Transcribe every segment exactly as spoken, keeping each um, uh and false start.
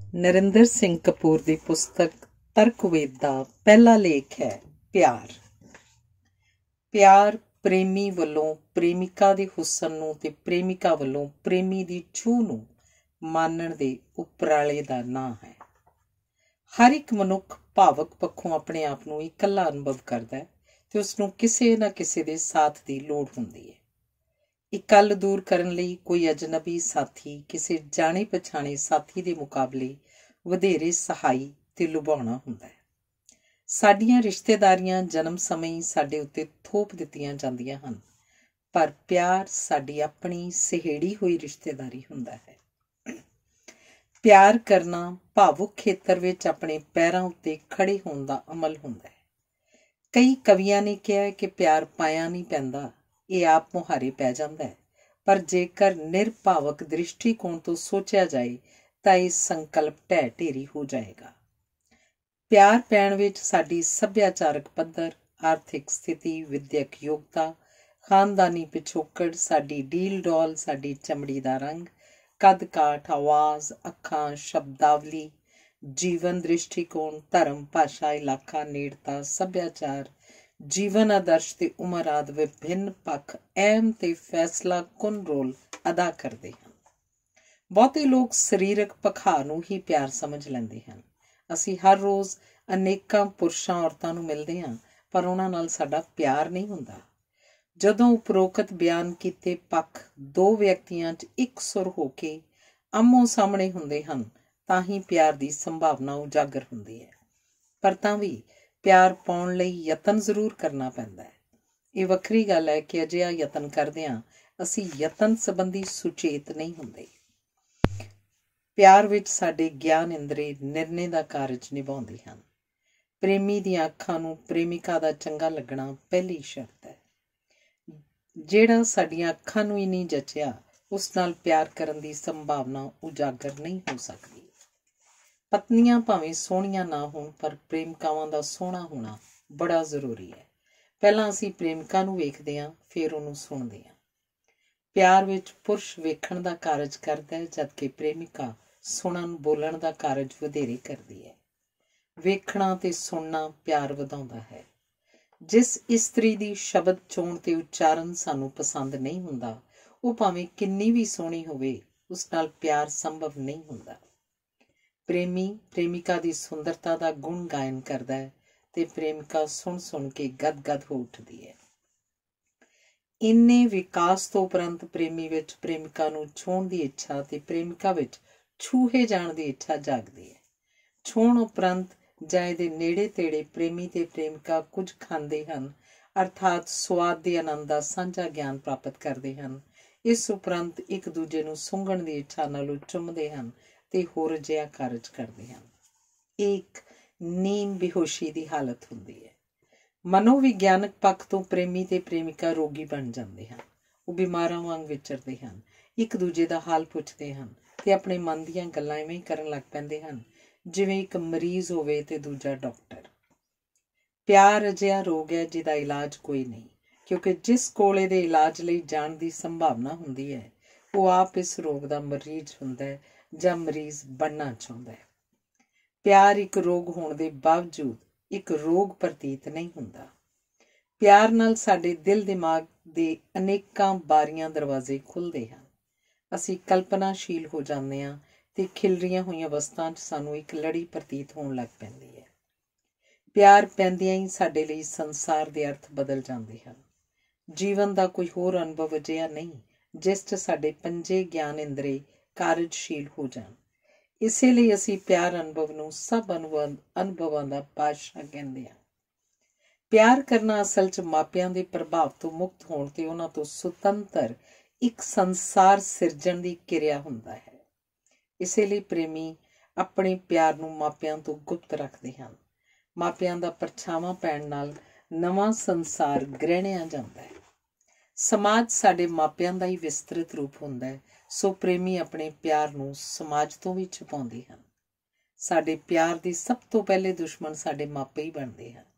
ਨਰਿੰਦਰ ਸਿੰਘ ਕਪੂਰ ਦੀ ਪੁਸਤਕ ਤਰਕਵੇਦ ਦਾ ਪਹਿਲਾ ਲੇਖ ਹੈ ਪਿਆਰ। ਪਿਆਰ ਪ੍ਰੇਮੀ ਵੱਲੋਂ ਪ੍ਰੇਮਿਕਾ ਦੇ ਹੁਸਨ ਨੂੰ ਤੇ ਪ੍ਰੇਮਿਕਾ ਵੱਲੋਂ ਪ੍ਰੇਮੀ ਦੀ ਛੂਹ ਨੂੰ ਮਾਨਣ ਦੇ ਉਪਰਾਲੇ ਦਾ ਨਾਂ ਹੈ। ਹਰ ਇੱਕ ਮਨੁੱਖ ਭਾਵਕ ਪੱਖੋਂ ਆਪਣੇ ਆਪ ਨੂੰ ਇਕੱਲਾ ਅਨੁਭਵ ਕਰਦਾ ਹੈ ਤੇ ਉਸਨੂੰ ਕਿਸੇ ਨਾ ਕਿਸੇ ਦੇ ਸਾਥ ਦੀ ਲੋੜ ਹੁੰਦੀ ਹੈ। ਇਕੱਲ ਦੂਰ ਕਰਨ ਲਈ ਕੋਈ ਅਜਨਬੀ ਸਾਥੀ ਕਿਸੇ ਜਾਣੇ ਪਛਾਣੇ ਸਾਥੀ ਦੇ ਮੁਕਾਬਲੇ ਵਧੇਰੇ ਸਹਾਈ ਤੇ ਲੁਭਾਉਣਾ ਹੁੰਦਾ ਹੈ। ਸਾਡੀਆਂ ਰਿਸ਼ਤੇਦਾਰੀਆਂ ਜਨਮ ਸਮੇਂ ਹੀ ਸਾਡੇ ਉੱਤੇ ਥੋਪ ਦਿੱਤੀਆਂ ਜਾਂਦੀਆਂ ਹਨ, ਪਰ ਪਿਆਰ ਸਾਡੀ ਆਪਣੀ ਸਹੇੜੀ ਹੋਈ ਰਿਸ਼ਤੇਦਾਰੀ ਹੁੰਦਾ ਹੈ। ਪਿਆਰ ਕਰਨਾ ਭਾਵੁਕ ਖੇਤਰ ਵਿੱਚ ਆਪਣੇ ਪੈਰਾਂ ਉੱਤੇ ਖੜੇ ਹੋਣ ਦਾ ਅਮਲ ਹੁੰਦਾ ਹੈ। ਕਈ ਕਵੀਆਂ ਨੇ ਕਿਹਾ ਹੈ ਕਿ ਪਿਆਰ ਪਾਇਆ ਨਹੀਂ ਪੈਂਦਾ, ਇਹ ਆਪ ਮੁਹਾਰੇ ਪੈ ਜਾਂਦਾ ਹੈ। ਪਰ ਜੇਕਰ ਨਿਰਭਾਵਕ ਦ੍ਰਿਸ਼ਟੀਕੋਣ ਤੋਂ ਸੋਚਿਆ ਜਾਏ ਤਾਂ ਇਹ ਸੰਕਲਪ ਢਹਿ ਢੇਰੀ ਹੋ ਜਾਏਗਾ। ਪਿਆਰ ਪੈਣ ਵਿੱਚ ਸਾਡੀ ਸੱਭਿਆਚਾਰਕ ਪੱਧਰ, ਆਰਥਿਕ ਸਥਿਤੀ, ਵਿਦਿਅਕ ਯੋਗਤਾ, ਖਾਨਦਾਨੀ ਪਿਛੋਕੜ, ਸਾਡੀ ਡੀਲ ਡੋਲ, ਸਾਡੀ ਚਮੜੀ ਦਾ ਰੰਗ, ਕੱਦ ਕਾਠ, ਆਵਾਜ਼, ਅੱਖਾਂ, ਸ਼ਬਦਾਵਲੀ, ਜੀਵਨ ਦ੍ਰਿਸ਼ਟੀਕੋਣ, ਧਰਮ, ਭਾਸ਼ਾ, ਇਲਾਕਾ, ਨੇੜਤਾ, ਸੱਭਿਆਚਾਰ, ਜੀਵਨ ਆਦਰਸ਼ ਤੇ ਉਮਰ ਆਦਿ ਵਿਭਿੰਨ ਪੱਖ ਅਹਿਮ ਤੇ ਫੈਸਲਾ ਕੁਨ ਰੋਲ ਅਦਾ ਕਰਦੇ ਹਨ। ਬਹੁਤੇ ਲੋਕ ਸਰੀਰਕ ਪੱਖਾਂ ਨੂੰ ਹੀ ਪਿਆਰ ਸਮਝ ਲੈਂਦੇ ਹਨ। ਅਸੀਂ ਹਰ ਰੋਜ਼ ਅਨੇਕਾਂ ਪੁਰਸ਼ਾਂ ਔਰਤਾਂ ਨੂੰ ਮਿਲਦੇ ਹਾਂ, ਪਰ ਉਹਨਾਂ ਨਾਲ ਸਾਡਾ ਪਿਆਰ ਨਹੀਂ ਹੁੰਦਾ। ਜਦੋਂ ਉਪਰੋਕਤ ਬਿਆਨ ਕੀਤੇ ਪੱਖ ਦੋ ਵਿਅਕਤੀਆਂ 'ਚ ਇੱਕ ਸੁਰ ਹੋ ਕੇ ਆਮੋ ਸਾਹਮਣੇ ਹੁੰਦੇ ਹਨ ਤਾਂ ਹੀ ਪਿਆਰ ਦੀ ਸੰਭਾਵਨਾ ਉਜਾਗਰ ਹੁੰਦੀ ਹੈ। ਪਰ ਤਾਂ ਵੀ ਪਿਆਰ ਪਾਉਣ ਲਈ ਯਤਨ ਜ਼ਰੂਰ ਕਰਨਾ ਪੈਂਦਾ ਹੈ। ਇਹ ਵੱਖਰੀ ਗੱਲ ਹੈ ਕਿ ਅਜਿਹਾ ਯਤਨ ਕਰਦਿਆਂ ਅਸੀਂ ਯਤਨ ਸੰਬੰਧੀ ਸੁਚੇਤ ਨਹੀਂ ਹੁੰਦੇ। ਪਿਆਰ ਵਿੱਚ ਸਾਡੇ ਗਿਆਨ ਇੰਦਰੀ ਨਿਰਣੇ ਦਾ ਕਾਰਜ ਨਿਭਾਉਂਦੇ ਹਨ। ਪ੍ਰੇਮੀ ਦੀਆਂ ਅੱਖਾਂ ਨੂੰ ਪ੍ਰੇਮਿਕਾ ਦਾ ਚੰਗਾ ਲੱਗਣਾ ਪਹਿਲੀ ਸ਼ਰਤ ਹੈ। ਜਿਹੜਾ ਸਾਡੀਆਂ ਅੱਖਾਂ ਨੂੰ ਹੀ ਨਹੀਂ ਜਚਿਆ, ਉਸ ਨਾਲ ਪਿਆਰ ਕਰਨ ਦੀ ਸੰਭਾਵਨਾ ਉਜਾਗਰ ਨਹੀਂ ਹੋ ਸਕਦੀ। ਪਤਨੀਆਂ ਭਾਵੇਂ ਸੋਹਣੀਆਂ ਨਾ ਹੋਣ, ਪਰ ਪ੍ਰੇਮਿਕਾਵਾਂ ਦਾ ਸੋਹਣਾ ਹੋਣਾ ਬੜਾ ਜ਼ਰੂਰੀ ਹੈ। ਪਹਿਲਾਂ ਅਸੀਂ ਪ੍ਰੇਮਿਕਾ ਨੂੰ ਵੇਖਦੇ ਹਾਂ, ਫਿਰ ਉਹਨੂੰ ਸੁਣਦੇ ਹਾਂ। ਪਿਆਰ ਵਿੱਚ ਪੁਰਸ਼ ਵੇਖਣ ਦਾ ਕਾਰਜ ਕਰਦਾ ਹੈ, ਜਦਕਿ ਪ੍ਰੇਮਿਕਾ ਸੁਣਨ ਬੋਲਣ ਦਾ ਕਾਰਜ ਵਧੇਰੇ ਕਰਦੀ ਹੈ। ਵੇਖਣਾ ਤੇ ਸੁਣਨਾ ਪਿਆਰ ਵਧਾਉਂਦਾ ਹੈ। ਜਿਸ ਇਸਤਰੀ ਦੀ ਸ਼ਬਦ ਚੋਣ ਤੇ ਉਚਾਰਨ ਸਾਨੂੰ ਪਸੰਦ ਨਹੀਂ ਹੁੰਦਾ, ਉਹ ਭਾਵੇਂ ਕਿੰਨੀ ਵੀ ਸੋਹਣੀ ਹੋਵੇ, ਉਸ ਨਾਲ ਪਿਆਰ ਸੰਭਵ ਨਹੀਂ ਹੁੰਦਾ। ਪ੍ਰੇਮੀ ਪ੍ਰੇਮਿਕਾ ਦੀ ਸੁੰਦਰਤਾ ਦਾ ਗੁਣ ਗਾਇਨ ਕਰਦਾ ਹੈ ਤੇ ਪ੍ਰੇਮਿਕਾ ਸੁਣ ਸੁਣ ਕੇ ਗਦ-ਗਦ ਹੋ ਉੱਠਦੀ ਹੈ। ਇੰਨੇ ਵਿਕਾਸ ਤੋਂ ਉਪਰੰਤ ਪ੍ਰੇਮੀ ਵਿੱਚ ਪ੍ਰੇਮਿਕਾ ਨੂੰ ਛੂਹਣ ਦੀ ਇੱਛਾ ਤੇ ਪ੍ਰੇਮਿਕਾ ਵਿੱਚ ਛੂਹੇ ਜਾਣ ਦੀ ਇੱਛਾ ਜਾਗਦੀ ਹੈ। ਛੂਹਣ ਉਪਰੰਤ ਜਾਂ ਇਹਦੇ ਨੇੜੇ ਤੇੜੇ ਪ੍ਰੇਮੀ ਤੇ ਪ੍ਰੇਮਿਕਾ ਕੁਝ ਖਾਂਦੇ ਹਨ, ਅਰਥਾਤ ਸਵਾਦ ਦੇ ਆਨੰਦ ਦਾ ਸਾਂਝਾ ਗਿਆਨ ਪ੍ਰਾਪਤ ਕਰਦੇ ਹਨ। ਇਸ ਉਪਰੰਤ ਇੱਕ ਦੂਜੇ ਨੂੰ ਸੁੰਘਣ ਦੀ ਇੱਛਾ ਨਾਲ ਚੁੰਮਦੇ ਹਨ ਤੇ ਹੋਰ ਜਿਹਾ ਕਾਰਜ ਕਰਦੇ ਹਨ। ਇਹ ਇੱਕ ਨੀਂਦ ਬੇਹੋਸ਼ੀ ਦੀ ਹਾਲਤ ਹੁੰਦੀ ਹੈ। ਮਨੋਵਿਗਿਆਨਕ ਪੱਖ ਤੋਂ ਪ੍ਰੇਮੀ ਤੇ ਪ੍ਰੇਮਿਕਾ ਰੋਗੀ ਬਣ ਜਾਂਦੇ ਹਨ। ਉਹ ਬਿਮਾਰਾਂ ਵਾਂਗ ਵਿਚਰਦੇ ਹਨ, ਇੱਕ ਦੂਜੇ ਦਾ ਹਾਲ ਪੁੱਛਦੇ ਹਨ ਤੇ ਆਪਣੇ ਮਨ ਦੀਆਂ ਗੱਲਾਂ ਇਵੇਂ ਹੀ ਕਰਨ ਲੱਗ ਪੈਂਦੇ ਹਨ ਜਿਵੇਂ ਇੱਕ ਮਰੀਜ਼ ਹੋਵੇ ਤੇ ਦੂਜਾ ਡਾਕਟਰ। ਪਿਆਰ ਅਜਿਹਾ ਰੋਗ ਹੈ ਜਿਹਦਾ ਇਲਾਜ ਕੋਈ ਨਹੀਂ, ਕਿਉਂਕਿ ਜਿਸ ਕੋਲ ਇਹਦੇ ਇਲਾਜ ਲਈ ਜਾਣ ਦੀ ਸੰਭਾਵਨਾ ਹੁੰਦੀ ਹੈ, ਉਹ ਆਪ ਇਸ ਰੋਗ ਦਾ ਮਰੀਜ਼ ਹੁੰਦਾ ਹੈ ਜਾਂ ਮਰੀਜ਼ ਬਣਨਾ ਚਾਹੁੰਦਾ ਹੈ। ਪਿਆਰ ਇੱਕ ਰੋਗ ਹੋਣ ਦੇ ਬਾਵਜੂਦ ਇੱਕ ਰੋਗ ਪ੍ਰਤੀਤ ਨਹੀਂ ਹੁੰਦਾ। ਪਿਆਰ ਨਾਲ ਸਾਡੇ ਦਿਲ ਦਿਮਾਗ ਦੇ ਅਨੇਕਾਂ ਬਾਰੀਆਂ ਦਰਵਾਜ਼ੇ ਖੁੱਲ੍ਹਦੇ ਹਨ। ਅਸੀਂ ਕਲਪਨਾਸ਼ੀਲ ਹੋ ਜਾਂਦੇ ਹਾਂ ਤੇ ਖਿਲਰੀਆਂ ਹੋਈਆਂ ਵਸਤਾਂ 'ਚ ਸਾਨੂੰ ਇੱਕ ਲੜੀ ਪ੍ਰਤੀਤ ਹੋਣ ਲੱਗ ਪੈਂਦੀ ਹੈ। ਪਿਆਰ ਪੈਂਦਿਆਂ ਹੀ ਸਾਡੇ ਲਈ ਸੰਸਾਰ ਦੇ ਅਰਥ ਬਦਲ ਜਾਂਦੇ ਹਨ। ਜੀਵਨ ਦਾ ਕੋਈ ਹੋਰ ਅਨੁਭਵ ਅਜਿਹਾ ਨਹੀਂ ਜਿਸ 'ਚ ਸਾਡੇ ਪੰਜੇ ਗਿਆਨ ਇੰਦਰੀ ਕਾਰਜਸ਼ੀਲ ਹੋ ਜਾਣ। ਇਸੇ ਲਈ ਅਸੀਂ ਪਿਆਰ ਅਨੁਭਵ ਨੂੰ ਸਭ ਅਨੁਭਵ ਅਨੁਭਵਾਂ ਦਾ ਬਾਦਸ਼ਾਹ ਕਹਿੰਦੇ ਹਾਂ। ਪਿਆਰ ਕਰਨਾ ਅਸਲ 'ਚ ਮਾਪਿਆਂ ਦੇ ਪ੍ਰਭਾਵ ਤੋਂ ਮੁਕਤ ਹੋਣ ਤੇ ਉਹਨਾਂ ਤੋਂ ਸੁਤੰਤਰ ਇੱਕ ਸੰਸਾਰ ਸਿਰਜਣ ਦੀ ਕਿਰਿਆ ਹੁੰਦਾ ਹੈ। ਇਸੇ ਲਈ ਪ੍ਰੇਮੀ ਆਪਣੇ ਪਿਆਰ ਨੂੰ ਮਾਪਿਆਂ ਤੋਂ ਗੁਪਤ ਰੱਖਦੇ ਹਨ। ਮਾਪਿਆਂ ਦਾ ਪਰਛਾਵਾਂ ਪੈਣ ਨਾਲ ਨਵਾਂ ਸੰਸਾਰ ਗ੍ਰਹਿਣਿਆ ਜਾਂਦਾ ਹੈ। ਸਮਾਜ ਸਾਡੇ ਮਾਪਿਆਂ ਦਾ ਹੀ ਵਿਸਤ੍ਰਿਤ ਰੂਪ ਹੁੰਦਾ ਹੈ, ਸੋ ਪ੍ਰੇਮੀ ਆਪਣੇ ਪਿਆਰ ਨੂੰ ਸਮਾਜ ਤੋਂ ਵੀ ਛੁਪਾਉਂਦੇ ਹਨ। ਸਾਡੇ ਪਿਆਰ ਦੀ ਸਭ ਤੋਂ ਪਹਿਲੇ ਦੁਸ਼ਮਣ ਸਾਡੇ ਮਾਪੇ ਹੀ ਬਣਦੇ ਹਨ।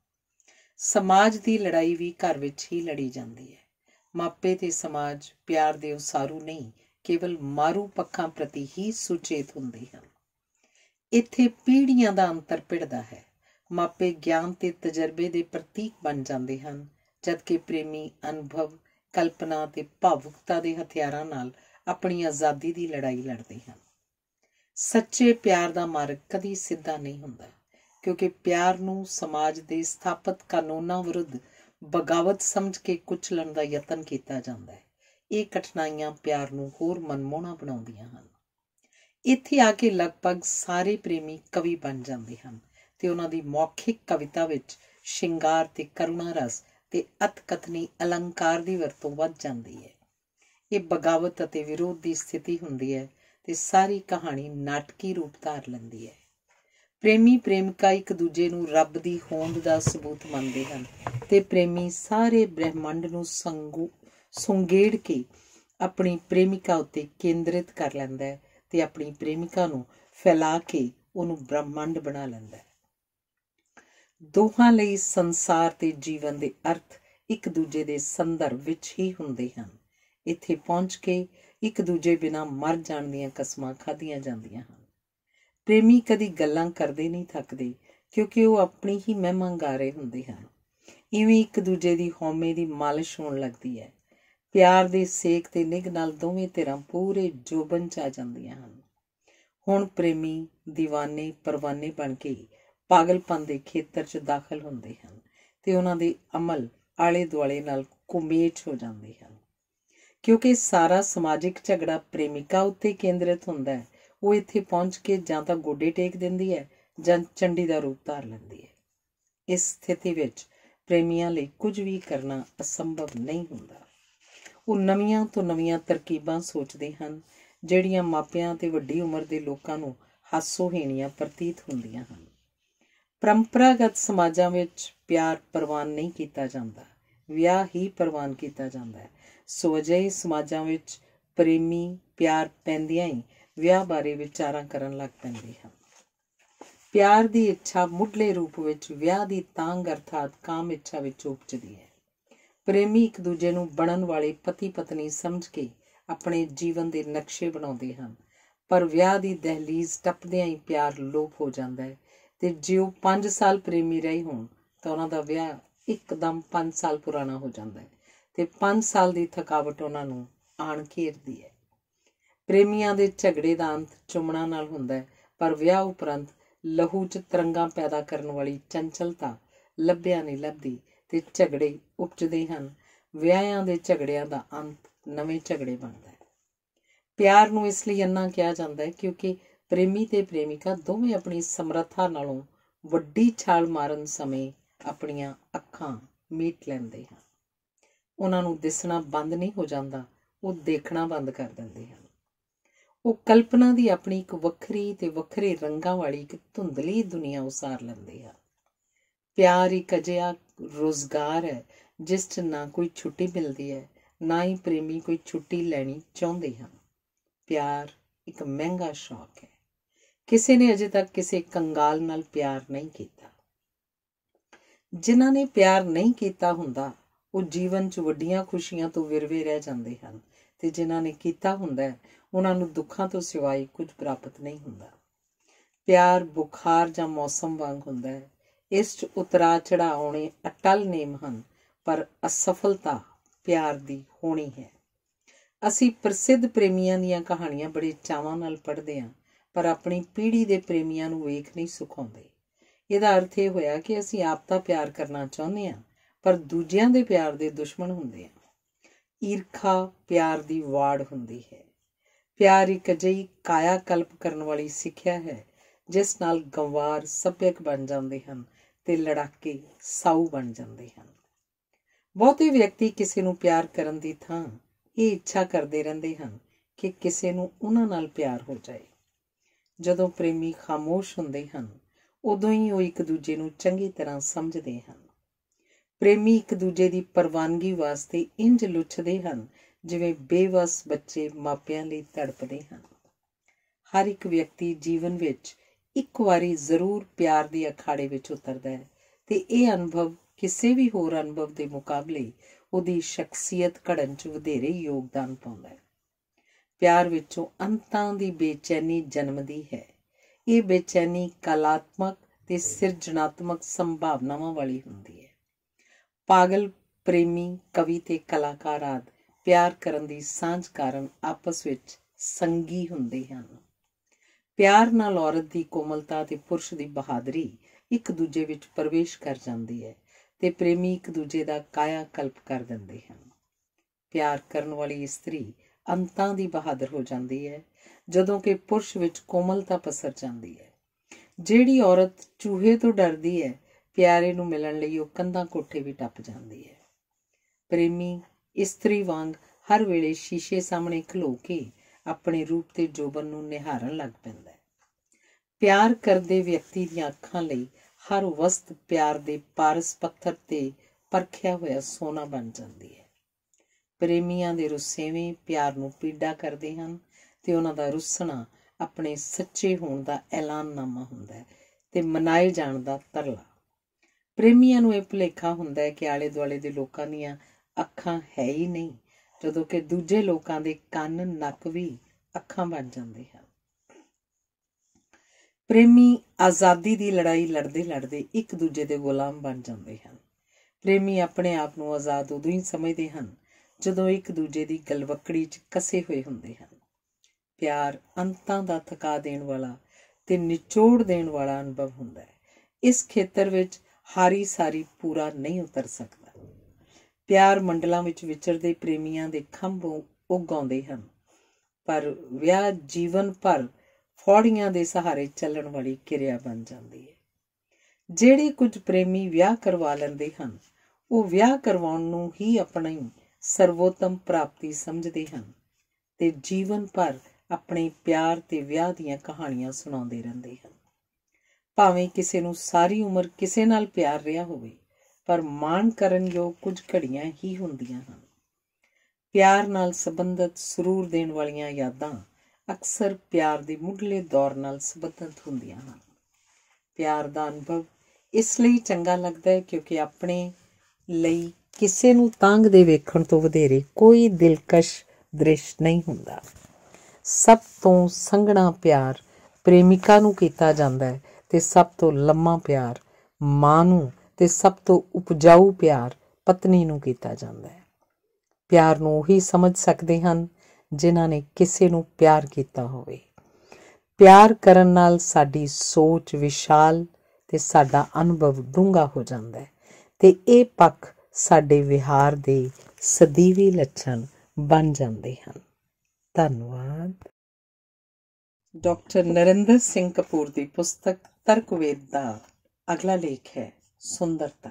ਸਮਾਜ ਦੀ ਲੜਾਈ ਵੀ ਘਰ ਵਿੱਚ ਹੀ ਲੜੀ ਜਾਂਦੀ ਹੈ। ਮਾਪੇ ਤੇ ਸਮਾਜ ਪਿਆਰ ਦੇ ਉਸਾਰੂ ਨਹੀਂ, ਕੇਵਲ ਮਾਰੂ ਪੱਖਾਂ ਪ੍ਰਤੀ ਹੀ ਸੁਚੇਤ ਹੁੰਦੇ ਹਨ। ਇੱਥੇ ਪੀੜ੍ਹੀਆਂ ਦਾ ਅੰਤਰ ਭਿੜਦਾ ਹੈ। ਮਾਪੇ ਗਿਆਨ ਤੇ ਤਜਰਬੇ ਦੇ ਪ੍ਰਤੀਕ ਬਣ ਜਾਂਦੇ ਹਨ, ਜਦਕਿ ਪ੍ਰੇਮੀ ਅਨੁਭਵ, ਕਲਪਨਾ ਤੇ ਭਾਵੁਕਤਾ ਦੇ ਹਥਿਆਰਾਂ ਨਾਲ ਆਪਣੀ ਆਜ਼ਾਦੀ ਦੀ ਲੜਾਈ ਲੜਦੇ ਹਨ। ਸੱਚੇ ਪਿਆਰ ਦਾ ਮਾਰਗ ਕਦੀ ਸਿੱਧਾ ਨਹੀਂ ਹੁੰਦਾ, ਕਿਉਂਕਿ ਪਿਆਰ ਨੂੰ ਸਮਾਜ ਦੇ ਸਥਾਪਿਤ ਕਾਨੂੰਨਾਂ ਵਿਰੁੱਧ ਬਗਾਵਤ ਸਮਝ ਕੇ ਕੁਚਲਣ ਦਾ ਯਤਨ ਕੀਤਾ ਜਾਂਦਾ ਹੈ। ਇਹ ਕਠਿਨਾਈਆਂ ਪਿਆਰ ਨੂੰ ਹੋਰ ਮਨਮੋਹਣਾ ਬਣਾਉਂਦੀਆਂ ਹਨ। ਇੱਥੇ ਆ ਕੇ ਲਗਭਗ ਸਾਰੇ ਪ੍ਰੇਮੀ ਕਵੀ ਬਣ ਜਾਂਦੇ ਹਨ ਤੇ ਉਹਨਾਂ ਦੀ ਮੌਖਿਕ ਕਵਿਤਾ ਵਿੱਚ ਸ਼ਿੰਗਾਰ ਤੇ ਕਰੁਣਾ ਰਸ ਤੇ ਅਤਕਥਨੀ ਅਲੰਕਾਰ ਦੀ ਵਰਤੋਂ ਵੱਧ ਜਾਂਦੀ ਹੈ। ਇਹ ਬਗਾਵਤ ਅਤੇ ਵਿਰੋਧ ਦੀ ਸਥਿਤੀ ਹੁੰਦੀ ਹੈ ਤੇ ਸਾਰੀ ਕਹਾਣੀ ਨਾਟਕੀ ਰੂਪ ਧਾਰ ਲੈਂਦੀ ਹੈ। ਪ੍ਰੇਮੀ ਪ੍ਰੇਮਿਕਾ ਇੱਕ ਦੂਜੇ ਨੂੰ ਰੱਬ ਦੀ ਹੋਂਦ ਦਾ ਸਬੂਤ ਮੰਨਦੇ ਹਨ ਤੇ ਪ੍ਰੇਮੀ ਸਾਰੇ ਬ੍ਰਹਿਮੰਡ ਨੂੰ ਸੰਗੂ ਸੁੰਗੇੜ ਕੇ ਆਪਣੀ ਪ੍ਰੇਮਿਕਾ ਉੱਤੇ ਕੇਂਦਰਿਤ ਕਰ ਲੈਂਦਾ ਹੈ ਤੇ ਆਪਣੀ ਪ੍ਰੇਮਿਕਾ ਨੂੰ ਫੈਲਾ ਕੇ ਉਹਨੂੰ ਬ੍ਰਹਮੰਡ ਬਣਾ ਲੈਂਦਾ ਹੈ। ਦੋਹਾਂ ਲਈ ਸੰਸਾਰ ਤੇ ਜੀਵਨ ਦੇ ਅਰਥ ਇੱਕ ਦੂਜੇ ਦੇ ਸੰਦਰਭ ਵਿੱਚ ਹੀ ਹੁੰਦੇ ਹਨ। ਇੱਥੇ ਪਹੁੰਚ ਕੇ ਇੱਕ ਦੂਜੇ ਬਿਨਾਂ ਮਰ ਜਾਣ ਦੀਆਂ ਕਸਮਾਂ ਖਾਧੀਆਂ ਜਾਂਦੀਆਂ ਹਨ। ਪ੍ਰੇਮੀ ਕਦੀ ਗੱਲਾਂ ਕਰਦੇ ਨਹੀਂ ਥੱਕਦੇ, ਕਿਉਂਕਿ ਉਹ ਆਪਣੀ ਹੀ ਮਹਿਮਾ ਗਾ ਰਹੇ ਹੁੰਦੇ ਹਨ। ਇਵੇਂ ਇੱਕ ਦੂਜੇ ਦੀ ਹਉਮੈ ਦੀ ਮਾਲਿਸ਼ ਹੋਣ ਲੱਗਦੀ ਹੈ। ਪਿਆਰ ਦੇ ਸੇਕ ਤੇ ਨਿੱਘ ਨਾਲ ਦੋਵੇਂ ਧਿਰਾਂ ਪੂਰੇ ਜੋਬਨ 'ਚ ਆ ਜਾਂਦੀਆਂ ਹਨ। ਹੁਣ ਪ੍ਰੇਮੀ ਦੀਵਾਨੇ ਪਰਵਾਨੇ ਬਣ ਕੇ ਪਾਗਲਪਨ ਦੇ ਖੇਤਰ 'ਚ ਦਾਖਲ ਹੁੰਦੇ ਹਨ ਤੇ ਉਹਨਾਂ ਦੇ ਅਮਲ ਆਲੇ ਦੁਆਲੇ ਨਾਲ ਕੁਮੇਚ ਹੋ ਜਾਂਦੇ ਹਨ। ਕਿਉਂਕਿ ਸਾਰਾ ਸਮਾਜਿਕ ਝਗੜਾ ਪ੍ਰੇਮਿਕਾ ਉੱਤੇ ਕੇਂਦਰਿਤ ਹੁੰਦਾ ਹੈ, ਉਹ ਇੱਥੇ ਪਹੁੰਚ ਕੇ ਜਾਂ ਤਾਂ ਗੋਡੇ ਟੇਕ ਦਿੰਦੀ ਹੈ ਜਾਂ ਚੰਡੀ ਦਾ ਰੂਪ ਧਾਰ ਲੈਂਦੀ ਹੈ। ਇਸ ਸਥਿਤੀ ਵਿੱਚ ਪ੍ਰੇਮੀਆਂ ਲਈ ਕੁਝ ਵੀ ਕਰਨਾ ਅਸੰਭਵ ਨਹੀਂ ਹੁੰਦਾ। ਉਹ ਨਵੀਆਂ ਤੋਂ ਨਵੀਆਂ ਤਰਕੀਬਾਂ ਸੋਚਦੇ ਹਨ, ਜਿਹੜੀਆਂ ਮਾਪਿਆਂ ਤੇ ਵੱਡੀ ਉਮਰ ਦੇ ਲੋਕਾਂ ਨੂੰ ਹਾਸੋਹੀਣੀਆਂ ਪ੍ਰਤੀਤ ਹੁੰਦੀਆਂ ਹਨ। ਪਰੰਪਰਾਗਤ ਸਮਾਜਾਂ ਵਿੱਚ ਪਿਆਰ ਪ੍ਰਵਾਨ ਨਹੀਂ ਕੀਤਾ ਜਾਂਦਾ, ਵਿਆਹ ਹੀ ਪ੍ਰਵਾਨ ਕੀਤਾ ਜਾਂਦਾ ਹੈ। ਸੋ ਅਜਿਹੇ ਸਮਾਜਾਂ ਵਿੱਚ ਪ੍ਰੇਮੀ ਪਿਆਰ ਪੈਂਦਿਆਂ ਹੀ ਵਿਆਹ ਬਾਰੇ ਵਿਚਾਰਾਂ ਕਰਨ ਲੱਗ ਪੈਂਦੇ ਹਨ। ਪਿਆਰ ਦੀ ਇੱਛਾ ਮੁੱਢਲੇ ਰੂਪ ਵਿੱਚ ਵਿਆਹ ਦੀ ਤਾਂਘ ਅਰਥਾਤ ਕਾਮ ਇੱਛਾ ਵਿੱਚ ਉਪਜਦੀ ਹੈ। ਪ੍ਰੇਮੀ ਇੱਕ ਦੂਜੇ ਨੂੰ ਬਣਨ ਵਾਲੇ ਪਤੀ ਪਤਨੀ ਸਮਝ ਕੇ ਆਪਣੇ ਜੀਵਨ ਦੇ ਨਕਸ਼ੇ ਬਣਾਉਂਦੇ ਹਨ, ਪਰ ਵਿਆਹ ਦੀ ਦਹਿਲੀਜ਼ ਟੱਪਦਿਆਂ ਹੀ ਪਿਆਰ ਲੋਪ ਹੋ ਜਾਂਦਾ ਹੈ ਤੇ ਜੇ ਉਹ ਪੰਜ ਸਾਲ ਪ੍ਰੇਮੀ ਰਹੇ ਹੋਣ ਤਾਂ ਉਹਨਾਂ ਦਾ ਵਿਆਹ ਇੱਕਦਮ ਪੰਜ ਸਾਲ ਪੁਰਾਣਾ ਹੋ ਜਾਂਦਾ ਹੈ ਤੇ ਪੰਜ ਸਾਲ ਦੀ ਥਕਾਵਟ ਉਹਨਾਂ ਨੂੰ ਆਣ ਘੇਰਦੀ ਹੈ। ਪ੍ਰੇਮੀਆਂ ਦੇ ਝਗੜੇ ਦਾ ਅੰਤ ਚੁੰਮਣਾ ਨਾਲ ਹੁੰਦਾ ਹੈ, ਪਰ ਵਿਆਹ ਉਪਰੰਤ ਲਹੂ 'ਚ ਤਰੰਗਾਂ ਪੈਦਾ ਕਰਨ ਵਾਲੀ ਚੰਚਲਤਾ ਲੱਭਿਆ ਨਹੀਂ ਲੱਭਦੀ ਤੇ ਝਗੜੇ ਉਪਜਦੇ ਹਨ। ਵਿਆਹਾਂ ਦੇ ਝਗੜਿਆਂ ਦਾ ਅੰਤ ਨਵੇਂ ਝਗੜੇ ਬਣਦਾ ਹੈ। ਪਿਆਰ ਨੂੰ ਇਸ ਲਈ ਇੰਨਾ ਕਿਹਾ ਜਾਂਦਾ ਹੈ ਕਿਉਂਕਿ ਪ੍ਰੇਮੀ ਤੇ ਪ੍ਰੇਮਿਕਾ ਦੋਵੇਂ ਆਪਣੀ ਸਮਰੱਥਾ ਨਾਲੋਂ ਵੱਡੀ ਛਾਲ ਮਾਰਨ ਸਮੇਂ ਆਪਣੀਆਂ ਅੱਖਾਂ ਮੀਟ ਲੈਂਦੇ ਹਨ। ਉਹਨਾਂ ਨੂੰ ਦਿਸਣਾ ਬੰਦ ਨਹੀਂ ਹੋ ਜਾਂਦਾ, ਉਹ ਦੇਖਣਾ ਬੰਦ ਕਰ ਦਿੰਦੇ ਹਨ। ਉਹ ਕਲਪਨਾ ਦੀ ਆਪਣੀ ਇੱਕ ਵੱਖਰੀ ਤੇ ਵੱਖਰੇ ਰੰਗਾਂ ਵਾਲੀ ਇੱਕ ਧੁੰਦਲੀ ਦੁਨੀਆ ਉਸਾਰ ਲੈਂਦੇ ਹਨ। ਪਿਆਰ ਇੱਕ ਅਜਿਹਾ ਰੁਜ਼ਗਾਰ ਹੈ ਜਿਸ 'ਚ ਨਾ ਕੋਈ ਛੁੱਟੀ ਮਿਲਦੀ ਹੈ, ਨਾ ਹੀ ਪ੍ਰੇਮੀ ਕੋਈ ਛੁੱਟੀ ਲੈਣੀ ਚਾਹੁੰਦੇ ਹਨ। ਪਿਆਰ ਇੱਕ ਮਹਿੰਗਾ ਸ਼ੌਕ ਹੈ। ਕਿਸੇ ਨੇ ਅਜੇ ਤੱਕ ਕਿਸੇ ਕੰਗਾਲ ਨਾਲ ਪਿਆਰ ਨਹੀਂ ਕੀਤਾ। ਜਿਨ੍ਹਾਂ ਨੇ ਪਿਆਰ ਨਹੀਂ ਕੀਤਾ ਹੁੰਦਾ ਉਹ ਜੀਵਨ 'ਚ ਵੱਡੀਆਂ ਖੁਸ਼ੀਆਂ ਤੋਂ ਵਿਰਵੇ ਰਹਿ ਜਾਂਦੇ ਹਨ ਤੇ ਜਿਨ੍ਹਾਂ ਨੇ ਕੀਤਾ ਹੁੰਦਾ ਹੈ ਉਹਨਾਂ ਨੂੰ ਦੁੱਖਾਂ ਤੋਂ ਸਿਵਾਏ ਕੁਝ ਪ੍ਰਾਪਤ ਨਹੀਂ ਹੁੰਦਾ। ਪਿਆਰ ਬੁਖਾਰ ਜਾਂ ਮੌਸਮ ਵਾਂਗ ਹੁੰਦਾ ਹੈ। ਇਸ 'ਚ ਉਤਰਾ ਚੜ੍ਹਾਅ ਆਉਣੇ ਅਟੱਲ ਨੇਮ ਹਨ, ਪਰ ਅਸਫਲਤਾ ਪਿਆਰ ਦੀ ਹੋਣੀ ਹੈ। ਅਸੀਂ ਪ੍ਰਸਿੱਧ ਪ੍ਰੇਮੀਆਂ ਦੀਆਂ ਕਹਾਣੀਆਂ ਬੜੇ ਚਾਵਾਂ ਨਾਲ ਪੜ੍ਹਦੇ ਹਾਂ, ਪਰ ਆਪਣੀ ਪੀੜ੍ਹੀ ਦੇ ਪ੍ਰੇਮੀਆਂ ਨੂੰ ਵੇਖ ਨਹੀਂ ਸੁਖਾਉਂਦੇ। ਇਹਦਾ ਅਰਥ ਇਹ ਹੋਇਆ ਕਿ ਅਸੀਂ ਆਪ ਤਾਂ ਪਿਆਰ ਕਰਨਾ ਚਾਹੁੰਦੇ ਹਾਂ, ਪਰ ਦੂਜਿਆਂ ਦੇ ਪਿਆਰ ਦੇ ਦੁਸ਼ਮਣ ਹੁੰਦੇ ਹਾਂ। ਈਰਖਾ ਪਿਆਰ ਦੀ ਵਾੜ ਹੁੰਦੀ ਹੈ। ਪਿਆਰ ਇੱਕ ਅਜਿਹੀ ਕਾਇਆ ਕਲਪ ਕਰਨ ਵਾਲੀ ਸਿੱਖਿਆ ਹੈ ਜਿਸ ਨਾਲ ਗੰਵਾਰ ਸੱਭਿਅਕ ਬਣ ਜਾਂਦੇ ਹਨ ਤੇ ਲੜਾਕੇ ਸਾਊ ਬਣ ਜਾਂਦੇ ਹਨ। ਬਹੁਤੇ ਵਿਅਕਤੀ ਕਿਸੇ ਨੂੰ ਪਿਆਰ ਕਰਨ ਦੀ ਥਾਂ ਇਹ ਇੱਛਾ ਕਰਦੇ ਰਹਿੰਦੇ ਹਨ ਕਿ ਕਿਸੇ ਨੂੰ ਉਹਨਾਂ ਨਾਲ ਪਿਆਰ ਹੋ ਜਾਏ। ਜਦੋਂ ਪ੍ਰੇਮੀ ਖਾਮੋਸ਼ ਹੁੰਦੇ ਹਨ ਉਦੋਂ ਹੀ ਉਹ ਇੱਕ ਦੂਜੇ ਨੂੰ ਚੰਗੀ ਤਰ੍ਹਾਂ ਸਮਝਦੇ ਹਨ। ਪ੍ਰੇਮੀ ਇੱਕ ਦੂਜੇ ਦੀ ਪ੍ਰਵਾਨਗੀ ਵਾਸਤੇ ਇੰਝ ਲੁੱਛਦੇ ਹਨ ਜਿਵੇਂ ਬੇਵੱਸ ਬੱਚੇ ਮਾਪਿਆਂ ਲਈ ਤੜਪਦੇ ਹਨ। ਹਰ ਇੱਕ ਵਿਅਕਤੀ ਜੀਵਨ ਵਿੱਚ ਇੱਕ ਵਾਰੀ ਜ਼ਰੂਰ ਪਿਆਰ ਦੇ ਅਖਾੜੇ ਵਿੱਚ ਉਤਰਦਾ ਹੈ ਤੇ ਇਹ ਅਨੁਭਵ ਕਿਸੇ ਵੀ ਹੋਰ ਅਨੁਭਵ ਦੇ ਮੁਕਾਬਲੇ ਉਹਦੀ ਸ਼ਖਸੀਅਤ ਘੜਨ 'ਚ ਵਧੇਰੇ ਯੋਗਦਾਨ ਪਾਉਂਦਾ ਹੈ। ਪਿਆਰ ਵਿੱਚੋਂ ਅੰਤਾਂ ਦੀ ਬੇਚੈਨੀ ਜਨਮਦੀ ਹੈ। ਇਹ ਬੇਚੈਨੀ ਕਲਾਤਮਕ ਤੇ ਸਿਰਜਣਾਤਮਕ ਸੰਭਾਵਨਾਵਾਂ ਵਾਲੀ ਹੁੰਦੀ ਹੈ। ਪਾਗਲ ਪ੍ਰੇਮੀ, ਕਵੀ ਤੇ ਕਲਾਕਾਰ ਆਦਿ ਪਿਆਰ ਕਰਨ ਦੀ ਸਾਂਝ ਕਾਰਨ ਆਪਸ ਵਿੱਚ ਸੰਗੀ ਹੁੰਦੇ ਹਨ। ਪਿਆਰ ਨਾਲ ਔਰਤ ਦੀ ਕੋਮਲਤਾ ਤੇ ਪੁਰਸ਼ ਦੀ ਬਹਾਦਰੀ ਇੱਕ ਦੂਜੇ ਵਿੱਚ ਪ੍ਰਵੇਸ਼ ਕਰ ਜਾਂਦੀ ਹੈ ਤੇ ਪ੍ਰੇਮੀ ਇੱਕ ਦੂਜੇ ਦਾ ਕਾਇਆ ਕਲਪ ਕਰ ਦਿੰਦੇ ਹਨ। ਪਿਆਰ ਕਰਨ ਵਾਲੀ ਇਸਤਰੀ ਅੰਤਾਂ ਦੀ ਬਹਾਦਰ ਹੋ ਜਾਂਦੀ ਹੈ, ਜਦੋਂ ਕਿ ਪੁਰਸ਼ ਵਿੱਚ ਕੋਮਲਤਾ ਪਸਰ ਜਾਂਦੀ ਹੈ। ਜਿਹੜੀ ਔਰਤ ਚੂਹੇ ਤੋਂ ਡਰਦੀ ਹੈ, ਪਿਆਰੇ ਨੂੰ ਮਿਲਣ ਲਈ ਉਹ ਕੰਧਾਂ ਕੋਠੇ ਵੀ ਟੱਪ ਜਾਂਦੀ ਹੈ। ਪ੍ਰੇਮੀ ਇਸਤਰੀ ਵਾਂਗ ਹਰ ਵੇਲੇ ਸ਼ੀਸ਼ੇ ਸਾਹਮਣੇ ਖਲੋ ਕੇ ਆਪਣੇ ਰੂਪ ਤੇ ਜੋਬਨ ਨੂੰ ਨਿਹਾਰਨ ਲੱਗ ਪੈਂਦਾ ਹੈ। ਪਿਆਰ ਕਰਦੇ ਵਿਅਕਤੀ ਦੀਆਂ ਅੱਖਾਂ ਲਈ ਹਰ ਵਸਤ ਪਿਆਰ ਦੇ ਪਾਰਸ ਪੱਥਰ ਤੇ ਪਰਖਿਆ ਹੋਇਆ ਸੋਨਾ ਬਣ ਜਾਂਦੀ ਹੈ। ਪ੍ਰੇਮੀਆਂ ਦੇ ਰੁੱਸੇਵੇਂ ਪਿਆਰ ਨੂੰ ਪੀੜਾ ਕਰਦੇ ਹਨ ਤੇ ਉਹਨਾਂ ਦਾ ਰੁੱਸਣਾ ਆਪਣੇ ਸੱਚੇ ਹੋਣ ਦਾ ਐਲਾਨਨਾਮਾ ਹੁੰਦਾ ਹੈ ਤੇ ਮਨਾਏ ਜਾਣ ਦਾ ਤਰਲਾ। ਪ੍ਰੇਮੀਆਂ ਨੂੰ ਇਹ ਭੁਲੇਖਾ ਹੁੰਦਾ ਹੈ ਕਿ ਆਲੇ ਦੁਆਲੇ ਦੇ ਲੋਕਾਂ ਦੀਆਂ ਅੱਖਾਂ ਹੈ ਹੀ ਨਹੀਂ, ਜਦੋਂ ਕਿ ਦੂਜੇ ਲੋਕਾਂ ਦੇ ਕੰਨ, ਨੱਕ ਵੀ ਅੱਖਾਂ ਬਣ ਜਾਂਦੇ ਹਨ। ਪ੍ਰੇਮੀ ਆਜ਼ਾਦੀ ਦੀ ਲੜਾਈ ਲੜਦੇ ਲੜਦੇ ਇੱਕ ਦੂਜੇ ਦੇ ਗੁਲਾਮ ਬਣ ਜਾਂਦੇ ਹਨ। ਪ੍ਰੇਮੀ ਆਪਣੇ ਆਪ ਨੂੰ ਆਜ਼ਾਦ ਉਦੋਂ ਹੀ ਸਮਝਦੇ ਹਨ ਜਦੋਂ ਇੱਕ ਦੂਜੇ ਦੀ ਗਲਵੱਕੜੀ 'ਚ ਕਸੇ ਹੋਏ ਹੁੰਦੇ ਹਨ। ਪਿਆਰ ਅੰਤਾਂ ਦਾ ਥਕਾ ਦੇਣ ਵਾਲਾ ਤੇ ਨਿਚੋੜ ਦੇਣ ਵਾਲਾ ਅਨੁਭਵ ਹੁੰਦਾ ਹੈ। ਇਸ ਖੇਤਰ ਵਿੱਚ ਹਾਰੀ ਸਾਰੀ ਪੂਰਾ ਨਹੀਂ ਉਤਰ ਸਕਦਾ। ਪਿਆਰ ਮੰਡਲਾਂ ਵਿੱਚ ਵਿਚਰਦੇ ਪ੍ਰੇਮੀਆਂ ਦੇ ਖੰਭ ਉੱਗ ਆਉਂਦੇ ਹਨ, ਪਰ ਵਿਆਹ ਜੀਵਨ ਭਰ ਫੌੜੀਆਂ ਦੇ ਸਹਾਰੇ ਚੱਲਣ ਵਾਲੀ ਕਿਰਿਆ ਬਣ ਜਾਂਦੀ ਹੈ। ਜਿਹੜੇ ਕੁਝ ਪ੍ਰੇਮੀ ਵਿਆਹ ਕਰਵਾ ਲੈਂਦੇ ਹਨ, ਉਹ ਵਿਆਹ ਕਰਵਾਉਣ ਨੂੰ ਹੀ ਆਪਣੀ ਸਰਵੋਤਮ ਪ੍ਰਾਪਤੀ ਸਮਝਦੇ ਹਨ ਤੇ ਜੀਵਨ ਭਰ ਆਪਣੇ ਪਿਆਰ ਤੇ ਵਿਆਹ ਦੀਆਂ ਕਹਾਣੀਆਂ ਸੁਣਾਉਂਦੇ ਰਹਿੰਦੇ ਹਨ। ਭਾਵੇਂ ਕਿਸੇ ਨੂੰ ਸਾਰੀ ਉਮਰ ਕਿਸੇ ਨਾਲ ਪਿਆਰ ਰਿਹਾ ਹੋਵੇ, ਪਰ ਮਾਣ ਕਰਨ ਯੋਗ ਕੁਝ ਘੜੀਆਂ ਹੀ ਹੁੰਦੀਆਂ ਹਨ। ਪਿਆਰ ਨਾਲ ਸੰਬੰਧਿਤ ਸਰੂਰ ਦੇਣ ਵਾਲੀਆਂ ਯਾਦਾਂ ਅਕਸਰ ਪਿਆਰ ਦੇ ਮੁੱਢਲੇ ਦੌਰ ਨਾਲ ਸੰਬੰਧਿਤ ਹੁੰਦੀਆਂ ਹਨ। ਪਿਆਰ ਦਾ ਅਨੁਭਵ ਇਸ ਲਈ ਚੰਗਾ ਲੱਗਦਾ ਹੈ ਕਿਉਂਕਿ ਆਪਣੇ ਲਈ ਕਿਸੇ ਨੂੰ ਤਾਂਘਦੇ ਵੇਖਣ ਤੋਂ ਵਧੇਰੇ ਕੋਈ ਦਿਲਕਸ਼ ਦ੍ਰਿਸ਼ ਨਹੀਂ ਹੁੰਦਾ। ਸਭ ਤੋਂ ਸੰਘਣਾ ਪਿਆਰ ਪ੍ਰੇਮਿਕਾ ਨੂੰ ਕੀਤਾ ਜਾਂਦਾ ਹੈ ਤੇ ਸਭ ਤੋਂ ਲੰਮਾ ਪਿਆਰ ਮਾਂ ਨੂੰ ਤੇ ਸਭ ਤੋਂ ਉਪਜਾਊ ਪਿਆਰ ਪਤਨੀ ਨੂੰ ਕੀਤਾ ਜਾਂਦਾ ਹੈ। ਪਿਆਰ ਨੂੰ ਉਹੀ ਸਮਝ ਸਕਦੇ ਹਨ ਜਿਨ੍ਹਾਂ ਨੇ ਕਿਸੇ ਨੂੰ ਪਿਆਰ ਕੀਤਾ ਹੋਵੇ। ਪਿਆਰ ਕਰਨ ਨਾਲ ਸਾਡੀ ਸੋਚ ਵਿਸ਼ਾਲ ਤੇ ਸਾਡਾ ਅਨੁਭਵ ਡੂੰਘਾ ਹੋ ਜਾਂਦਾ ਹੈ ਤੇ ਇਹ ਪੱਖ ਸਾਡੇ ਵਿਹਾਰ ਦੇ ਸਦੀਵੀ ਲੱਛਣ ਬਣ ਜਾਂਦੇ ਹਨ। ਧੰਨਵਾਦ। ਡਾਕਟਰ ਨਰਿੰਦਰ ਸਿੰਘ ਕਪੂਰ ਦੀ ਪੁਸਤਕ ਤਰਕਵੇਦ ਦਾ ਅਗਲਾ ਲੇਖ ਹੈ ਸੁੰਦਰਤਾ।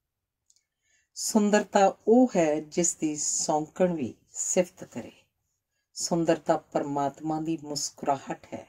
ਸੁੰਦਰਤਾ ਉਹ ਹੈ ਜਿਸ ਦੀ ਸੌਂਕਣ ਵੀ ਸਿਫਤ ਕਰੇ। ਸੁੰਦਰਤਾ ਪਰਮਾਤਮਾ ਦੀ ਮੁਸਕਰਾਹਟ ਹੈ।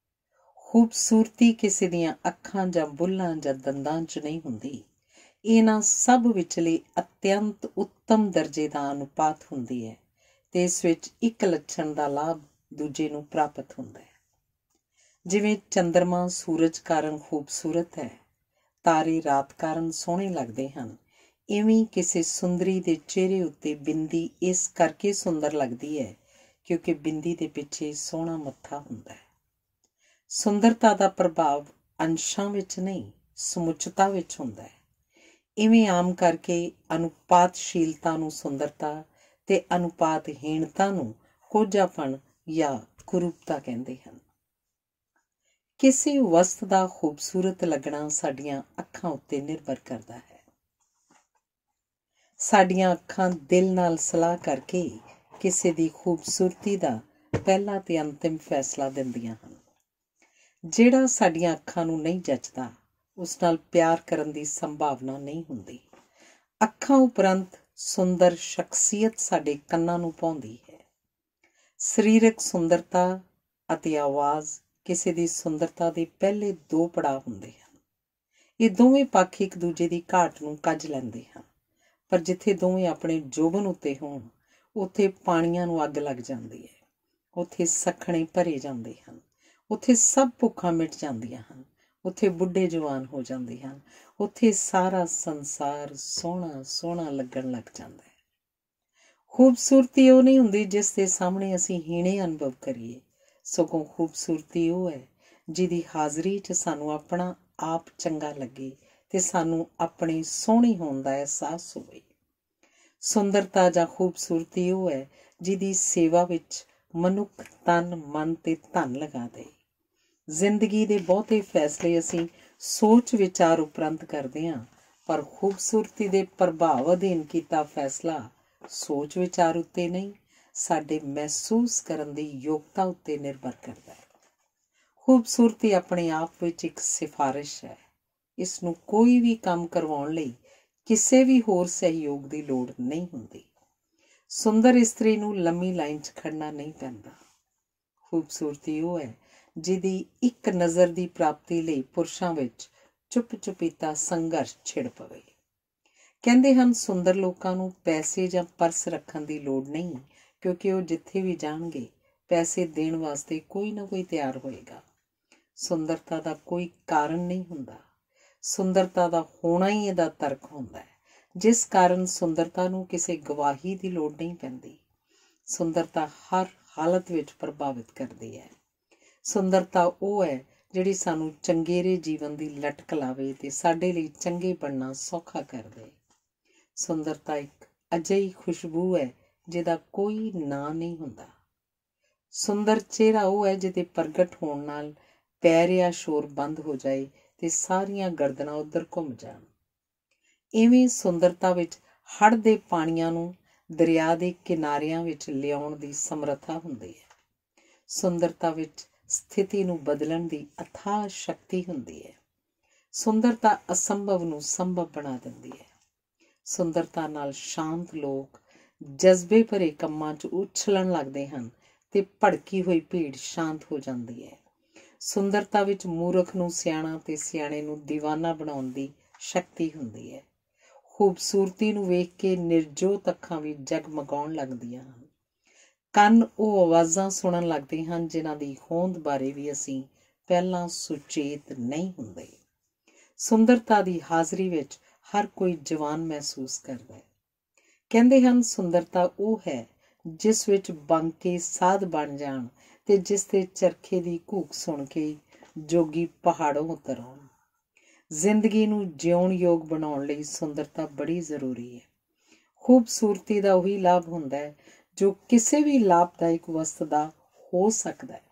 ਖੂਬਸੂਰਤੀ ਕਿਸੇ ਦੀਆਂ ਅੱਖਾਂ ਜਾਂ ਬੁੱਲ੍ਹਾਂ ਜਾਂ ਦੰਦਾਂ 'ਚ ਨਹੀਂ ਹੁੰਦੀ। ਇਹਨਾਂ ਸਭ ਵਿਚਲੇ ਅਤਿਅੰਤ ਉੱਤਮ ਦਰਜੇ ਦਾ ਅਨੁਪਾਤ ਹੁੰਦੀ ਹੈ ਤੇ ਇਸ ਵਿੱਚ ਇੱਕ ਲੱਛਣ ਦਾ ਲਾਭ ਦੂਜੇ ਨੂੰ ਪ੍ਰਾਪਤ ਹੁੰਦਾ ਹੈ। ਜਿਵੇਂ ਚੰਦਰਮਾ ਸੂਰਜ ਕਾਰਨ ਖੂਬਸੂਰਤ ਹੈ, ਤਾਰੇ ਰਾਤ ਕਾਰਨ ਸੋਹਣੇ ਲੱਗਦੇ ਹਨ, ਇਵੇਂ ਕਿਸੇ ਸੁੰਦਰੀ ਦੇ ਚਿਹਰੇ ਉੱਤੇ ਬਿੰਦੀ ਇਸ ਕਰਕੇ ਸੁੰਦਰ ਲੱਗਦੀ ਹੈ ਕਿਉਂਕਿ ਬਿੰਦੀ ਦੇ ਪਿੱਛੇ ਸੋਹਣਾ ਮੱਥਾ ਹੁੰਦਾ ਹੈ। ਸੁੰਦਰਤਾ ਦਾ ਪ੍ਰਭਾਵ ਅੰਸ਼ਾਂ ਵਿੱਚ ਨਹੀਂ, ਸਮੁੱਚਤਾ ਵਿੱਚ ਹੁੰਦਾ ਹੈ। ਇਵੇਂ ਆਮ ਕਰਕੇ ਅਨੁਪਾਤਸ਼ੀਲਤਾ ਨੂੰ ਸੁੰਦਰਤਾ ਤੇ ਅਨੁਪਾਤਹੀਣਤਾ ਨੂੰ ਕੋਝਾਪਣ ਜਾਂ ਕੁਰੂਪਤਾ ਕਹਿੰਦੇ ਹਨ। ਕਿਸੇ ਵਸਤ ਦਾ ਖੂਬਸੂਰਤ ਲੱਗਣਾ ਸਾਡੀਆਂ ਅੱਖਾਂ ਉੱਤੇ ਨਿਰਭਰ ਕਰਦਾ ਹੈ। ਸਾਡੀਆਂ ਅੱਖਾਂ ਦਿਲ ਨਾਲ ਸਲਾਹ ਕਰਕੇ ਕਿਸੇ ਦੀ ਖੂਬਸੂਰਤੀ ਦਾ ਪਹਿਲਾ ਤੇ ਅੰਤਿਮ ਫੈਸਲਾ ਦਿੰਦੀਆਂ ਹਨ। ਜਿਹੜਾ ਸਾਡੀਆਂ ਅੱਖਾਂ ਨੂੰ ਨਹੀਂ ਜੱਚਦਾ, ਉਸ ਨਾਲ ਪਿਆਰ ਕਰਨ ਦੀ ਸੰਭਾਵਨਾ ਨਹੀਂ ਹੁੰਦੀ। ਅੱਖਾਂ ਉਪਰੰਤ ਸੁੰਦਰ ਸ਼ਖਸੀਅਤ ਸਾਡੇ ਕੰਨਾਂ ਨੂੰ ਭਾਉਂਦੀ ਹੈ। ਸਰੀਰਕ ਸੁੰਦਰਤਾ ਅਤੇ ਆਵਾਜ਼ ਕਿਸੇ ਦੀ ਸੁੰਦਰਤਾ ਦੇ ਪਹਿਲੇ ਦੋ ਪੜਾਅ ਹੁੰਦੇ ਹਨ। ਇਹ ਦੋਵੇਂ ਪੱਖ ਇੱਕ ਦੂਜੇ ਦੀ ਘਾਟ ਨੂੰ ਕੱਜ ਲੈਂਦੇ ਹਨ, ਪਰ ਜਿੱਥੇ ਦੋਵੇਂ ਆਪਣੇ ਜੋਬਨ ਉੱਤੇ ਹੋਣ, ਉੱਥੇ ਪਾਣੀਆਂ ਨੂੰ ਅੱਗ ਲੱਗ ਜਾਂਦੀ ਹੈ। ਉੱਥੇ ਸੱਖਣੇ ਭਰੇ ਜਾਂਦੇ ਹਨ, ਉੱਥੇ ਸਭ ਭੁੱਖਾਂ ਮਿਟ ਜਾਂਦੀਆਂ ਹਨ, ਉੱਥੇ ਬੁੱਢੇ ਜਵਾਨ ਹੋ ਜਾਂਦੇ ਹਨ, ਉੱਥੇ ਸਾਰਾ ਸੰਸਾਰ ਸੋਹਣਾ ਸੋਹਣਾ ਲੱਗਣ ਲੱਗ ਜਾਂਦਾ ਹੈ। ਖੂਬਸੂਰਤੀ ਉਹ ਨਹੀਂ ਹੁੰਦੀ ਜਿਸ ਦੇ ਸਾਹਮਣੇ ਅਸੀਂ ਹੀਣੇ ਅਨੁਭਵ ਕਰੀਏ, ਸਗੋਂ ਖੂਬਸੂਰਤੀ ਉਹ ਹੈ ਜਿਹਦੀ ਹਾਜ਼ਰੀ 'ਚ ਸਾਨੂੰ ਆਪਣਾ ਆਪ ਚੰਗਾ ਲੱਗੇ ਤੇ ਸਾਨੂੰ ਆਪਣੇ ਸੋਹਣੀ ਹੋਣ ਦਾ ਅਹਿਸਾਸ ਹੋਵੇ। ਸੁੰਦਰਤਾ ਜਾਂ ਖੂਬਸੂਰਤੀ ਉਹ ਹੈ ਜਿਹਦੀ ਸੇਵਾ ਵਿੱਚ ਮਨੁੱਖ ਤਨ ਮਨ ਤੇ ਧਨ ਲਗਾ ਦੇ। ਜ਼ਿੰਦਗੀ ਦੇ ਬਹੁਤੇ ਫੈਸਲੇ ਅਸੀਂ ਸੋਚ ਵਿਚਾਰ ਉਪਰੰਤ ਕਰਦੇ ਹਾਂ, ਪਰ ਖੂਬਸੂਰਤੀ ਦੇ ਪ੍ਰਭਾਵ ਅਧੀਨ ਕੀਤਾ ਫੈਸਲਾ ਸੋਚ ਵਿਚਾਰ ਉੱਤੇ ਨਹੀਂ, ਸਾਡੇ ਮਹਿਸੂਸ ਕਰਨ ਦੀ ਯੋਗਤਾ ਉੱਤੇ ਨਿਰਭਰ ਕਰਦਾ ਹੈ। ਖੂਬਸੂਰਤੀ ਆਪਣੇ ਆਪ ਵਿੱਚ ਇੱਕ ਸਿਫਾਰਿਸ਼ ਹੈ। ਇਸ ਨੂੰ ਕੋਈ ਵੀ ਕੰਮ ਕਰਵਾਉਣ ਲਈ ਕਿਸੇ ਵੀ ਹੋਰ ਸਹਿਯੋਗ ਦੀ ਲੋੜ ਨਹੀਂ ਹੁੰਦੀ। ਸੁੰਦਰ ਇਸਤਰੀ ਨੂੰ ਲੰਮੀ ਲਾਈਨ 'ਚ ਖੜਨਾ ਨਹੀਂ ਪੈਂਦਾ। ਖੂਬਸੂਰਤੀ ਉਹ ਹੈ ਜਿਹਦੀ ਇੱਕ ਨਜ਼ਰ ਦੀ ਪ੍ਰਾਪਤੀ ਲਈ ਪੁਰਸ਼ਾਂ ਵਿੱਚ ਚੁੱਪ ਚੁਪੀਤਾ ਸੰਘਰਸ਼ ਛਿੜ ਪਵੇ। ਕਹਿੰਦੇ ਹਨ ਸੁੰਦਰ ਲੋਕਾਂ ਨੂੰ ਪੈਸੇ ਜਾਂ ਪਰਸ ਰੱਖਣ ਦੀ ਲੋੜ ਨਹੀਂ, ਕਿਉਂਕਿ ਉਹ ਜਿੱਥੇ ਵੀ ਜਾਣਗੇ ਪੈਸੇ ਦੇਣ ਵਾਸਤੇ ਕੋਈ ਨਾ ਕੋਈ ਤਿਆਰ ਹੋਏਗਾ। ਸੁੰਦਰਤਾ ਦਾ ਕੋਈ ਕਾਰਨ ਨਹੀਂ ਹੁੰਦਾ, ਸੁੰਦਰਤਾ ਦਾ ਹੋਣਾ ਹੀ ਇਹਦਾ ਤਰਕ ਹੁੰਦਾ ਹੈ, ਜਿਸ ਕਾਰਨ ਸੁੰਦਰਤਾ ਨੂੰ ਕਿਸੇ ਗਵਾਹੀ ਦੀ ਲੋੜ ਨਹੀਂ ਪੈਂਦੀ। ਸੁੰਦਰਤਾ ਹਰ ਹਾਲਤ ਵਿੱਚ ਪ੍ਰਭਾਵਿਤ ਕਰਦੀ ਹੈ। ਸੁੰਦਰਤਾ ਉਹ ਹੈ ਜਿਹੜੀ ਸਾਨੂੰ ਚੰਗੇਰੇ ਜੀਵਨ ਦੀ ਲਟਕ ਲਾਵੇ ਤੇ ਸਾਡੇ ਲਈ ਚੰਗੇ ਬਣਨਾ ਸੌਖਾ ਕਰ ਦੇ। ਸੁੰਦਰਤਾ ਇੱਕ ਅਜਿਹੀ ਖੁਸ਼ਬੂ ਹੈ ਜਿਹਦਾ ਕੋਈ ਨਾਂ ਨਹੀਂ ਹੁੰਦਾ। ਸੁੰਦਰ ਚਿਹਰਾ ਉਹ ਹੈ ਜਿਹਦੇ ਪ੍ਰਗਟ ਹੋਣ ਨਾਲ ਪੈ ਰਿਹਾ ਸ਼ੋਰ ਬੰਦ ਹੋ ਜਾਏ ਤੇ ਸਾਰੀਆਂ ਗਰਦਨਾਂ ਉੱਧਰ ਘੁੰਮ ਜਾਣ। ਇਵੇਂ ਸੁੰਦਰਤਾ ਵਿੱਚ ਹੜ੍ਹ ਦੇ ਪਾਣੀਆਂ ਨੂੰ ਦਰਿਆ ਦੇ ਕਿਨਾਰਿਆਂ ਵਿੱਚ ਲਿਆਉਣ ਦੀ ਸਮਰੱਥਾ ਹੁੰਦੀ ਹੈ। ਸੁੰਦਰਤਾ ਵਿੱਚ ਸਥਿਤੀ ਨੂੰ ਬਦਲਣ ਦੀ ਅਥਾਹ ਸ਼ਕਤੀ ਹੁੰਦੀ ਹੈ। ਸੁੰਦਰਤਾ ਅਸੰਭਵ ਨੂੰ ਸੰਭਵ ਬਣਾ ਦਿੰਦੀ ਹੈ। ਸੁੰਦਰਤਾ ਨਾਲ ਸ਼ਾਂਤ ਲੋਕ ਜਜ਼ਬੇ ਭਰੇ ਕੰਮਾਂ 'ਚ ਉਛਲਣ ਲੱਗਦੇ ਹਨ ਤੇ ਭੜਕੀ ਹੋਈ ਭੀੜ ਸ਼ਾਂਤ ਹੋ ਜਾਂਦੀ ਹੈ। ਸੁੰਦਰਤਾ ਵਿੱਚ ਮੂਰਖ ਨੂੰ ਸਿਆਣਾ ਤੇ ਸਿਆਣੇ ਨੂੰ ਦੀਵਾਨਾ ਬਣਾਉਣ ਦੀ ਸ਼ਕਤੀ ਹੁੰਦੀ ਹੈ। ਖੂਬਸੂਰਤੀ ਨੂੰ ਵੇਖ ਕੇ ਨਿਰਜੋਤ ਅੱਖਾਂ ਵੀ ਜਗਮਗਾਉਣ ਲੱਗਦੀਆਂ ਹਨ। ਕੰਨ ਉਹ ਆਵਾਜ਼ਾਂ ਸੁਣਨ ਲੱਗਦੇ ਹਨ ਜਿਨ੍ਹਾਂ ਦੀ ਹੋਂਦ ਬਾਰੇ ਵੀ ਅਸੀਂ ਪਹਿਲਾਂ ਸੁਚੇਤ ਨਹੀਂ ਹੁੰਦੇ। ਸੁੰਦਰਤਾ ਦੀ ਹਾਜ਼ਰੀ ਵਿੱਚ ਹਰ ਕੋਈ ਜਵਾਨ ਮਹਿਸੂਸ ਕਰਦਾ ਹੈ। ਕਹਿੰਦੇ ਹਨ ਸੁੰਦਰਤਾ ਉਹ ਹੈ ਜਿਸ ਵਿੱਚ ਬਾਂਕੇ ਸਾਧ ਬਣ ਜਾਣ ਤੇ ਜਿਸ ਦੇ ਚਰਖੇ ਦੀ ਘੂਕ ਸੁਣ ਕੇ ਜੋਗੀ ਪਹਾੜੋਂ ਉਤਰ ਆਉਣ। ਜ਼ਿੰਦਗੀ ਨੂੰ ਜਿਉਣ ਯੋਗ ਬਣਾਉਣ ਲਈ ਸੁੰਦਰਤਾ ਬੜੀ ਜ਼ਰੂਰੀ ਹੈ। ਖੂਬਸੂਰਤੀ ਦਾ ਉਹੀ ਲਾਭ ਹੁੰਦਾ ਹੈ ਜੋ ਕਿਸੇ ਵੀ ਲਾਭਦਾਇਕ ਵਸਤ ਦਾ ਹੋ ਸਕਦਾ ਹੈ।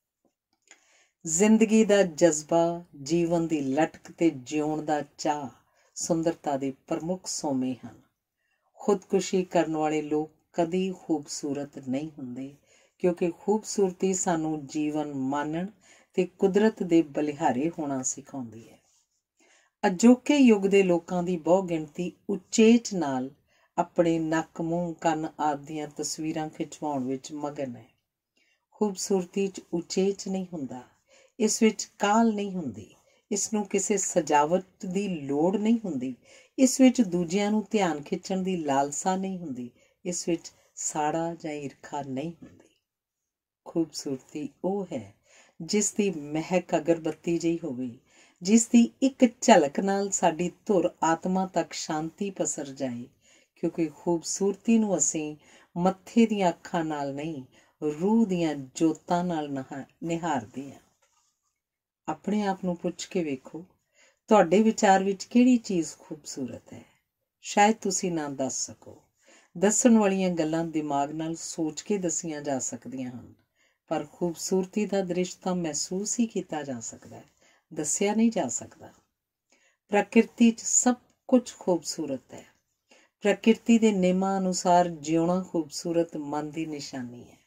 ਜ਼ਿੰਦਗੀ ਦਾ ਜਜ਼ਬਾ, ਜੀਵਨ ਦੀ ਲਟਕ ਤੇ ਜਿਉਣ ਦਾ ਚਾਅ ਸੁੰਦਰਤਾ ਦੇ ਪ੍ਰਮੁੱਖ ਸੋਮੇ ਹਨ। ਖੁਦਕੁਸ਼ੀ ਕਰਨ ਵਾਲੇ ਲੋਕ ਕਦੀ ਖੂਬਸੂਰਤ ਨਹੀਂ ਹੁੰਦੇ, ਕਿਉਂਕਿ ਖੂਬਸੂਰਤੀ ਸਾਨੂੰ ਜੀਵਨ ਮਾਣਨ ਤੇ ਕੁਦਰਤ ਦੇ ਬਲਿਹਾਰੇ ਹੋਣਾ ਸਿਖਾਉਂਦੀ ਹੈ। ਅਜੋਕੇ ਯੁੱਗ ਦੇ ਲੋਕਾਂ ਦੀ ਬਹੁ ਗਿਣਤੀ ਉਚੇਚ ਨਾਲ ਆਪਣੇ ਨੱਕ, ਮੂੰਹ, ਕੰਨ ਆਦਿ ਦੀਆਂ ਤਸਵੀਰਾਂ ਖਿਚਵਾਉਣ ਵਿੱਚ ਮਗਨ ਹੈ। ਖੂਬਸੂਰਤੀ 'ਚ ਉਚੇਚ ਨਹੀਂ ਹੁੰਦਾ, ਇਸ ਵਿੱਚ ਕਾਹਲ ਨਹੀਂ ਹੁੰਦੀ, ਇਸ ਨੂੰ ਕਿਸੇ ਸਜਾਵਟ ਦੀ ਲੋੜ ਨਹੀਂ ਹੁੰਦੀ, ਇਸ ਵਿੱਚ ਦੂਜਿਆਂ ਨੂੰ ਧਿਆਨ ਖਿੱਚਣ ਦੀ ਲਾਲਸਾ ਨਹੀਂ ਹੁੰਦੀ, ਇਸ ਵਿੱਚ ਸਾੜਾ ਜਾਂ ਈਰਖਾ ਨਹੀਂ ਹੁੰਦੀ। ਖੂਬਸੂਰਤੀ ਉਹ ਹੈ ਜਿਸ ਦੀ ਮਹਿਕ ਅਗਰਬੱਤੀ ਜਿਹੀ ਹੋਵੇ, ਜਿਸ ਦੀ ਇੱਕ ਝਲਕ ਨਾਲ ਸਾਡੀ ਧੁਰ ਆਤਮਾ ਤੱਕ ਸ਼ਾਂਤੀ ਪਸਰ ਜਾਏ, ਕਿਉਂਕਿ ਖੂਬਸੂਰਤੀ ਨੂੰ ਅਸੀਂ ਮੱਥੇ ਦੀਆਂ ਅੱਖਾਂ ਨਾਲ ਨਹੀਂ, ਰੂਹ ਦੀਆਂ ਜੋਤਾਂ ਨਾਲ ਨਿਹਾਰਦੇ ਹਾਂ। ਆਪਣੇ ਆਪ ਨੂੰ ਪੁੱਛ ਕੇ ਵੇਖੋ, ਤੁਹਾਡੇ ਵਿਚਾਰ ਵਿੱਚ ਕਿਹੜੀ ਚੀਜ਼ ਖੂਬਸੂਰਤ ਹੈ? ਸ਼ਾਇਦ ਤੁਸੀਂ ਨਾ ਦੱਸ ਸਕੋ। ਦੱਸਣ ਵਾਲੀਆਂ ਗੱਲਾਂ ਦਿਮਾਗ ਨਾਲ ਸੋਚ ਕੇ ਦੱਸੀਆਂ ਜਾ ਸਕਦੀਆਂ ਹਨ, ਪਰ ਖੂਬਸੂਰਤੀ ਦਾ ਦ੍ਰਿਸ਼ ਤਾਂ ਮਹਿਸੂਸ ਹੀ ਕੀਤਾ ਜਾ ਸਕਦਾ ਹੈ, ਦੱਸਿਆ ਨਹੀਂ ਜਾ ਸਕਦਾ। ਪ੍ਰਕਿਰਤੀ 'ਚ ਸਭ ਕੁਝ ਖੂਬਸੂਰਤ ਹੈ। ਪ੍ਰਕਿਰਤੀ ਦੇ ਨਿਯਮਾਂ ਅਨੁਸਾਰ ਜਿਉਣਾ ਖੂਬਸੂਰਤ ਮਨ ਦੀ ਨਿਸ਼ਾਨੀ ਹੈ।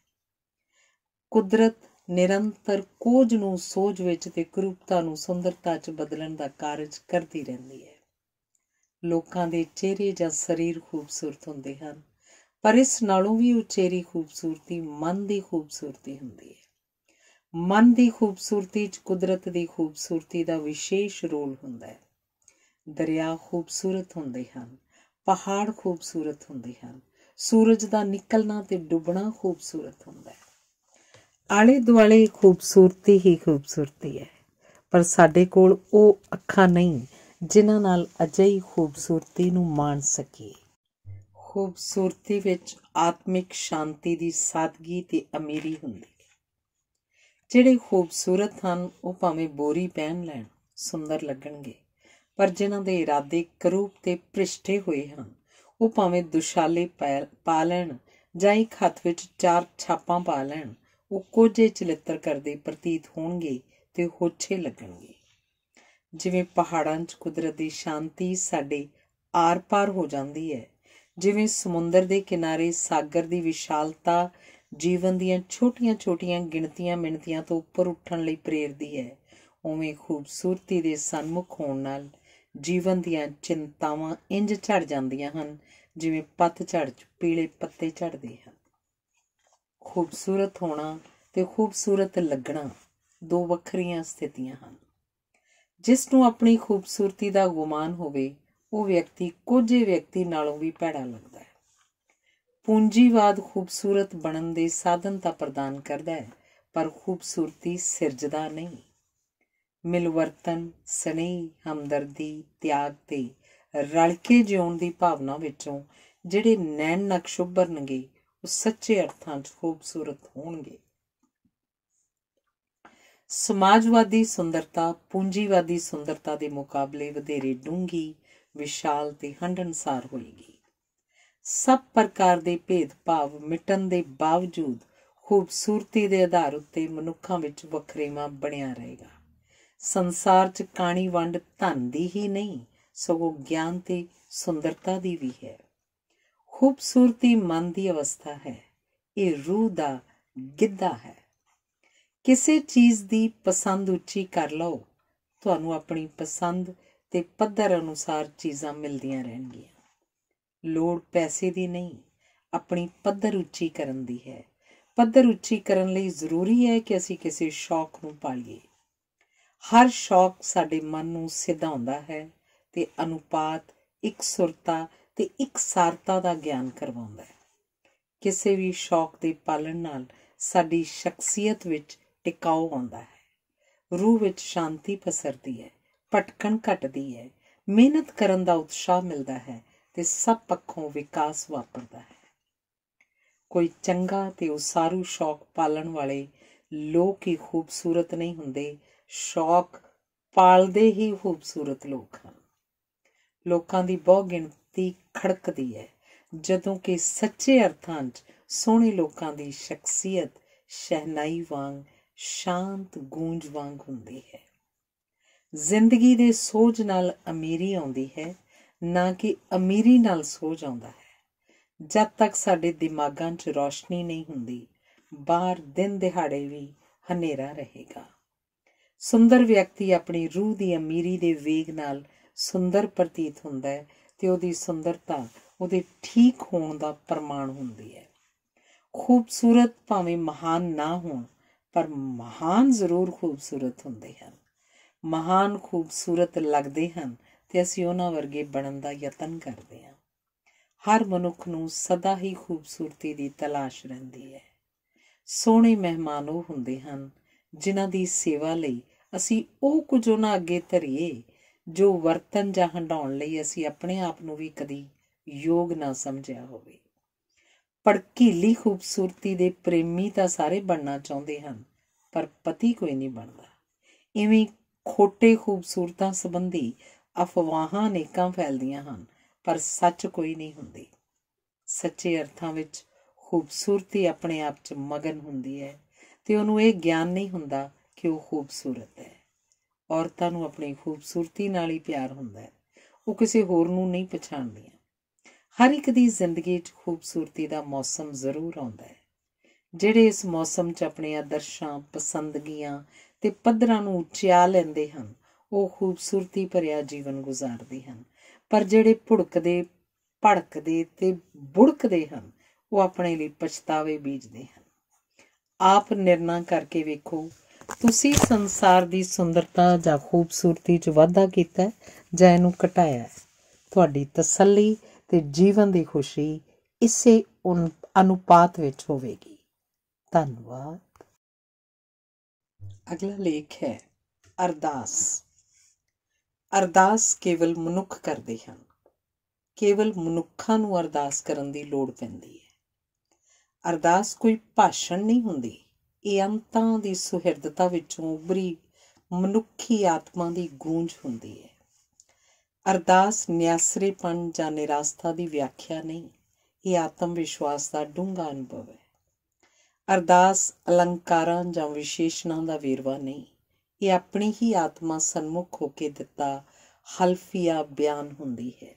ਕੁਦਰਤ ਨਿਰੰਤਰ ਕੋਝ ਨੂੰ ਸੋਝ ਵਿੱਚ ਤੇ ਕਰੂਪਤਾ ਨੂੰ ਸੁੰਦਰਤਾ 'ਚ ਬਦਲਣ ਦਾ ਕਾਰਜ ਕਰਦੀ ਰਹਿੰਦੀ ਹੈ। ਲੋਕਾਂ ਦੇ ਚਿਹਰੇ ਜਾਂ ਸਰੀਰ ਖੂਬਸੂਰਤ ਹੁੰਦੇ ਹਨ, ਪਰ ਇਸ ਨਾਲੋਂ ਵੀ ਉਚੇਰੀ ਖੂਬਸੂਰਤੀ ਮਨ ਦੀ ਖੂਬਸੂਰਤੀ ਹੁੰਦੀ ਹੈ। ਮਨ ਦੀ ਖੂਬਸੂਰਤੀ 'ਚ ਕੁਦਰਤ ਦੀ ਖੂਬਸੂਰਤੀ ਦਾ ਵਿਸ਼ੇਸ਼ ਰੋਲ ਹੁੰਦਾ ਹੈ। ਦਰਿਆ ਖੂਬਸੂਰਤ ਹੁੰਦੇ ਹਨ, ਪਹਾੜ ਖੂਬਸੂਰਤ ਹੁੰਦੇ ਹਨ, ਸੂਰਜ ਦਾ ਨਿਕਲਣਾ ਤੇ ਡੁੱਬਣਾ ਖੂਬਸੂਰਤ ਹੁੰਦਾ ਹੈ। ਆਲੇ ਦੁਆਲੇ ਖੂਬਸੂਰਤੀ ਹੀ ਖੂਬਸੂਰਤੀ ਹੈ, ਪਰ ਸਾਡੇ ਕੋਲ ਉਹ ਅੱਖਾਂ ਨਹੀਂ ਜਿਨ੍ਹਾਂ ਨਾਲ ਅਜਿਹੀ ਖੂਬਸੂਰਤੀ ਨੂੰ ਮਾਣ ਸਕੀਏ। ਖੂਬਸੂਰਤੀ ਵਿੱਚ ਆਤਮਿਕ ਸ਼ਾਂਤੀ ਦੀ ਸਾਦਗੀ ਤੇ ਅਮੀਰੀ ਹੁੰਦੀ ਹੈ। ਜਿਹੜੇ ਖੂਬਸੂਰਤ ਹਨ ਉਹ ਭਾਵੇਂ ਬੋਰੀ ਪਹਿਨ ਲੈਣ, ਸੁੰਦਰ ਲੱਗਣਗੇ, ਪਰ ਜਿਨ੍ਹਾਂ ਦੇ ਇਰਾਦੇ ਕਰੂਪ ਤੇ ਭ੍ਰਿਸ਼ਟੇ ਹੋਏ ਹਨ ਉਹ ਭਾਵੇਂ ਦੁਸ਼ਾਲੇ ਪੈ ਪਾ ਲੈਣ ਜਾਂ ਇੱਕ ਹੱਥ ਵਿੱਚ ਚਾਰ ਛਾਪਾਂ ਪਾ ਲੈਣ, ਉਹ ਕੋਝੇ ਚਲਿੱਤਰ ਕਰਦੇ ਪ੍ਰਤੀਤ ਹੋਣਗੇ ਤੇ ਹੋਛੇ ਲੱਗਣਗੇ। ਜਿਵੇਂ ਪਹਾੜਾਂ 'ਚ ਕੁਦਰਤ ਦੀ ਸ਼ਾਂਤੀ ਸਾਡੇ ਆਰ ਪਾਰ ਹੋ ਜਾਂਦੀ ਹੈ, ਜਿਵੇਂ ਸਮੁੰਦਰ ਦੇ ਕਿਨਾਰੇ ਸਾਗਰ ਦੀ ਵਿਸ਼ਾਲਤਾ ਜੀਵਨ ਦੀਆਂ ਛੋਟੀਆਂ ਛੋਟੀਆਂ ਗਿਣਤੀਆਂ ਮਿਣਤੀਆਂ ਤੋਂ ਉੱਪਰ ਉੱਠਣ ਲਈ ਪ੍ਰੇਰਦੀ ਹੈ, ਉਵੇਂ ਖੂਬਸੂਰਤੀ ਦੇ ਸਨਮੁਖ ਹੋਣ ਨਾਲ ਜੀਵਨ ਦੀਆਂ ਚਿੰਤਾਵਾਂ ਇੰਝ ਝੜ ਜਾਂਦੀਆਂ ਹਨ ਜਿਵੇਂ ਪੱਤਝੜ 'ਚ ਪੀਲੇ ਪੱਤੇ ਝੜਦੇ ਹਨ। ਖੂਬਸੂਰਤ ਹੋਣਾ ਤੇ ਖੂਬਸੂਰਤ ਲੱਗਣਾ ਦੋ ਵੱਖਰੀਆਂ ਸਥਿਤੀਆਂ ਹਨ। ਜਿਸ ਨੂੰ ਆਪਣੀ ਖੂਬਸੂਰਤੀ ਦਾ ਗੁਮਾਨ ਹੋਵੇ ਉਹ ਵਿਅਕਤੀ ਕੋਝੇ ਵਿਅਕਤੀ ਨਾਲੋਂ ਵੀ ਭੈੜਾ ਲੱਗਦਾ ਹੈ। ਪੂੰਜੀਵਾਦ ਖੂਬਸੂਰਤ ਬਣਨ ਦੇ ਸਾਧਨ ਤਾਂ ਪ੍ਰਦਾਨ ਕਰਦਾ ਹੈ, ਪਰ ਖੂਬਸੂਰਤੀ ਸਿਰਜਦਾ ਨਹੀਂ। ਮਿਲਵਰਤਨ, ਸਨੇਹ, ਹਮਦਰਦੀ, ਤਿਆਗ ਤੇ ਰਲ ਕੇ ਜਿਉਣ ਦੀ ਭਾਵਨਾ ਵਿੱਚੋਂ ਜਿਹੜੇ ਨੈਣ ਨਕਸ਼ ਉੱਭਰਨਗੇ ਉਹ ਸੱਚੇ ਅਰਥਾਂ 'ਚ ਖੂਬਸੂਰਤ ਹੋਣਗੇ। ਸਮਾਜਵਾਦੀ ਸੁੰਦਰਤਾ ਪੂੰਜੀਵਾਦੀ ਸੁੰਦਰਤਾ ਦੇ ਮੁਕਾਬਲੇ ਵਧੇਰੇ ਡੂੰਘੀ, ਵਿਸ਼ਾਲ ਤੇ ਹੰਢਣਸਾਰ ਹੋਏਗੀ। ਸਭ ਪ੍ਰਕਾਰ ਦੇ ਭੇਦਭਾਵ ਮਿਟਣ ਦੇ ਬਾਵਜੂਦ ਖੂਬਸੂਰਤੀ ਦੇ ਆਧਾਰ ਉੱਤੇ ਮਨੁੱਖਾਂ ਵਿੱਚ ਵਖਰੇਵਾਂ ਬਣਿਆ ਰਹੇਗਾ। ਸੰਸਾਰ 'ਚ ਕਾਣੀ ਵੰਡ ਧਨ ਦੀ ਹੀ ਨਹੀਂ, ਸਗੋਂ ਗਿਆਨ ਤੇ ਸੁੰਦਰਤਾ ਦੀ ਵੀ ਹੈ। ਖੂਬਸੂਰਤੀ ਮਨ ਦੀ ਅਵਸਥਾ ਹੈ, ਇਹ ਰੂਹ ਦਾ ਗਿੱਧਾ ਹੈ। ਕਿਸੇ ਚੀਜ਼ ਦੀ ਪਸੰਦ ਉੱਚੀ ਕਰ ਲਓ, ਤੁਹਾਨੂੰ ਆਪਣੀ ਪਸੰਦ ਤੇ ਪੱਧਰ ਅਨੁਸਾਰ ਚੀਜ਼ਾਂ ਮਿਲਦੀਆਂ ਰਹਿਣਗੀਆਂ। ਲੋੜ ਪੈਸੇ ਦੀ ਨਹੀਂ, ਆਪਣੀ ਪੱਧਰ ਉੱਚੀ ਕਰਨ ਦੀ ਹੈ। ਪੱਧਰ ਉੱਚੀ ਕਰਨ ਲਈ ਜ਼ਰੂਰੀ ਹੈ ਕਿ ਅਸੀਂ ਕਿਸੇ ਸ਼ੌਕ ਨੂੰ ਪਾਲੀਏ। ਹਰ ਸ਼ੌਕ ਸਾਡੇ ਮਨ ਨੂੰ ਸਿਧਾਉਂਦਾ ਹੈ ਤੇ ਅਨੁਪਾਤ, ਇਕਸੁਰਤਾ ਤੇ ਇਕਸਾਰਤਾ ਦਾ ਗਿਆਨ ਕਰਵਾਉਂਦਾ ਹੈ। ਕਿਸੇ ਵੀ ਸ਼ੌਕ ਦੇ ਪਾਲਣ ਨਾਲ ਸਾਡੀ ਸ਼ਖਸੀਅਤ ਵਿੱਚ ਟਿਕਾਓ ਆਉਂਦਾ ਹੈ, ਰੂਹ ਵਿੱਚ ਸ਼ਾਂਤੀ ਪਸਰਦੀ ਹੈ, ਭਟਕਣ ਘਟਦੀ ਹੈ, ਮਿਹਨਤ ਕਰਨ ਦਾ ਉਤਸ਼ਾਹ ਮਿਲਦਾ ਹੈ ਤੇ ਸਭ ਪੱਖੋਂ ਵਿਕਾਸ ਵਾਪਰਦਾ ਹੈ। ਕੋਈ ਚੰਗਾ ਤੇ ਉਸਾਰੂ ਸ਼ੌਕ ਪਾਲਣ ਵਾਲੇ ਲੋਕ ਹੀ ਖੂਬਸੂਰਤ ਨਹੀਂ ਹੁੰਦੇ, ਸ਼ੌਕ ਪਾਲਦੇ ਹੀ ਖੂਬਸੂਰਤ ਲੋਕ ਹਨ। ਲੋਕਾਂ ਦੀ ਬਹੁ ਗਿਣਤੀ ਖੜਕਦੀ ਹੈ, ਜਦੋਂ ਕਿ ਸੱਚੇ ਅਰਥਾਂ 'ਚ ਸੋਹਣੇ ਲੋਕਾਂ ਦੀ ਸ਼ਖਸੀਅਤ ਸ਼ਹਿਨਾਈ ਵਾਂਗ ਸ਼ਾਂਤ ਗੂੰਜ ਵਾਂਗ ਹੁੰਦੀ ਹੈ। ਜ਼ਿੰਦਗੀ ਦੇ ਸੋਝ ਨਾਲ ਅਮੀਰੀ ਆਉਂਦੀ ਹੈ, ਨਾ ਕਿ ਅਮੀਰੀ ਨਾਲ ਸੋਝ ਆਉਂਦਾ ਹੈ। ਜਦ ਤੱਕ ਸਾਡੇ ਦਿਮਾਗਾਂ 'ਚ ਰੌਸ਼ਨੀ ਨਹੀਂ ਹੁੰਦੀ, ਬਾਹਰ ਦਿਨ ਦਿਹਾੜੇ ਵੀ ਹਨੇਰਾ ਰਹੇਗਾ। ਸੁੰਦਰ ਵਿਅਕਤੀ ਆਪਣੀ ਰੂਹ ਦੀ ਅਮੀਰੀ ਦੇ ਵੇਗ ਨਾਲ ਸੁੰਦਰ ਪ੍ਰਤੀਤ ਹੁੰਦਾ ਹੈ ਤੇ ਉਹਦੀ ਸੁੰਦਰਤਾ ਉਹਦੇ ਠੀਕ ਹੋਣ ਦਾ ਪ੍ਰਮਾਣ ਹੁੰਦੀ ਹੈ। ਖੂਬਸੂਰਤ ਭਾਵੇਂ ਮਹਾਨ ਨਾ ਹੋਣ, ਪਰ ਮਹਾਨ ਜ਼ਰੂਰ ਖੂਬਸੂਰਤ ਹੁੰਦੇ ਹਨ। ਮਹਾਨ ਖੂਬਸੂਰਤ ਲੱਗਦੇ ਹਨ ਤੇ ਅਸੀਂ ਉਹਨਾਂ ਵਰਗੇ ਬਣਨ ਦਾ ਯਤਨ ਕਰਦੇ ਹਾਂ। ਹਰ ਮਨੁੱਖ ਨੂੰ ਸਦਾ ਹੀ ਖੂਬਸੂਰਤੀ ਦੀ ਤਲਾਸ਼ ਰਹਿੰਦੀ ਹੈ। ਸੋਹਣੇ ਮਹਿਮਾਨ ਉਹ ਹੁੰਦੇ ਹਨ ਜਿਨ੍ਹਾਂ ਦੀ ਸੇਵਾ ਲਈ ਅਸੀਂ ਉਹ ਕੁਝ ਉਹਨਾਂ ਅੱਗੇ ਧਰੀਏ ਜੋ ਵਰਤਨ ਜਾਂ ਹੰਢਾਉਣ ਲਈ ਅਸੀਂ ਆਪਣੇ ਆਪ ਨੂੰ ਵੀ ਕਦੀ ਯੋਗ ਨਾ ਸਮਝਿਆ ਹੋਵੇ। ਭੜਕੀਲੀ ਖੂਬਸੂਰਤੀ ਦੇ ਪ੍ਰੇਮੀ ਤਾਂ ਸਾਰੇ ਬਣਨਾ ਚਾਹੁੰਦੇ ਹਨ, ਪਰ ਪਤੀ ਕੋਈ ਨਹੀਂ ਬਣਦਾ। ਇਵੇਂ ਖੋਟੇ ਖੂਬਸੂਰਤਾਂ ਸੰਬੰਧੀ ਅਫਵਾਹਾਂ ਅਨੇਕਾਂ ਫੈਲਦੀਆਂ ਹਨ, ਪਰ ਸੱਚ ਕੋਈ ਨਹੀਂ ਹੁੰਦੀ। ਸੱਚੇ ਅਰਥਾਂ ਵਿੱਚ ਖੂਬਸੂਰਤੀ ਆਪਣੇ ਆਪ 'ਚ ਮਗਨ ਹੁੰਦੀ ਹੈ ਤੇ ਉਹਨੂੰ ਇਹ ਗਿਆਨ ਨਹੀਂ ਹੁੰਦਾ ਕਿ ਉਹ ਖੂਬਸੂਰਤ ਹੈ। ਔਰਤਾਂ ਨੂੰ ਆਪਣੀ ਖੂਬਸੂਰਤੀ ਨਾਲ ਹੀ ਪਿਆਰ ਹੁੰਦਾ ਹੈ, ਉਹ ਕਿਸੇ ਹੋਰ ਨੂੰ ਨਹੀਂ ਪਛਾਣਦੀਆਂ। ਹਰ ਇੱਕ ਦੀ ਜ਼ਿੰਦਗੀ 'ਚ ਖੂਬਸੂਰਤੀ ਦਾ ਮੌਸਮ ਜ਼ਰੂਰ ਆਉਂਦਾ ਹੈ। ਜਿਹੜੇ ਇਸ ਮੌਸਮ 'ਚ ਆਪਣੇ ਆਦਰਸ਼ਾਂ, ਪਸੰਦਗੀਆਂ ਤੇ ਪੱਧਰਾਂ ਨੂੰ ਉੱਚਿਆ ਲੈਂਦੇ ਹਨ, ਉਹ ਖੂਬਸੂਰਤੀ ਭਰਿਆ ਜੀਵਨ ਗੁਜ਼ਾਰਦੇ ਹਨ। ਪਰ ਜਿਹੜੇ ਭੁੜਕਦੇ, ਭੜਕਦੇ ਤੇ ਬੁੜਕਦੇ ਹਨ, ਉਹ ਆਪਣੇ ਲਈ ਪਛਤਾਵੇ ਬੀਜਦੇ ਹਨ। ਆਪ ਨਿਰਣਾ ਕਰਕੇ ਵੇਖੋ, ਤੁਸੀਂ ਸੰਸਾਰ ਦੀ ਸੁੰਦਰਤਾ ਜਾਂ ਖੂਬਸੂਰਤੀ 'ਚ ਵਾਧਾ ਕੀਤਾ ਜਾਂ ਇਹਨੂੰ ਘਟਾਇਆ। ਤੁਹਾਡੀ ਤਸੱਲੀ ਤੇ ਜੀਵਨ ਦੀ ਖੁਸ਼ੀ ਇਸੇ ਅਨੁਪਾਤ ਵਿੱਚ ਹੋਵੇਗੀ। ਧੰਨਵਾਦ। ਅਗਲਾ ਲੇਖ ਹੈ ਅਰਦਾਸ। ਅਰਦਾਸ ਕੇਵਲ ਮਨੁੱਖ ਕਰਦੇ ਹਨ। ਕੇਵਲ ਮਨੁੱਖਾਂ ਨੂੰ ਅਰਦਾਸ ਕਰਨ ਦੀ ਲੋੜ ਪੈਂਦੀ ਹੈ। ਅਰਦਾਸ ਕੋਈ ਭਾਸ਼ਣ ਨਹੀਂ ਹੁੰਦੀ, ਇਹ ਅੰਤਾਂ ਦੀ ਸੁਹਿਰਦਤਾ ਵਿੱਚੋਂ ਉਭਰੀ ਮਨੁੱਖੀ ਆਤਮਾ ਦੀ ਗੂੰਜ ਹੁੰਦੀ ਹੈ। ਅਰਦਾਸ ਨਿਆਸਰੇਪਣ ਜਾਂ ਨਿਰਾਸਤਾ ਦੀ ਵਿਆਖਿਆ ਨਹੀਂ, ਇਹ ਆਤਮ ਵਿਸ਼ਵਾਸ ਦਾ ਡੂੰਘਾ ਅਨੁਭਵ ਹੈ। ਅਰਦਾਸ ਅਲੰਕਾਰਾਂ ਜਾਂ ਵਿਸ਼ੇਸ਼ਣਾਂ ਦਾ ਵੇਰਵਾ ਨਹੀਂ, ਇਹ ਆਪਣੀ ਹੀ ਆਤਮਾ ਸਨਮੁਖ ਹੋ ਕੇ ਦਿੱਤਾ ਹਲਫੀਆ ਬਿਆਨ ਹੁੰਦੀ ਹੈ।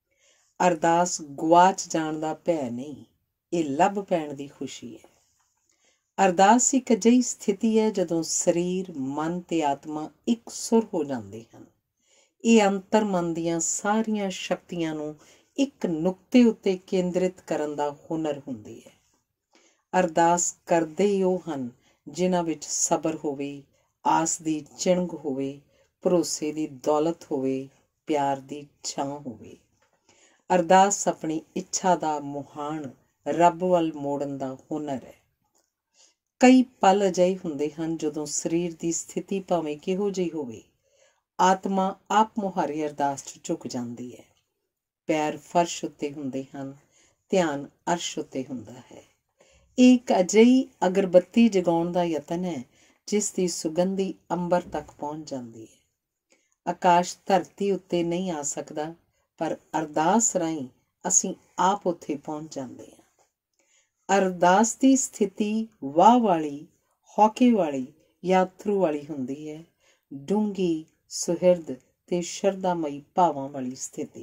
ਅਰਦਾਸ ਗੁਆਚ ਜਾਣ ਦਾ ਭੈ ਨਹੀਂ, ਇਹ ਲੱਭ ਪੈਣ ਦੀ ਖੁਸ਼ੀ ਹੈ। ਅਰਦਾਸ ਇੱਕ ਅਜਿਹੀ ਸਥਿਤੀ ਹੈ ਜਦੋਂ ਸਰੀਰ, ਮਨ ਤੇ ਆਤਮਾ ਇੱਕ ਸੁਰ ਹੋ ਜਾਂਦੇ ਹਨ। ਇਹ ਅੰਤਰ ਮਨ ਦੀਆਂ ਸਾਰੀਆਂ ਸ਼ਕਤੀਆਂ ਨੂੰ ਇੱਕ ਨੁਕਤੇ ਉੱਤੇ ਕੇਂਦਰਿਤ ਕਰਨ ਦਾ ਹੁਨਰ ਹੁੰਦੀ ਹੈ। ਅਰਦਾਸ ਕਰਦੇ ਹੀ ਉਹ ਹਨ ਜਿਨ੍ਹਾਂ ਵਿੱਚ ਸਬਰ ਹੋਵੇ, ਆਸ ਦੀ ਚਿਣਗ ਹੋਵੇ, ਭਰੋਸੇ ਦੀ ਦੌਲਤ ਹੋਵੇ, ਪਿਆਰ ਦੀ ਛਾਂ ਹੋਵੇ। ਅਰਦਾਸ ਆਪਣੀ ਇੱਛਾ ਦਾ ਮੁਹਾਨ ਰੱਬ ਵੱਲ ਮੋੜਨ ਦਾ ਹੁਨਰ ਹੈ। ਕਈ ਪਲ ਅਜਿਹੇ ਹੁੰਦੇ ਹਨ ਜਦੋਂ ਸਰੀਰ ਦੀ ਸਥਿਤੀ ਭਾਵੇਂ ਕਿਹੋ ਜਿਹੀ ਹੋਵੇ, ਆਤਮਾ ਆਪ ਮੁਹਾਰੀ ਅਰਦਾਸ 'ਚ ਝੁਕ ਜਾਂਦੀ ਹੈ। ਪੈਰ ਫਰਸ਼ ਉੱਤੇ ਹੁੰਦੇ ਹਨ, ਧਿਆਨ ਅਰਸ਼ ਉੱਤੇ ਹੁੰਦਾ ਹੈ। ਇਹ ਇੱਕ ਅਜਿਹੀ ਅਗਰਬੱਤੀ ਜਗਾਉਣ ਦਾ ਯਤਨ ਹੈ ਜਿਸ ਦੀ ਸੁਗੰਧੀ ਅੰਬਰ ਤੱਕ ਪਹੁੰਚ ਜਾਂਦੀ ਹੈ। ਆਕਾਸ਼ ਧਰਤੀ ਉੱਤੇ ਨਹੀਂ ਆ ਸਕਦਾ, ਪਰ ਅਰਦਾਸ ਰਾਹੀਂ ਅਸੀਂ ਆਪ ਉੱਥੇ ਪਹੁੰਚ ਜਾਂਦੇ ਹਾਂ। ਅਰਦਾਸ ਦੀ ਸਥਿਤੀ ਵਾਹ ਵਾਲੀ, ਹੌਕੇ ਵਾਲੀ, ਯਾਤਰੂ ਵਾਲੀ ਹੁੰਦੀ ਹੈ, ਡੂੰਘੀ, ਸੁਹਿਰਦ ਤੇ ਸ਼ਰਧਾਮਈ ਭਾਵਾਂ ਵਾਲੀ ਸਥਿਤੀ।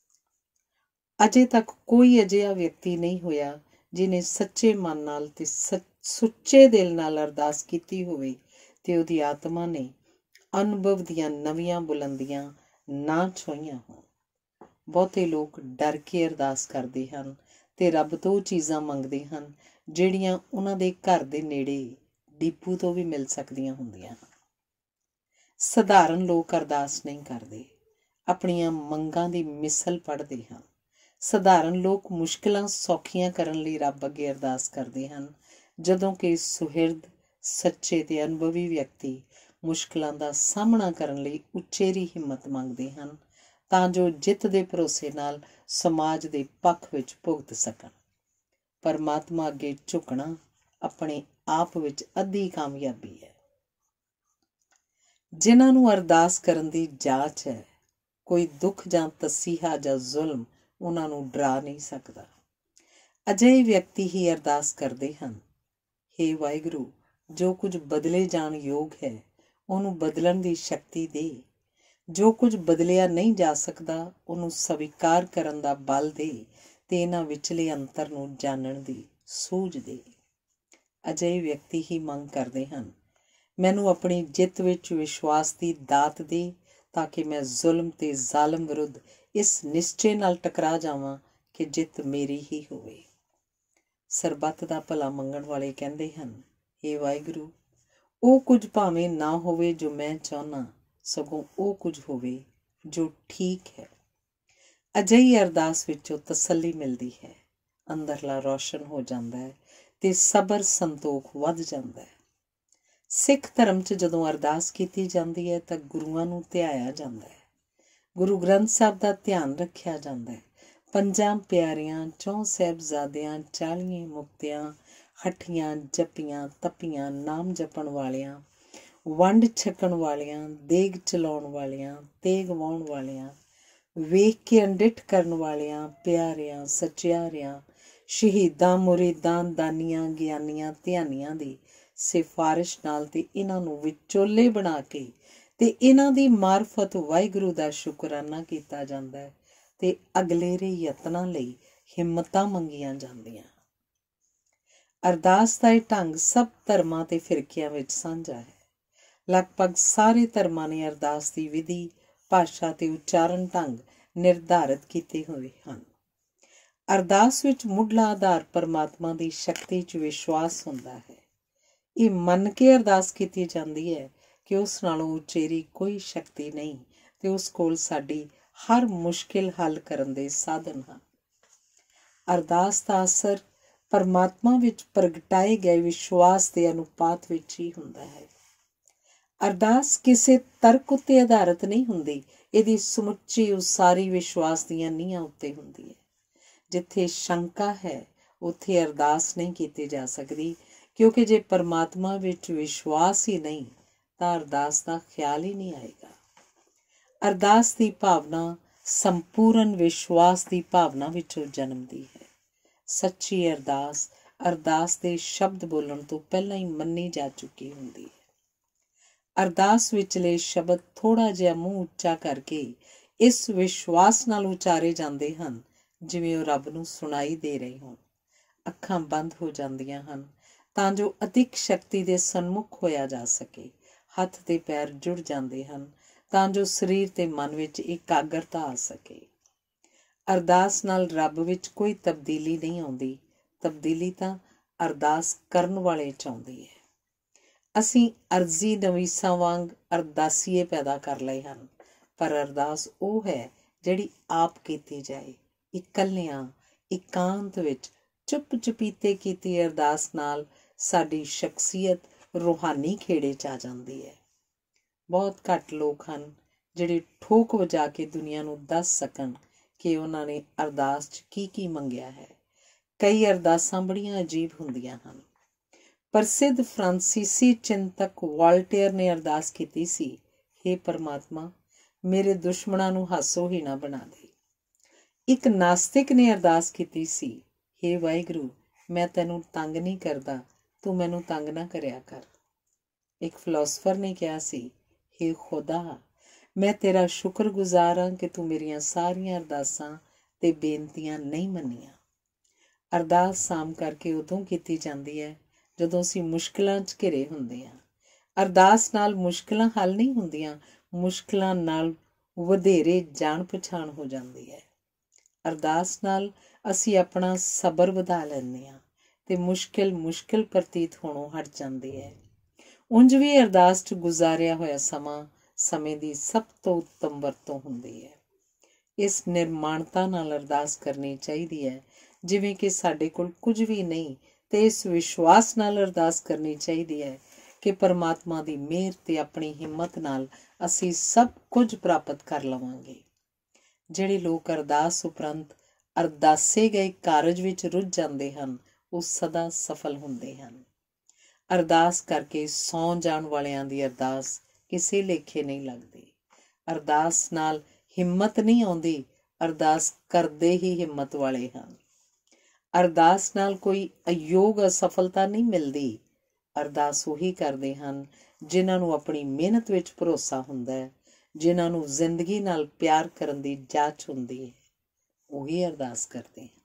ਅਜੇ ਤੱਕ ਕੋਈ ਅਜਿਹਾ ਵਿਅਕਤੀ ਨਹੀਂ ਹੋਇਆ ਜਿਹਨੇ ਸੱਚੇ ਮਨ ਨਾਲ ਤੇ ਸੁੱਚੇ ਦਿਲ ਨਾਲ ਅਰਦਾਸ ਕੀਤੀ ਹੋਵੇ ਤੇ ਉਹਦੀ ਆਤਮਾ ਨੇ ਅਨੁਭਵ ਦੀਆਂ ਨਵੀਆਂ ਬੁਲੰਦੀਆਂ ਨਾ ਛੂਹੀਆਂ ਹੋਣ। ਬਹੁਤੇ ਲੋਕ ਡਰ ਕੇ ਅਰਦਾਸ ਕਰਦੇ ਹਨ ਤੇ ਰੱਬ ਤੋਂ ਉਹ ਚੀਜ਼ਾਂ ਮੰਗਦੇ ਹਨ ਜਿਹੜੀਆਂ ਉਹਨਾਂ ਦੇ ਘਰ ਦੇ ਨੇੜੇ ਡੀਪੂ ਤੋਂ ਵੀ ਮਿਲ ਸਕਦੀਆਂ ਹੁੰਦੀਆਂ ਹਨ। ਸਧਾਰਨ ਲੋਕ ਅਰਦਾਸ ਨਹੀਂ ਕਰਦੇ, ਆਪਣੀਆਂ ਮੰਗਾਂ ਦੀ ਮਿਸਲ ਪੜ੍ਹਦੇ ਹਨ। ਸਧਾਰਨ ਲੋਕ ਮੁਸ਼ਕਿਲਾਂ ਸੌਖੀਆਂ ਕਰਨ ਲਈ ਰੱਬ ਅੱਗੇ ਅਰਦਾਸ ਕਰਦੇ ਹਨ, ਜਦੋਂ ਕਿ ਸੁਹਿਰਦ, ਸੱਚੇ ਤੇ ਅਨੁਭਵੀ ਵਿਅਕਤੀ ਮੁਸ਼ਕਿਲਾਂ ਦਾ ਸਾਹਮਣਾ ਕਰਨ ਲਈ ਉਚੇਰੀ ਹਿੰਮਤ ਮੰਗਦੇ ਹਨ ਤਾਂ ਜੋ ਜਿੱਤ ਦੇ ਭਰੋਸੇ ਨਾਲ ਸਮਾਜ ਦੇ ਪੱਖ ਵਿੱਚ ਭੁਗਤ ਸਕਣ। ਪਰਮਾਤਮਾ ਅੱਗੇ ਝੁਕਣਾ ਆਪਣੇ ਆਪ ਵਿੱਚ ਅੱਧੀ ਕਾਮਯਾਬੀ ਹੈ। ਜਿਨ੍ਹਾਂ ਨੂੰ ਅਰਦਾਸ ਕਰਨ ਦੀ ਜਾਚ ਹੈ, ਕੋਈ ਦੁੱਖ ਜਾਂ ਤਸੀਹਾ ਜਾਂ ਜ਼ੁਲਮ ਉਹਨਾਂ ਨੂੰ ਡਰਾ ਨਹੀਂ ਸਕਦਾ। ਅਜਿਹੇ ਵਿਅਕਤੀ ਹੀ ਅਰਦਾਸ ਕਰਦੇ ਹਨ, ਹੇ ਵਾਹਿਗੁਰੂ, ਜੋ ਕੁਝ ਬਦਲੇ ਜਾਣ ਯੋਗ ਹੈ ਉਹਨੂੰ ਬਦਲਣ ਦੀ ਸ਼ਕਤੀ ਦੇ, ਜੋ ਕੁਝ ਬਦਲਿਆ ਨਹੀਂ ਜਾ ਸਕਦਾ ਉਹਨੂੰ ਸਵੀਕਾਰ ਕਰਨ ਦਾ ਬਲ ਦੇ ਤੇ ਇਹਨਾਂ ਵਿਚਲੇ ਅੰਤਰ ਨੂੰ ਜਾਣਨ ਦੀ ਸੂਝ ਦੇ। ਅਜਿਹੇ ਵਿਅਕਤੀ ਹੀ ਮੰਗ ਕਰਦੇ ਹਨ, ਮੈਨੂੰ ਆਪਣੀ ਜਿੱਤ ਵਿੱਚ ਵਿਸ਼ਵਾਸ ਦੀ ਦਾਤ ਦੇ ਤਾਂ ਕਿ ਮੈਂ ਜ਼ੁਲਮ ਤੇ ਜ਼ਾਲਮ ਵਿਰੁੱਧ ਇਸ ਨਿਸ਼ਚੇ ਨਾਲ ਟਕਰਾ ਜਾਵਾਂ ਕਿ ਜਿੱਤ ਮੇਰੀ ਹੀ ਹੋਵੇ। ਸਰਬੱਤ ਦਾ ਭਲਾ ਮੰਗਣ ਵਾਲੇ ਕਹਿੰਦੇ ਹਨ, ਹੇ ਵਾਹਿਗੁਰੂ, ਉਹ ਕੁਝ ਭਾਵੇਂ ਨਾ ਹੋਵੇ ਜੋ ਮੈਂ ਚਾਹੁੰਦਾ, ਸਗੋਂ ਉਹ ਕੁਝ ਹੋਵੇ ਜੋ ਠੀਕ ਹੈ। ਅਜਿਹੀ ਅਰਦਾਸ ਵਿੱਚੋਂ ਤਸੱਲੀ ਮਿਲਦੀ ਹੈ, ਅੰਦਰਲਾ ਰੌਸ਼ਨ ਹੋ ਜਾਂਦਾ ਹੈ ਤੇ ਸਬਰ ਸੰਤੋਖ ਵੱਧ ਜਾਂਦਾ ਹੈ। ਸਿੱਖ ਧਰਮ 'ਚ ਜਦੋਂ ਅਰਦਾਸ ਕੀਤੀ ਜਾਂਦੀ ਹੈ ਤਾਂ ਗੁਰੂਆਂ ਨੂੰ ਧਿਆਇਆ ਜਾਂਦਾ ਹੈ, ਗੁਰੂ ਗ੍ਰੰਥ ਸਾਹਿਬ ਦਾ ਧਿਆਨ ਰੱਖਿਆ ਜਾਂਦਾ ਹੈ। ਪੰਜਾਂ ਪਿਆਰਿਆਂ, ਚੌਂ ਸਾਹਿਬਜ਼ਾਦਿਆਂ, ਚਾਲੀਏ ਮੁਕਤਿਆਂ, ਹੱਠੀਆਂ, ਜੱਪੀਆਂ, ਤੱਪੀਆਂ, ਨਾਮ ਜਪਣ ਵਾਲਿਆਂ, ਵੰਡ ਛਕਣ ਵਾਲਿਆਂ, ਦੇਗ ਚਲਾਉਣ ਵਾਲਿਆਂ, ਤੇਗ ਵਾਉਣ ਵਾਲਿਆਂ, ਵੇਖ ਕੇ ਅੰਡਿਠ ਕਰਨ ਵਾਲਿਆਂ, ਪਿਆਰਿਆਂ, ਸਚਿਆਰਿਆਂ, ਸ਼ਹੀਦਾਂ, ਮੁਰੀਦਾਂ, ਦਾਨੀਆਂ, ਗਿਆਨੀਆਂ, ਧਿਆਨੀਆਂ ਦੀ ਸਿਫਾਰਿਸ਼ ਨਾਲ ਤੇ ਇਹਨਾਂ ਨੂੰ ਵਿਚੋਲੇ ਬਣਾ ਕੇ ਤੇ ਇਹਨਾਂ ਦੀ ਮਾਰਫਤ ਵਾਹਿਗੁਰੂ ਦਾ ਸ਼ੁਕਰਾਨਾ ਕੀਤਾ ਜਾਂਦਾ ਹੈ ਤੇ ਅਗਲੇਰੇ ਯਤਨਾਂ ਲਈ ਹਿੰਮਤਾਂ ਮੰਗੀਆਂ ਜਾਂਦੀਆਂ। ਅਰਦਾਸ ਦਾ ਇਹ ਢੰਗ ਸਭ ਧਰਮਾਂ ਤੇ ਫਿਰਕਿਆਂ ਵਿੱਚ ਸਾਂਝਾ ਹੈ। ਲਗਭਗ ਸਾਰੇ ਧਰਮਾਂ ਨੇ ਅਰਦਾਸ ਦੀ ਵਿਧੀ, ਭਾਸ਼ਾ ਤੇ ਉਚਾਰਨ ਢੰਗ ਨਿਰਧਾਰਿਤ ਕੀਤੇ ਹੋਏ ਹਨ। ਅਰਦਾਸ ਵਿੱਚ ਮੁੱਢਲਾ ਆਧਾਰ ਪਰਮਾਤਮਾ ਦੀ ਸ਼ਕਤੀ 'ਚ ਵਿਸ਼ਵਾਸ ਹੁੰਦਾ ਹੈ। ਇਹ ਮੰਨ ਕੇ ਅਰਦਾਸ ਕੀਤੀ ਜਾਂਦੀ ਹੈ ਕਿ ਉਸ ਨਾਲੋਂ ਉਚੇਰੀ ਕੋਈ ਸ਼ਕਤੀ ਨਹੀਂ ਤੇ ਉਸ ਕੋਲ ਸਾਡੀ ਹਰ ਮੁਸ਼ਕਿਲ ਹੱਲ ਕਰਨ ਦੇ ਸਾਧਨ ਹਨ। ਅਰਦਾਸ ਦਾ ਅਸਰ ਪਰਮਾਤਮਾ ਵਿੱਚ ਪ੍ਰਗਟਾਏ ਗਏ ਵਿਸ਼ਵਾਸ ਦੇ ਅਨੁਪਾਤ ਵਿੱਚ ਹੀ ਹੁੰਦਾ ਹੈ। ਅਰਦਾਸ ਕਿਸੇ ਤਰਕ ਉੱਤੇ ਆਧਾਰਿਤ ਨਹੀਂ ਹੁੰਦੀ, ਇਹਦੀ ਸਮੁੱਚੀ ਉਸਾਰੀ ਵਿਸ਼ਵਾਸ ਦੀਆਂ ਨੀਹਾਂ ਉੱਤੇ ਹੁੰਦੀ ਹੈ। ਜਿੱਥੇ ਸ਼ੰਕਾ ਹੈ ਉੱਥੇ ਅਰਦਾਸ ਨਹੀਂ ਕੀਤੀ ਜਾ ਸਕਦੀ, क्योंकि जे परमात्मा विच विश्वास ही नहीं तां अरदास दा ख्याल ही नहीं आएगा। अरदास की भावना संपूर्ण विश्वास की भावना विचों जन्मदी है। सच्ची अरदास अरदास के शब्द बोलण तो पहला ही मन्नी जा चुकी हुंदी है। अरदास विचले शब्द थोड़ा जिहा मूँह उच्चा करके इस विश्वास नाल उचारे जाते हैं जिवें वो रब नूं सुनाई दे रहे होण। अखां बंद हो जांदियां हन तां जो अधिक शक्ति दे सन्मुख होया जा सके। हथ ते पैर जुड़ जाते हैं तां जो शरीर ते मन विच एकाग्रता आ सके। अरदास नाल रब विच कोई तब्दीली नहीं आउंदी, तब्दीली तां अरदास करन वाले चाहुंदी है। असीं अर्जी नवीसां वांग अरदासीए पैदा कर लए हन, पर अरदास ਉਹ है ਜਿਹੜੀ आप कीती जाए। इकल्लियां एकांत विच चुप चुपीते कीती अरदास नाल साडी शख्सियत रूहानी खेड़े च आ जाती है। बहुत घੱਟ लोग ਹਨ ਜਿਹੜੇ ठोक वजा के दुनिया ਨੂੰ दस सकन कि ਉਹਨਾਂ ਨੇ अरदास च की की मंगिया है। कई अरदासां बड़ियां अजीब ਹੁੰਦੀਆਂ ਹਨ। प्रसिद्ध फ्रांसीसी चिंतक वाल्टेयर ने अरदास की सी, हे परमात्मा मेरे दुश्मनां नूं हासो ही ना बना दे। एक नास्तिक ने अरदास की सी, हे वाहिगुरू मैं तैनूं तंग नहीं करदा, तू मैनूं तंग ना करया कर। एक फिलोसफर ने कहा सी, हे खुदा मैं तेरा शुक्रगुजार हाँ कि तू मेरियां सारियां अरदासां ते बेनतियां नहीं मन्नियां। अरदास साम करके उदों कीती जांदी है ਜਦੋਂ ਅਸੀਂ ਮੁਸ਼ਕਿਲਾਂ 'ਚ ਘਿਰੇ ਹੁੰਦੇ ਹਾਂ। ਅਰਦਾਸ ਨਾਲ ਮੁਸ਼ਕਿਲਾਂ ਹੱਲ ਨਹੀਂ ਹੁੰਦੀਆਂ, ਮੁਸ਼ਕਿਲਾਂ ਨਾਲ ਵਧੇਰੇ ਜਾਣ ਪਛਾਣ ਹੋ ਜਾਂਦੀ ਹੈ। ਅਰਦਾਸ ਨਾਲ ਅਸੀਂ ਆਪਣਾ ਸਬਰ ਵਧਾ ਲੈਂਦੇ ਹਾਂ ਤੇ ਮੁਸ਼ਕਿਲ ਮੁਸ਼ਕਿਲ ਪ੍ਰਤੀਤ ਹੋਣੋਂ ਹਟ ਜਾਂਦੀ ਹੈ। ਉਂਝ ਵੀ ਅਰਦਾਸ 'ਚ ਗੁਜ਼ਾਰਿਆ ਹੋਇਆ ਸਮਾਂ ਸਮੇਂ ਦੀ ਸਭ ਤੋਂ ਉੱਤਮ ਵਰਤੋਂ ਹੁੰਦੀ ਹੈ। ਇਸ ਨਿਰਮਾਣਤਾ ਨਾਲ ਅਰਦਾਸ ਕਰਨੀ ਚਾਹੀਦੀ ਹੈ ਜਿਵੇਂ ਕਿ ਸਾਡੇ ਕੋਲ ਕੁਝ ਵੀ ਨਹੀਂ, ਤੇ ਇਸ ਵਿਸ਼ਵਾਸ ਨਾਲ ਅਰਦਾਸ ਕਰਨੀ ਚਾਹੀਦੀ ਹੈ ਕਿ ਪਰਮਾਤਮਾ ਦੀ ਮਿਹਰ ਤੇ ਆਪਣੀ ਹਿੰਮਤ ਨਾਲ ਅਸੀਂ ਸਭ ਕੁਝ ਪ੍ਰਾਪਤ ਕਰ ਲਵਾਂਗੇ। ਜਿਹੜੇ ਲੋਕ ਅਰਦਾਸ ਉਪਰੰਤ ਅਰਦਾਸੇ ਗਏ ਕਾਰਜ ਵਿੱਚ ਰੁੱਝ ਜਾਂਦੇ ਹਨ ਉਹ ਸਦਾ ਸਫਲ ਹੁੰਦੇ ਹਨ। ਅਰਦਾਸ ਕਰਕੇ ਸੌਂ ਜਾਣ ਵਾਲਿਆਂ ਦੀ ਅਰਦਾਸ ਕਿਸੇ ਲੇਖੇ ਨਹੀਂ ਲੱਗਦੀ। ਅਰਦਾਸ ਨਾਲ ਹਿੰਮਤ ਨਹੀਂ ਆਉਂਦੀ, ਅਰਦਾਸ ਕਰਦੇ ਹੀ ਹਿੰਮਤ ਵਾਲੇ ਹਨ। ਅਰਦਾਸ ਨਾਲ ਕੋਈ ਅਯੋਗ ਅਸਫਲਤਾ ਨਹੀਂ ਮਿਲਦੀ। ਅਰਦਾਸ ਉਹੀ ਕਰਦੇ ਹਨ ਜਿਨ੍ਹਾਂ ਨੂੰ ਆਪਣੀ ਮਿਹਨਤ ਵਿੱਚ ਭਰੋਸਾ ਹੁੰਦਾ ਹੈ, ਜਿਨ੍ਹਾਂ ਨੂੰ ਜ਼ਿੰਦਗੀ ਨਾਲ ਪਿਆਰ ਕਰਨ ਦੀ ਜਾਚ ਹੁੰਦੀ ਹੈ, ਉਹੀ ਅਰਦਾਸ ਕਰਦੇ ਹਨ।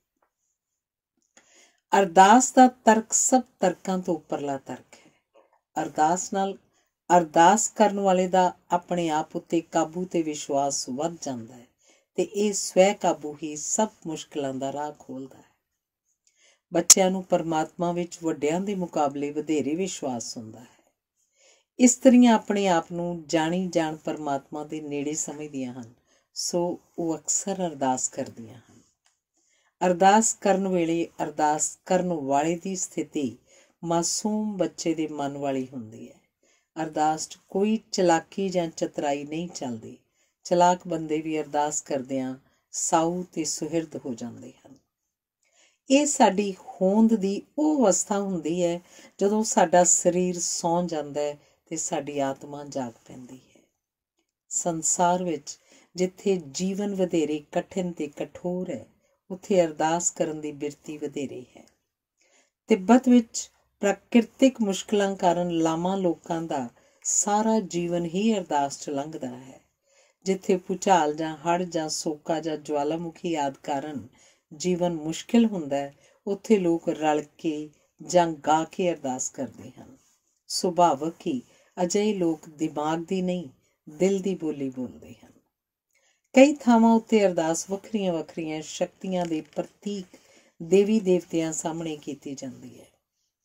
ਅਰਦਾਸ ਦਾ ਤਰਕ ਸਭ ਤਰਕਾਂ ਤੋਂ ਉੱਪਰਲਾ ਤਰਕ ਹੈ। ਅਰਦਾਸ ਨਾਲ ਅਰਦਾਸ ਕਰਨ ਵਾਲੇ ਦਾ ਆਪਣੇ ਆਪ ਉੱਤੇ ਕਾਬੂ ਤੇ ਵਿਸ਼ਵਾਸ ਵੱਧ ਜਾਂਦਾ ਹੈ ਤੇ ਇਹ ਸਵੈ ਕਾਬੂ ਹੀ ਸਭ ਮੁਸ਼ਕਿਲਾਂ ਦਾ ਰਾਹ ਖੋਲ੍ਹਦਾ ਹੈ। ਬੱਚਿਆਂ ਨੂੰ ਪਰਮਾਤਮਾ ਵਿੱਚ ਵੱਡਿਆਂ ਦੇ ਮੁਕਾਬਲੇ ਵਧੇਰੇ ਵਿਸ਼ਵਾਸ ਹੁੰਦਾ ਹੈ। ਇਸਤਰੀਆਂ ਆਪਣੇ ਆਪ ਨੂੰ ਜਾਣੀ ਜਾਣ ਪਰਮਾਤਮਾ ਦੇ ਨੇੜੇ ਸਮਝਦੀਆਂ ਹਨ, ਸੋ ਉਹ ਅਕਸਰ ਅਰਦਾਸ ਕਰਦੀਆਂ ਹਨ। ਅਰਦਾਸ ਕਰਨ ਵੇਲੇ ਅਰਦਾਸ ਕਰਨ ਵਾਲੇ ਦੀ ਸਥਿਤੀ ਮਾਸੂਮ ਬੱਚੇ ਦੇ ਮਨ ਵਾਲੀ ਹੁੰਦੀ ਹੈ। ਅਰਦਾਸ 'ਚ ਕੋਈ ਚਲਾਕੀ ਜਾਂ ਚਤਰਾਈ ਨਹੀਂ ਚੱਲਦੀ। ਚਲਾਕ ਬੰਦੇ ਵੀ ਅਰਦਾਸ ਕਰਦਿਆਂ ਸਾਊ ਤੇ ਸੁਹਿਰਦ ਹੋ ਜਾਂਦੇ ਹਨ। ਇਹ ਸਾਡੀ ਹੋਂਦ ਦੀ ਉਹ ਅਵਸਥਾ ਹੁੰਦੀ ਹੈ ਜਦੋਂ ਸਾਡਾ ਸਰੀਰ ਸੌਂ ਜਾਂਦਾ ਹੈ ਤੇ ਸਾਡੀ ਆਤਮਾ ਜਾਗ ਪੈਂਦੀ ਹੈ। ਸੰਸਾਰ ਵਿੱਚ ਜਿੱਥੇ ਜੀਵਨ ਵਧੇਰੇ ਕਠਿਨ ਤੇ ਕਠੋਰ ਹੈ ਉੱਥੇ ਅਰਦਾਸ ਕਰਨ ਦੀ ਬਿਰਤੀ ਵਧੇਰੇ ਹੈ। ਤਿੱਬਤ ਵਿੱਚ ਪ੍ਰਾਕਿਰਤਿਕ ਮੁਸ਼ਕਿਲਾਂ ਕਾਰਨ ਲਾਮਾ ਲੋਕਾਂ ਦਾ ਸਾਰਾ ਜੀਵਨ ਹੀ ਅਰਦਾਸ 'ਚ ਲੰਘਦਾ ਹੈ। ਜਿੱਥੇ ਭੂਚਾਲ ਜਾਂ ਹੜ੍ਹ ਜਾਂ ਸੋਕਾ ਜਾਂ ਜਵਾਲਾਮੁਖੀ ਆਦਿ ਕਾਰਨ ਜੀਵਨ ਮੁਸ਼ਕਿਲ ਹੁੰਦਾ ਹੈ ਉੱਥੇ ਲੋਕ ਰਲ ਕੇ ਜਾਂ ਗਾ ਕੇ ਅਰਦਾਸ ਕਰਦੇ ਹਨ। ਸੁਭਾਵਕ ਹੀ ਅਜਿਹੇ ਲੋਕ ਦਿਮਾਗ ਦੀ ਨਹੀਂ ਦਿਲ ਦੀ ਬੋਲੀ ਬੋਲਦੇ ਹਨ। ਕਈ ਥਾਵਾਂ ਉੱਤੇ ਅਰਦਾਸ ਵੱਖਰੀਆਂ ਵੱਖਰੀਆਂ ਸ਼ਕਤੀਆਂ ਦੇ ਪ੍ਰਤੀਕ ਦੇਵੀ ਦੇਵਤਿਆਂ ਸਾਹਮਣੇ ਕੀਤੀ ਜਾਂਦੀ ਹੈ।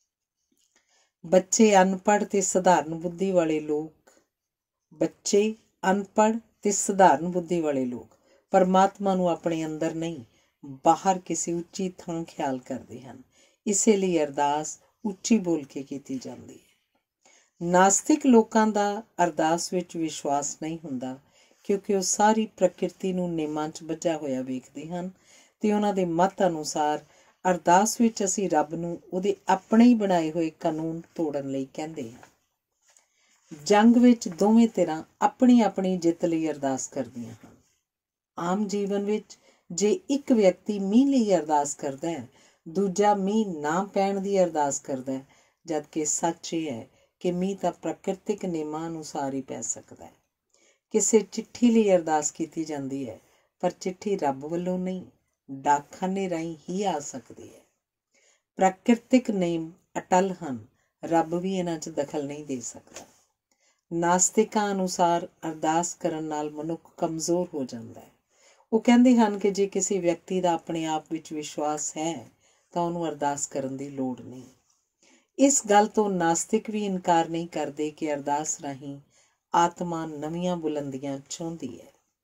ਬੱਚੇ ਅਨਪੜ੍ਹ ਤੇ ਸਧਾਰਨ ਬੁੱਧੀ ਵਾਲੇ ਲੋਕ ਬੱਚੇ ਅਨਪੜ੍ਹ ਤੇ ਸਧਾਰਨ ਬੁੱਧੀ ਵਾਲੇ ਲੋਕ ਪਰਮਾਤਮਾ ਨੂੰ ਆਪਣੇ ਅੰਦਰ ਨਹੀਂ ਬਾਹਰ ਕਿਸੇ ਉੱਚੀ ਥਾਂ ਖਿਆਲ ਕਰਦੇ ਹਨ। ਇਸੇ ਲਈ ਅਰਦਾਸ ਉੱਚੀ ਬੋਲ ਕੇ ਕੀਤੀ ਜਾਂਦੀ ਹੈ। ਨਾਸਤਿਕ ਲੋਕਾਂ ਦਾ ਅਰਦਾਸ ਵਿੱਚ ਵਿਸ਼ਵਾਸ ਨਹੀਂ ਹੁੰਦਾ ਕਿਉਂਕਿ ਉਹ ਸਾਰੀ ਪ੍ਰਕਿਰਤੀ ਨੂੰ ਨੇਮਾਂ 'ਚ ਬੱਝਾ ਹੋਇਆ ਵੇਖਦੇ ਹਨ ਤੇ ਉਹਨਾਂ ਦੇ ਮਤ ਅਨੁਸਾਰ ਅਰਦਾਸ ਵਿੱਚ ਅਸੀਂ ਰੱਬ ਨੂੰ ਉਹਦੇ ਆਪਣੇ ਹੀ ਬਣਾਏ ਹੋਏ ਕਾਨੂੰਨ ਤੋੜਨ ਲਈ ਕਹਿੰਦੇ ਹਾਂ। ਜੰਗ ਵਿੱਚ ਦੋਵੇਂ ਧਿਰਾਂ ਆਪਣੀ ਆਪਣੀ ਜਿੱਤ ਲਈ ਅਰਦਾਸ ਕਰਦੀਆਂ ਹਨ। ਆਮ ਜੀਵਨ ਵਿੱਚ ਜੇ ਇੱਕ ਵਿਅਕਤੀ ਮੀਂਹ ਲਈ ਅਰਦਾਸ ਕਰਦਾ ਹੈ, ਦੂਜਾ ਮੀਂਹ ਨਾ ਪੈਣ ਦੀ ਅਰਦਾਸ ਕਰਦਾ ਹੈ, ਜਦਕਿ ਸੱਚ ਇਹ ਹੈ ਕਿ ਮੀਂਹ ਤਾਂ ਪ੍ਰਕਿਰਤਿਕ ਨਿਯਮਾਂ ਅਨੁਸਾਰ ਹੀ ਪੈ ਸਕਦਾ ਹੈ। ਕਿਸੇ ਚਿੱਠੀ ਲਈ ਅਰਦਾਸ ਕੀਤੀ ਜਾਂਦੀ ਹੈ, ਪਰ ਚਿੱਠੀ ਰੱਬ ਵੱਲੋਂ ਨਹੀਂ, ਡਾਕਖਾਨੇ ਰਾਹੀਂ ਹੀ ਆ ਸਕਦੀ ਹੈ। ਪ੍ਰਕਿਰਤਿਕ ਨਿਯਮ ਅਟਲ ਹਨ, ਰੱਬ ਵੀ ਇਹਨਾਂ 'ਚ ਦਖਲ ਨਹੀਂ ਦੇ ਸਕਦਾ। ਨਾਸਤਿਕਾਂ ਅਨੁਸਾਰ ਅਰਦਾਸ ਕਰਨ ਨਾਲ ਮਨੁੱਖ ਕਮਜ਼ੋਰ ਹੋ ਜਾਂਦਾ ਹੈ। ਉਹ ਕਹਿੰਦੇ ਹਨ ਕਿ ਜੇ ਕਿਸੇ ਵਿਅਕਤੀ ਦਾ ਆਪਣੇ ਆਪ ਵਿੱਚ ਵਿਸ਼ਵਾਸ ਹੈ ਤਾਂ ਉਹਨੂੰ ਅਰਦਾਸ ਕਰਨ ਦੀ ਲੋੜ ਨਹੀਂ। ਇਸ ਗੱਲ ਤੋਂ ਨਾਸਤਿਕ ਵੀ ਇਨਕਾਰ ਨਹੀਂ ਕਰਦੇ ਕਿ ਅਰਦਾਸ ਰਾਹੀਂ ਆਤਮਾ ਨਵੀਆਂ ਬੁਲੰਦੀਆਂ ਚਾਹੁੰਦੀ ਹੈ।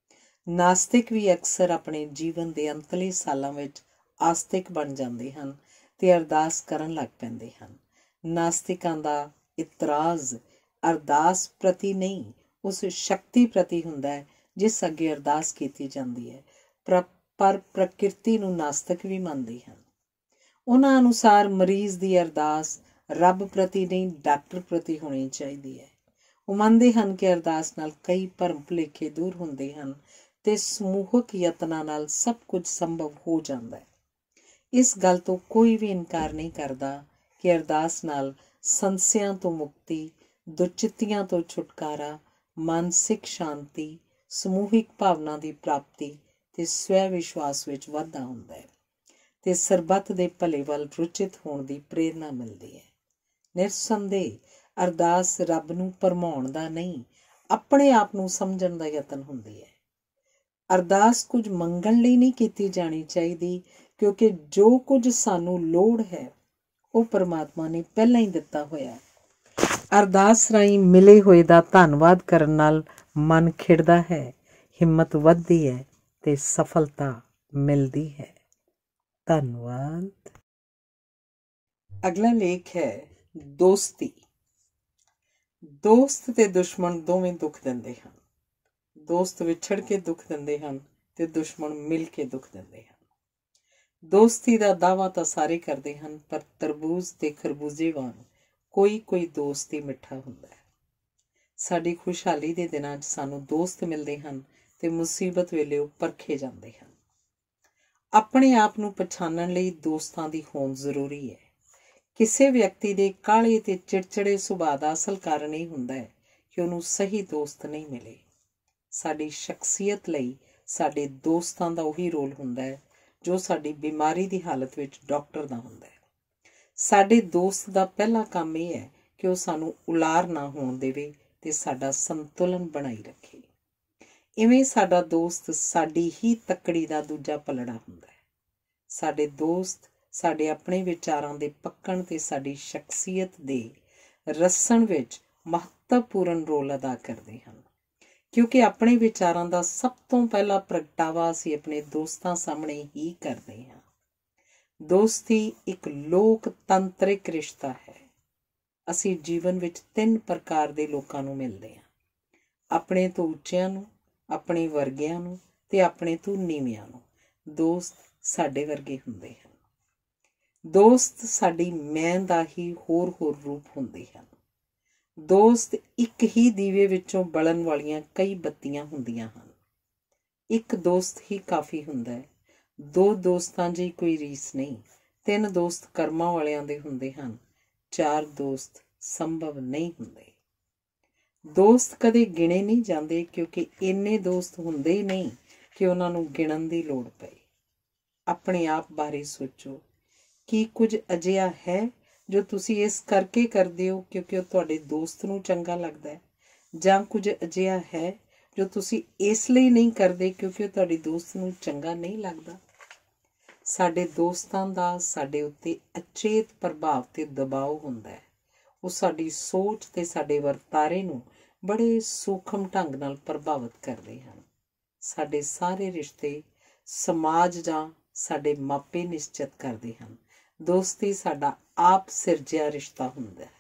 ਨਾਸਤਿਕ ਵੀ ਅਕਸਰ ਆਪਣੇ ਜੀਵਨ ਦੇ ਅੰਤਲੇ ਸਾਲਾਂ ਵਿੱਚ ਆਸਤਿਕ ਬਣ ਜਾਂਦੇ ਹਨ ਤੇ ਅਰਦਾਸ ਕਰਨ ਲੱਗ ਪੈਂਦੇ ਹਨ। ਨਾਸਤਿਕਾਂ ਦਾ ਇਤਰਾਜ਼ ਅਰਦਾਸ ਪ੍ਰਤੀ ਨਹੀਂ, ਉਸ ਸ਼ਕਤੀ ਪ੍ਰਤੀ ਹੁੰਦਾ ਹੈ ਜਿਸ ਅੱਗੇ ਅਰਦਾਸ ਕੀਤੀ ਜਾਂਦੀ ਹੈ। ਪਰ ਪਰ ਪ੍ਰਕਿਰਤੀ ਨੂੰ ਨਾਸਤਿਕ ਵੀ ਮੰਨਦੇ ਹਨ। ਉਹਨਾਂ ਅਨੁਸਾਰ ਮਰੀਜ਼ ਦੀ ਅਰਦਾਸ ਰੱਬ ਪ੍ਰਤੀ ਨਹੀਂ, ਡਾਕਟਰ ਪ੍ਰਤੀ ਹੋਣੀ ਚਾਹੀਦੀ ਹੈ। ਉਹ ਮੰਨਦੇ ਹਨ ਕਿ ਅਰਦਾਸ ਨਾਲ ਕਈ ਭਰਮ ਭੁਲੇਖੇ ਦੂਰ ਹੁੰਦੇ ਹਨ ਤੇ ਸਮੂਹਕ ਯਤਨਾਂ ਨਾਲ ਸਭ ਕੁਝ ਸੰਭਵ ਹੋ ਜਾਂਦਾ ਹੈ। ਇਸ ਗੱਲ ਤੋਂ ਕੋਈ ਵੀ ਇਨਕਾਰ ਨਹੀਂ ਕਰਦਾ ਕਿ ਅਰਦਾਸ ਨਾਲ ਸੰਸਿਆਂ ਤੋਂ ਮੁਕਤੀ, ਦੁਚਿੱਤੀਆਂ ਤੋਂ ਛੁਟਕਾਰਾ, ਮਾਨਸਿਕ ਸ਼ਾਂਤੀ, ਸਮੂਹਿਕ ਭਾਵਨਾ ਦੀ ਪ੍ਰਾਪਤੀ ਤੇ ਸਵੈ ਵਿਸ਼ਵਾਸ ਵਿੱਚ ਵਾਧਾ ਹੁੰਦਾ ਹੈ ਤੇ ਸਰਬੱਤ ਦੇ ਭਲੇ ਵੱਲ ਰੁਚਿਤ ਹੋਣ ਦੀ ਪ੍ਰੇਰਨਾ ਮਿਲਦੀ ਹੈ। ਨਿਰਸੰਦੇਹ ਅਰਦਾਸ ਰੱਬ ਨੂੰ ਭਰਮਾਉਣ ਦਾ ਨਹੀਂ, ਆਪਣੇ ਆਪ ਨੂੰ ਸਮਝਣ ਦਾ ਯਤਨ ਹੁੰਦੀ ਹੈ। ਅਰਦਾਸ ਕੁਝ ਮੰਗਣ ਲਈ ਨਹੀਂ ਕੀਤੀ ਜਾਣੀ ਚਾਹੀਦੀ, ਕਿਉਂਕਿ ਜੋ ਕੁਝ ਸਾਨੂੰ ਲੋੜ ਹੈ ਉਹ ਪਰਮਾਤਮਾ ਨੇ ਪਹਿਲਾਂ ਹੀ ਦਿੱਤਾ ਹੋਇਆ ਹੈ। ਅਰਦਾਸ ਰਾਹੀਂ ਮਿਲੇ ਹੋਏ ਦਾ ਧੰਨਵਾਦ ਕਰਨ ਨਾਲ ਮਨ ਖਿੜਦਾ ਹੈ, ਹਿੰਮਤ ਵੱਧਦੀ ਹੈ ਤੇ ਸਫਲਤਾ ਮਿਲਦੀ ਹੈ। ਧੰਨਵਾਦ। ਅਗਲਾ ਲੇਖ ਹੈ ਦੋਸਤੀ। ਦੋਸਤ ਤੇ ਦੁਸ਼ਮਣ ਦੋਵੇਂ ਦੁੱਖ ਦਿੰਦੇ ਹਨ। ਦੋਸਤ ਵਿਛੜ ਕੇ ਦੁੱਖ ਦਿੰਦੇ ਹਨ ਤੇ ਦੁਸ਼ਮਣ ਮਿਲ ਕੇ ਦੁੱਖ ਦਿੰਦੇ ਹਨ। ਦੋਸਤੀ ਦਾ ਦਾਅਵਾ ਤਾਂ ਸਾਰੇ ਕਰਦੇ ਹਨ, ਪਰ ਤਰਬੂਜ਼ ਤੇ ਖਰਬੂਜ਼ੇ ਵਾਂਗ ਕੋਈ ਕੋਈ ਦੋਸਤ ਹੀ ਮਿੱਠਾ ਹੁੰਦਾ ਹੈ। ਸਾਡੀ ਖੁਸ਼ਹਾਲੀ ਦੇ ਦਿਨਾਂ 'ਚ ਸਾਨੂੰ ਦੋਸਤ ਮਿਲਦੇ ਹਨ ਤੇ ਮੁਸੀਬਤ ਵੇਲੇ ਉਹ ਪਰਖੇ ਜਾਂਦੇ ਹਨ। ਆਪਣੇ ਆਪ ਨੂੰ ਪਛਾਣਨ ਲਈ ਦੋਸਤਾਂ ਦੀ ਹੋਂਦ ਜ਼ਰੂਰੀ ਹੈ। ਕਿਸੇ ਵਿਅਕਤੀ ਦੇ ਕਾਹਲੇ ਤੇ ਚਿੜਚਿੜੇ ਸੁਭਾਅ ਦਾ ਅਸਲ ਕਾਰਨ ਇਹ ਹੁੰਦਾ ਹੈ ਕਿ ਉਹਨੂੰ ਸਹੀ ਦੋਸਤ ਨਹੀਂ ਮਿਲੇ। ਸਾਡੀ ਸ਼ਖਸੀਅਤ ਲਈ ਸਾਡੇ ਦੋਸਤਾਂ ਦਾ ਉਹੀ ਰੋਲ ਹੁੰਦਾ ਹੈ ਜੋ ਸਾਡੀ ਬਿਮਾਰੀ ਦੀ ਹਾਲਤ ਵਿੱਚ ਡਾਕਟਰ ਦਾ ਹੁੰਦਾ ਹੈ। ਸਾਡੇ ਦੋਸਤ ਦਾ ਪਹਿਲਾ ਕੰਮ ਇਹ ਹੈ ਕਿ ਉਹ ਸਾਨੂੰ ਉਲਾਰ ਨਾ ਹੋਣ ਦੇਵੇ ਤੇ ਸਾਡਾ ਸੰਤੁਲਨ ਬਣਾਈ ਰੱਖੇ। ਇਵੇਂ ਸਾਡਾ ਦੋਸਤ ਸਾਡੀ ਹੀ ਤੱਕੜੀ ਦਾ ਦੂਜਾ ਪਲੜਾ ਹੁੰਦਾ ਹੈ। ਸਾਡੇ ਦੋਸਤ ਸਾਡੇ ਆਪਣੇ ਵਿਚਾਰਾਂ ਦੇ ਪੱਕਣ ਤੇ ਸਾਡੀ ਸ਼ਖਸੀਅਤ ਦੇ ਰੱਸਣ ਵਿੱਚ ਮਹੱਤਵਪੂਰਨ ਰੋਲ ਅਦਾ ਕਰਦੇ ਹਨ, ਕਿਉਂਕਿ ਆਪਣੇ ਵਿਚਾਰਾਂ ਦਾ ਸਭ ਤੋਂ ਪਹਿਲਾ ਪ੍ਰਗਟਾਵਾ ਅਸੀਂ ਆਪਣੇ ਦੋਸਤਾਂ ਸਾਹਮਣੇ ਹੀ ਕਰਦੇ ਹਾਂ। ਦੋਸਤੀ ਇੱਕ ਲੋਕਤੰਤਰਿਕ ਰਿਸ਼ਤਾ ਹੈ। ਅਸੀਂ ਜੀਵਨ ਵਿੱਚ ਤਿੰਨ ਪ੍ਰਕਾਰ ਦੇ ਲੋਕਾਂ ਨੂੰ ਮਿਲਦੇ ਹਾਂ: ਆਪਣੇ ਤੋਂ ਉੱਚਿਆਂ ਨੂੰ, ਆਪਣੇ ਵਰਗਿਆਂ ਨੂੰ ਤੇ ਆਪਣੇ ਤੋਂ ਨੀਵਿਆਂ ਨੂੰ। ਦੋਸਤ ਸਾਡੇ ਵਰਗੇ ਹੁੰਦੇ ਹਨ। ਦੋਸਤ ਸਾਡੀ ਮੈਂ ਦਾ ਹੀ ਹੋਰ ਹੋਰ ਰੂਪ ਹੁੰਦੇ ਹਨ। ਦੋਸਤ ਇੱਕ ਹੀ ਦੀਵੇ ਵਿੱਚੋਂ ਬਲਣ ਵਾਲੀਆਂ ਕਈ ਬੱਤੀਆਂ ਹੁੰਦੀਆਂ ਹਨ। ਇੱਕ ਦੋਸਤ ਹੀ ਕਾਫੀ ਹੁੰਦਾ ਹੈ। ਦੋ ਦੋਸਤਾਂ ਜਿਹੀ ਕੋਈ ਰੀਸ ਨਹੀਂ। ਤਿੰਨ ਦੋਸਤ ਕਰਮਾਂ ਵਾਲਿਆਂ ਦੇ ਹੁੰਦੇ ਹਨ। ਚਾਰ ਦੋਸਤ ਸੰਭਵ ਨਹੀਂ ਹੁੰਦੇ। ਦੋਸਤ ਕਦੇ ਗਿਣੇ ਨਹੀਂ ਜਾਂਦੇ, ਕਿਉਂਕਿ ਇੰਨੇ ਦੋਸਤ ਹੁੰਦੇ ਹੀ ਨਹੀਂ ਕਿ ਉਹਨਾਂ ਨੂੰ ਗਿਣਨ ਦੀ ਲੋੜ ਪਏ। ਆਪਣੇ ਆਪ ਬਾਰੇ ਸੋਚੋ, ਕੀ ਕੁਝ ਅਜਿਹਾ ਹੈ ਜੋ ਤੁਸੀਂ ਇਸ ਕਰਕੇ ਕਰਦੇ ਹੋ ਕਿਉਂਕਿ ਉਹ ਤੁਹਾਡੇ ਦੋਸਤ ਨੂੰ ਚੰਗਾ ਲੱਗਦਾ ਹੈ, ਜਾਂ ਕੁਝ ਅਜਿਹਾ ਹੈ ਜੋ ਤੁਸੀਂ ਇਸ ਲਈ ਨਹੀਂ ਕਰਦੇ ਕਿਉਂਕਿ ਉਹ ਤੁਹਾਡੇ ਦੋਸਤ ਨੂੰ ਚੰਗਾ ਨਹੀਂ ਲੱਗਦਾ। ਸਾਡੇ ਦੋਸਤਾਂ ਦਾ ਸਾਡੇ ਉੱਤੇ ਅਚੇਤ ਪ੍ਰਭਾਵ ਤੇ ਦਬਾਅ ਹੁੰਦਾ ਹੈ। ਉਹ ਸਾਡੀ ਸੋਚ ਤੇ ਸਾਡੇ ਵਰਤਾਰੇ ਨੂੰ ਬੜੇ ਸੂਖਮ ਢੰਗ ਨਾਲ ਪ੍ਰਭਾਵਿਤ ਕਰਦੇ ਹਨ। ਸਾਡੇ ਸਾਰੇ ਰਿਸ਼ਤੇ ਸਮਾਜ ਜਾਂ ਸਾਡੇ ਮਾਪੇ ਨਿਸ਼ਚਿਤ ਕਰਦੇ ਹਨ। ਦੋਸਤੀ ਸਾਡਾ ਆਪ ਸਿਰਜਿਆ ਰਿਸ਼ਤਾ ਹੁੰਦਾ ਹੈ।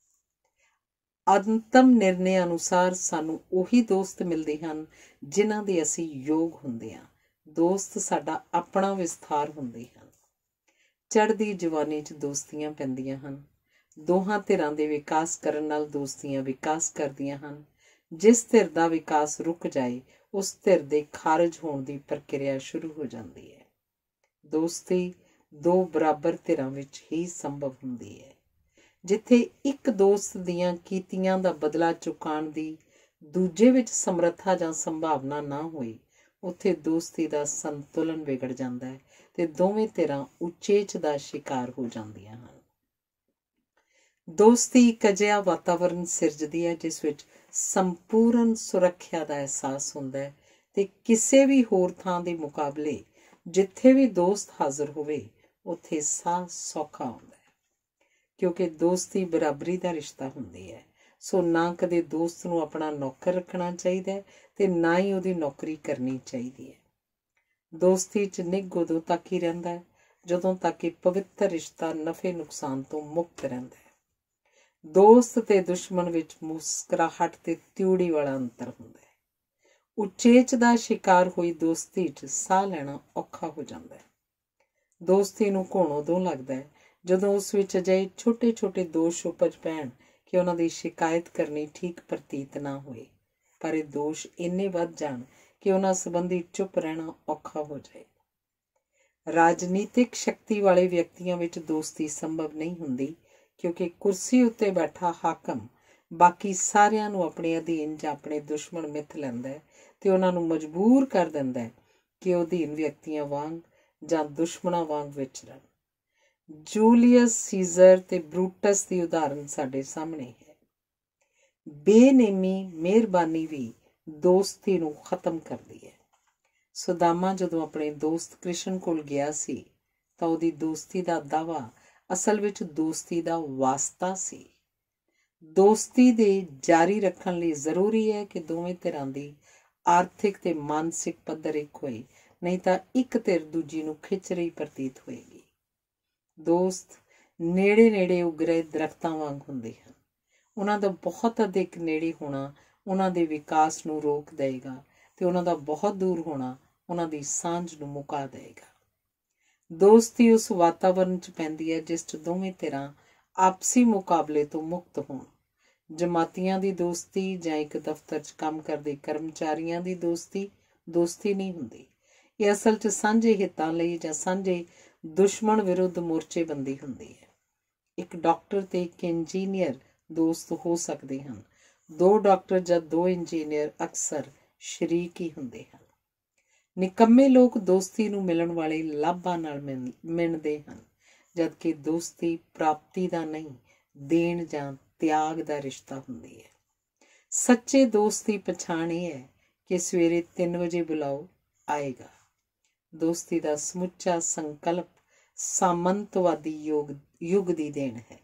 ਅੰਤਮ ਨਿਰਣੇ ਅਨੁਸਾਰ ਸਾਨੂੰ ਉਹੀ ਦੋਸਤ ਮਿਲਦੇ ਹਨ ਜਿਨ੍ਹਾਂ ਦੇ ਅਸੀਂ ਯੋਗ ਹੁੰਦੇ ਹਾਂ। ਦੋਸਤ ਸਾਡਾ ਆਪਣਾ ਵਿਸਥਾਰ ਹੁੰਦੇ ਹਨ। ਚੜ੍ਹਦੀ ਜਵਾਨੀ 'ਚ ਦੋਸਤੀਆਂ ਪੈਂਦੀਆਂ ਹਨ। ਦੋਹਾਂ ਧਿਰਾਂ ਦੇ ਵਿਕਾਸ ਕਰਨ ਨਾਲ ਦੋਸਤੀਆਂ ਵਿਕਾਸ ਕਰਦੀਆਂ ਹਨ। ਜਿਸ ਧਿਰ ਦਾ ਵਿਕਾਸ ਰੁਕ ਜਾਏ ਉਸ ਧਿਰ ਦੇ ਖਾਰਜ ਹੋਣ ਦੀ ਪ੍ਰਕਿਰਿਆ ਸ਼ੁਰੂ ਹੋ ਜਾਂਦੀ ਹੈ। ਦੋਸਤੀ ਦੋ ਬਰਾਬਰ ਧਿਰਾਂ ਵਿੱਚ ਹੀ ਸੰਭਵ ਹੁੰਦੀ ਹੈ। ਜਿੱਥੇ ਇੱਕ ਦੋਸਤ ਦੀਆਂ ਕੀਤੀਆਂ ਦਾ ਬਦਲਾ ਚੁਕਾਉਣ ਦੀ ਦੂਜੇ ਵਿੱਚ ਸਮਰੱਥਾ ਜਾਂ ਸੰਭਾਵਨਾ ਨਾ ਹੋਈ, ਉੱਥੇ ਦੋਸਤੀ ਦਾ ਸੰਤੁਲਨ ਵਿਗੜ ਜਾਂਦਾ ਹੈ ਤੇ ਦੋਵੇਂ ਧਿਰਾਂ ਉਚੇਚ ਦਾ ਸ਼ਿਕਾਰ ਹੋ ਜਾਂਦੀਆਂ ਹਨ। ਦੋਸਤੀ ਇੱਕ ਅਜਿਹਾ ਵਾਤਾਵਰਨ ਸਿਰਜਦੀ ਹੈ ਜਿਸ ਵਿੱਚ ਸੰਪੂਰਨ ਸੁਰੱਖਿਆ ਦਾ ਅਹਿਸਾਸ ਹੁੰਦਾ ਹੈ ਤੇ ਕਿਸੇ ਵੀ ਹੋਰ ਥਾਂ ਦੇ ਮੁਕਾਬਲੇ ਜਿੱਥੇ ਵੀ ਦੋਸਤ ਹਾਜ਼ਰ ਹੋਵੇ ਉੱਥੇ ਸਾਹ ਸੌਖਾ ਹੁੰਦਾ ਹੈ, ਕਿਉਂਕਿ ਦੋਸਤੀ ਬਰਾਬਰੀ ਦਾ ਰਿਸ਼ਤਾ ਹੁੰਦੀ ਹੈ। ਸੋ ਨਾ ਕਦੇ ਦੋਸਤ ਨੂੰ ਆਪਣਾ ਨੌਕਰ ਰੱਖਣਾ ਚਾਹੀਦਾ ਹੈ ਤੇ ਨਾ ਹੀ ਉਹਦੀ ਨੌਕਰੀ ਕਰਨੀ ਚਾਹੀਦੀ ਹੈ। ਦੋਸਤੀ 'ਚ ਨਿੱਘ ਉਦੋਂ ਤੱਕ ਹੀ ਰਹਿੰਦਾ ਹੈ ਜਦੋਂ ਤੱਕ ਇਹ ਪਵਿੱਤਰ ਰਿਸ਼ਤਾ ਨਫੇ ਨੁਕਸਾਨ ਤੋਂ ਮੁਕਤ ਰਹਿੰਦਾ ਹੈ। ਦੋਸਤ ਤੇ ਦੁਸ਼ਮਣ ਵਿੱਚ ਮੁਸਕਰਾਹਟ ਤੇ ਤਿਊੜੀ ਵਾਲਾ ਅੰਤਰ ਹੁੰਦਾ ਹੈ। ਉਚੇਚ ਦਾ ਸ਼ਿਕਾਰ ਹੋਈ ਦੋਸਤੀ 'ਚ ਸਾਹ ਲੈਣਾ ਔਖਾ ਹੋ ਜਾਂਦਾ ਹੈ। ਦੋਸਤੀ ਨੂੰ ਘੁਣ ਉਦੋਂ ਲੱਗਦਾ ਹੈ ਜਦੋਂ ਉਸ ਵਿੱਚ ਅਜਿਹੇ ਛੋਟੇ ਛੋਟੇ ਦੋਸ਼ ਉਪਜ ਪੈਣ ਕਿ ਉਹਨਾਂ ਦੀ ਸ਼ਿਕਾਇਤ ਕਰਨੀ ਠੀਕ ਪ੍ਰਤੀਤ ਨਾ ਹੋਏ, ਪਰ ਇਹ ਦੋਸ਼ ਇੰਨੇ ਵੱਧ ਜਾਣ ਕਿ ਉਹਨਾਂ ਸੰਬੰਧੀ ਚੁੱਪ ਰਹਿਣਾ ਔਖਾ ਹੋ ਜਾਏ। ਰਾਜਨੀਤਿਕ ਸ਼ਕਤੀ ਵਾਲੇ ਵਿਅਕਤੀਆਂ ਵਿੱਚ ਦੋਸਤੀ ਸੰਭਵ ਨਹੀਂ ਹੁੰਦੀ, ਕਿਉਂਕਿ ਕੁਰਸੀ ਉੱਤੇ ਬੈਠਾ ਹਾਕਮ ਬਾਕੀ ਸਾਰਿਆਂ ਨੂੰ ਆਪਣੇ ਅਧੀਨ ਜਾਂ ਆਪਣੇ ਦੁਸ਼ਮਣ ਮਿੱਥ ਲੈਂਦਾ ਹੈ ਤੇ ਉਹਨਾਂ ਨੂੰ ਮਜਬੂਰ ਕਰ ਦਿੰਦਾ ਹੈ ਕਿ ਉਹ ਅਧੀਨ ਵਿਅਕਤੀਆਂ ਵਾਂਗ ਜਾਂ ਦੁਸ਼ਮਣਾਂ ਵਾਂਗ ਵਿਚਰਨ। ਜੂਲੀਅਸ ਸੀਜ਼ਰ ਤੇ ਬਰੂਟਸ ਦੀ ਉਦਾਹਰਨ ਸਾਡੇ ਸਾਹਮਣੇ ਹੈ। ਬੇਨੇਮੀ ਮਿਹਰਬਾਨੀ ਵੀ ਦੋਸਤੀ ਨੂੰ ਖਤਮ ਕਰਦੀ ਹੈ। ਸੁਦਾਮਾ ਜਦੋਂ ਆਪਣੇ ਦੋਸਤ ਕ੍ਰਿਸ਼ਨ ਕੋਲ ਗਿਆ ਸੀ ਤਾਂ ਉਹਦੀ ਦੋਸਤੀ ਦਾ ਦਾਅਵਾ ਅਸਲ ਵਿੱਚ ਦੋਸਤੀ ਦਾ ਵਾਸਤਾ ਸੀ। ਦੋਸਤੀ ਦੇ ਜਾਰੀ ਰੱਖਣ ਲਈ ਜ਼ਰੂਰੀ ਹੈ ਕਿ ਦੋਵੇਂ ਧਿਰਾਂ ਦੀ ਆਰਥਿਕ ਤੇ ਮਾਨਸਿਕ ਪੱਧਰ ਇੱਕ ਹੋਏ, ਨਹੀਂ ਤਾਂ ਇੱਕ ਧਿਰ ਦੂਜੀ ਨੂੰ ਖਿੱਚ ਰਹੀ ਪ੍ਰਤੀਤ ਹੋਏਗੀ। ਦੋਸਤ ਨੇੜੇ ਨੇੜੇ ਉੱਗ ਰਹੇ ਦਰਖਤਾਂ ਵਾਂਗ ਹੁੰਦੇ ਹਨ। ਉਹਨਾਂ ਦਾ ਬਹੁਤ ਅਧਿਕ ਨੇੜੇ ਹੋਣਾ ਉਹਨਾਂ ਦੇ ਵਿਕਾਸ ਨੂੰ ਰੋਕ ਦੇਵੇਗਾ ਤੇ ਉਹਨਾਂ ਦਾ ਬਹੁਤ ਦੂਰ ਹੋਣਾ ਉਹਨਾਂ ਦੀ ਸਾਂਝ ਨੂੰ ਮੁਕਾ ਦੇਵੇਗਾ। ਦੋਸਤੀ ਉਸ ਵਾਤਾਵਰਨ 'ਚ ਪੈਂਦੀ ਹੈ ਜਿਸ 'ਚ ਦੋਵੇਂ ਧਿਰਾਂ ਆਪਸੀ ਮੁਕਾਬਲੇ ਤੋਂ ਮੁਕਤ ਹੋਣ। ਜਮਾਤੀਆਂ ਦੀ ਦੋਸਤੀ ਜਾਂ ਇੱਕ ਦਫ਼ਤਰ 'ਚ ਕੰਮ ਕਰਦੇ ਕਰਮਚਾਰੀਆਂ ਦੀ ਦੋਸਤੀ ਦੋਸਤੀ ਨਹੀਂ ਹੁੰਦੀ। ਇਹ ਅਸਲ 'ਚ ਸਾਂਝੇ ਹਿੱਤਾਂ ਲਈ ਜਾਂ ਸਾਂਝੇ ਦੁਸ਼ਮਣ ਵਿਰੁੱਧ ਮੋਰਚੇਬੰਦੀ ਹੁੰਦੀ ਹੈ। ਇੱਕ ਡਾਕਟਰ ਤੇ ਇੱਕ ਇੰਜੀਨੀਅਰ ਦੋਸਤ ਹੋ ਸਕਦੇ ਹਨ। ਦੋ ਡਾਕਟਰ ਜਾਂ ਦੋ ਇੰਜੀਨੀਅਰ ਅਕਸਰ ਸ਼ਰੀਕ ਹੀ ਹੁੰਦੇ ਹਨ। ਨਿਕੰਮੇ ਲੋਕ ਦੋਸਤੀ ਨੂੰ ਮਿਲਣ ਵਾਲੇ ਲਾਭਾਂ ਨਾਲ ਮਿਣਦੇ ਹਨ, ਜਦਕਿ ਦੋਸਤੀ ਪ੍ਰਾਪਤੀ ਦਾ ਨਹੀਂ, ਦੇਣ ਜਾਂ ਤਿਆਗ ਦਾ ਰਿਸ਼ਤਾ ਹੁੰਦੀ ਹੈ। ਸੱਚੇ ਦੋਸਤ ਦੀ ਪਛਾਣ ਇਹ ਹੈ ਕਿ ਸਵੇਰੇ ਤਿੰਨ ਵਜੇ ਬੁਲਾਓ, ਆਏਗਾ। ਦੋਸਤੀ ਦਾ ਸਮੁੱਚਾ ਸੰਕਲਪ ਸਾਮੰਤਵਾਦੀ ਯੁੱਗ ਯੁੱਗ ਦੀ ਦੇਣ ਹੈ।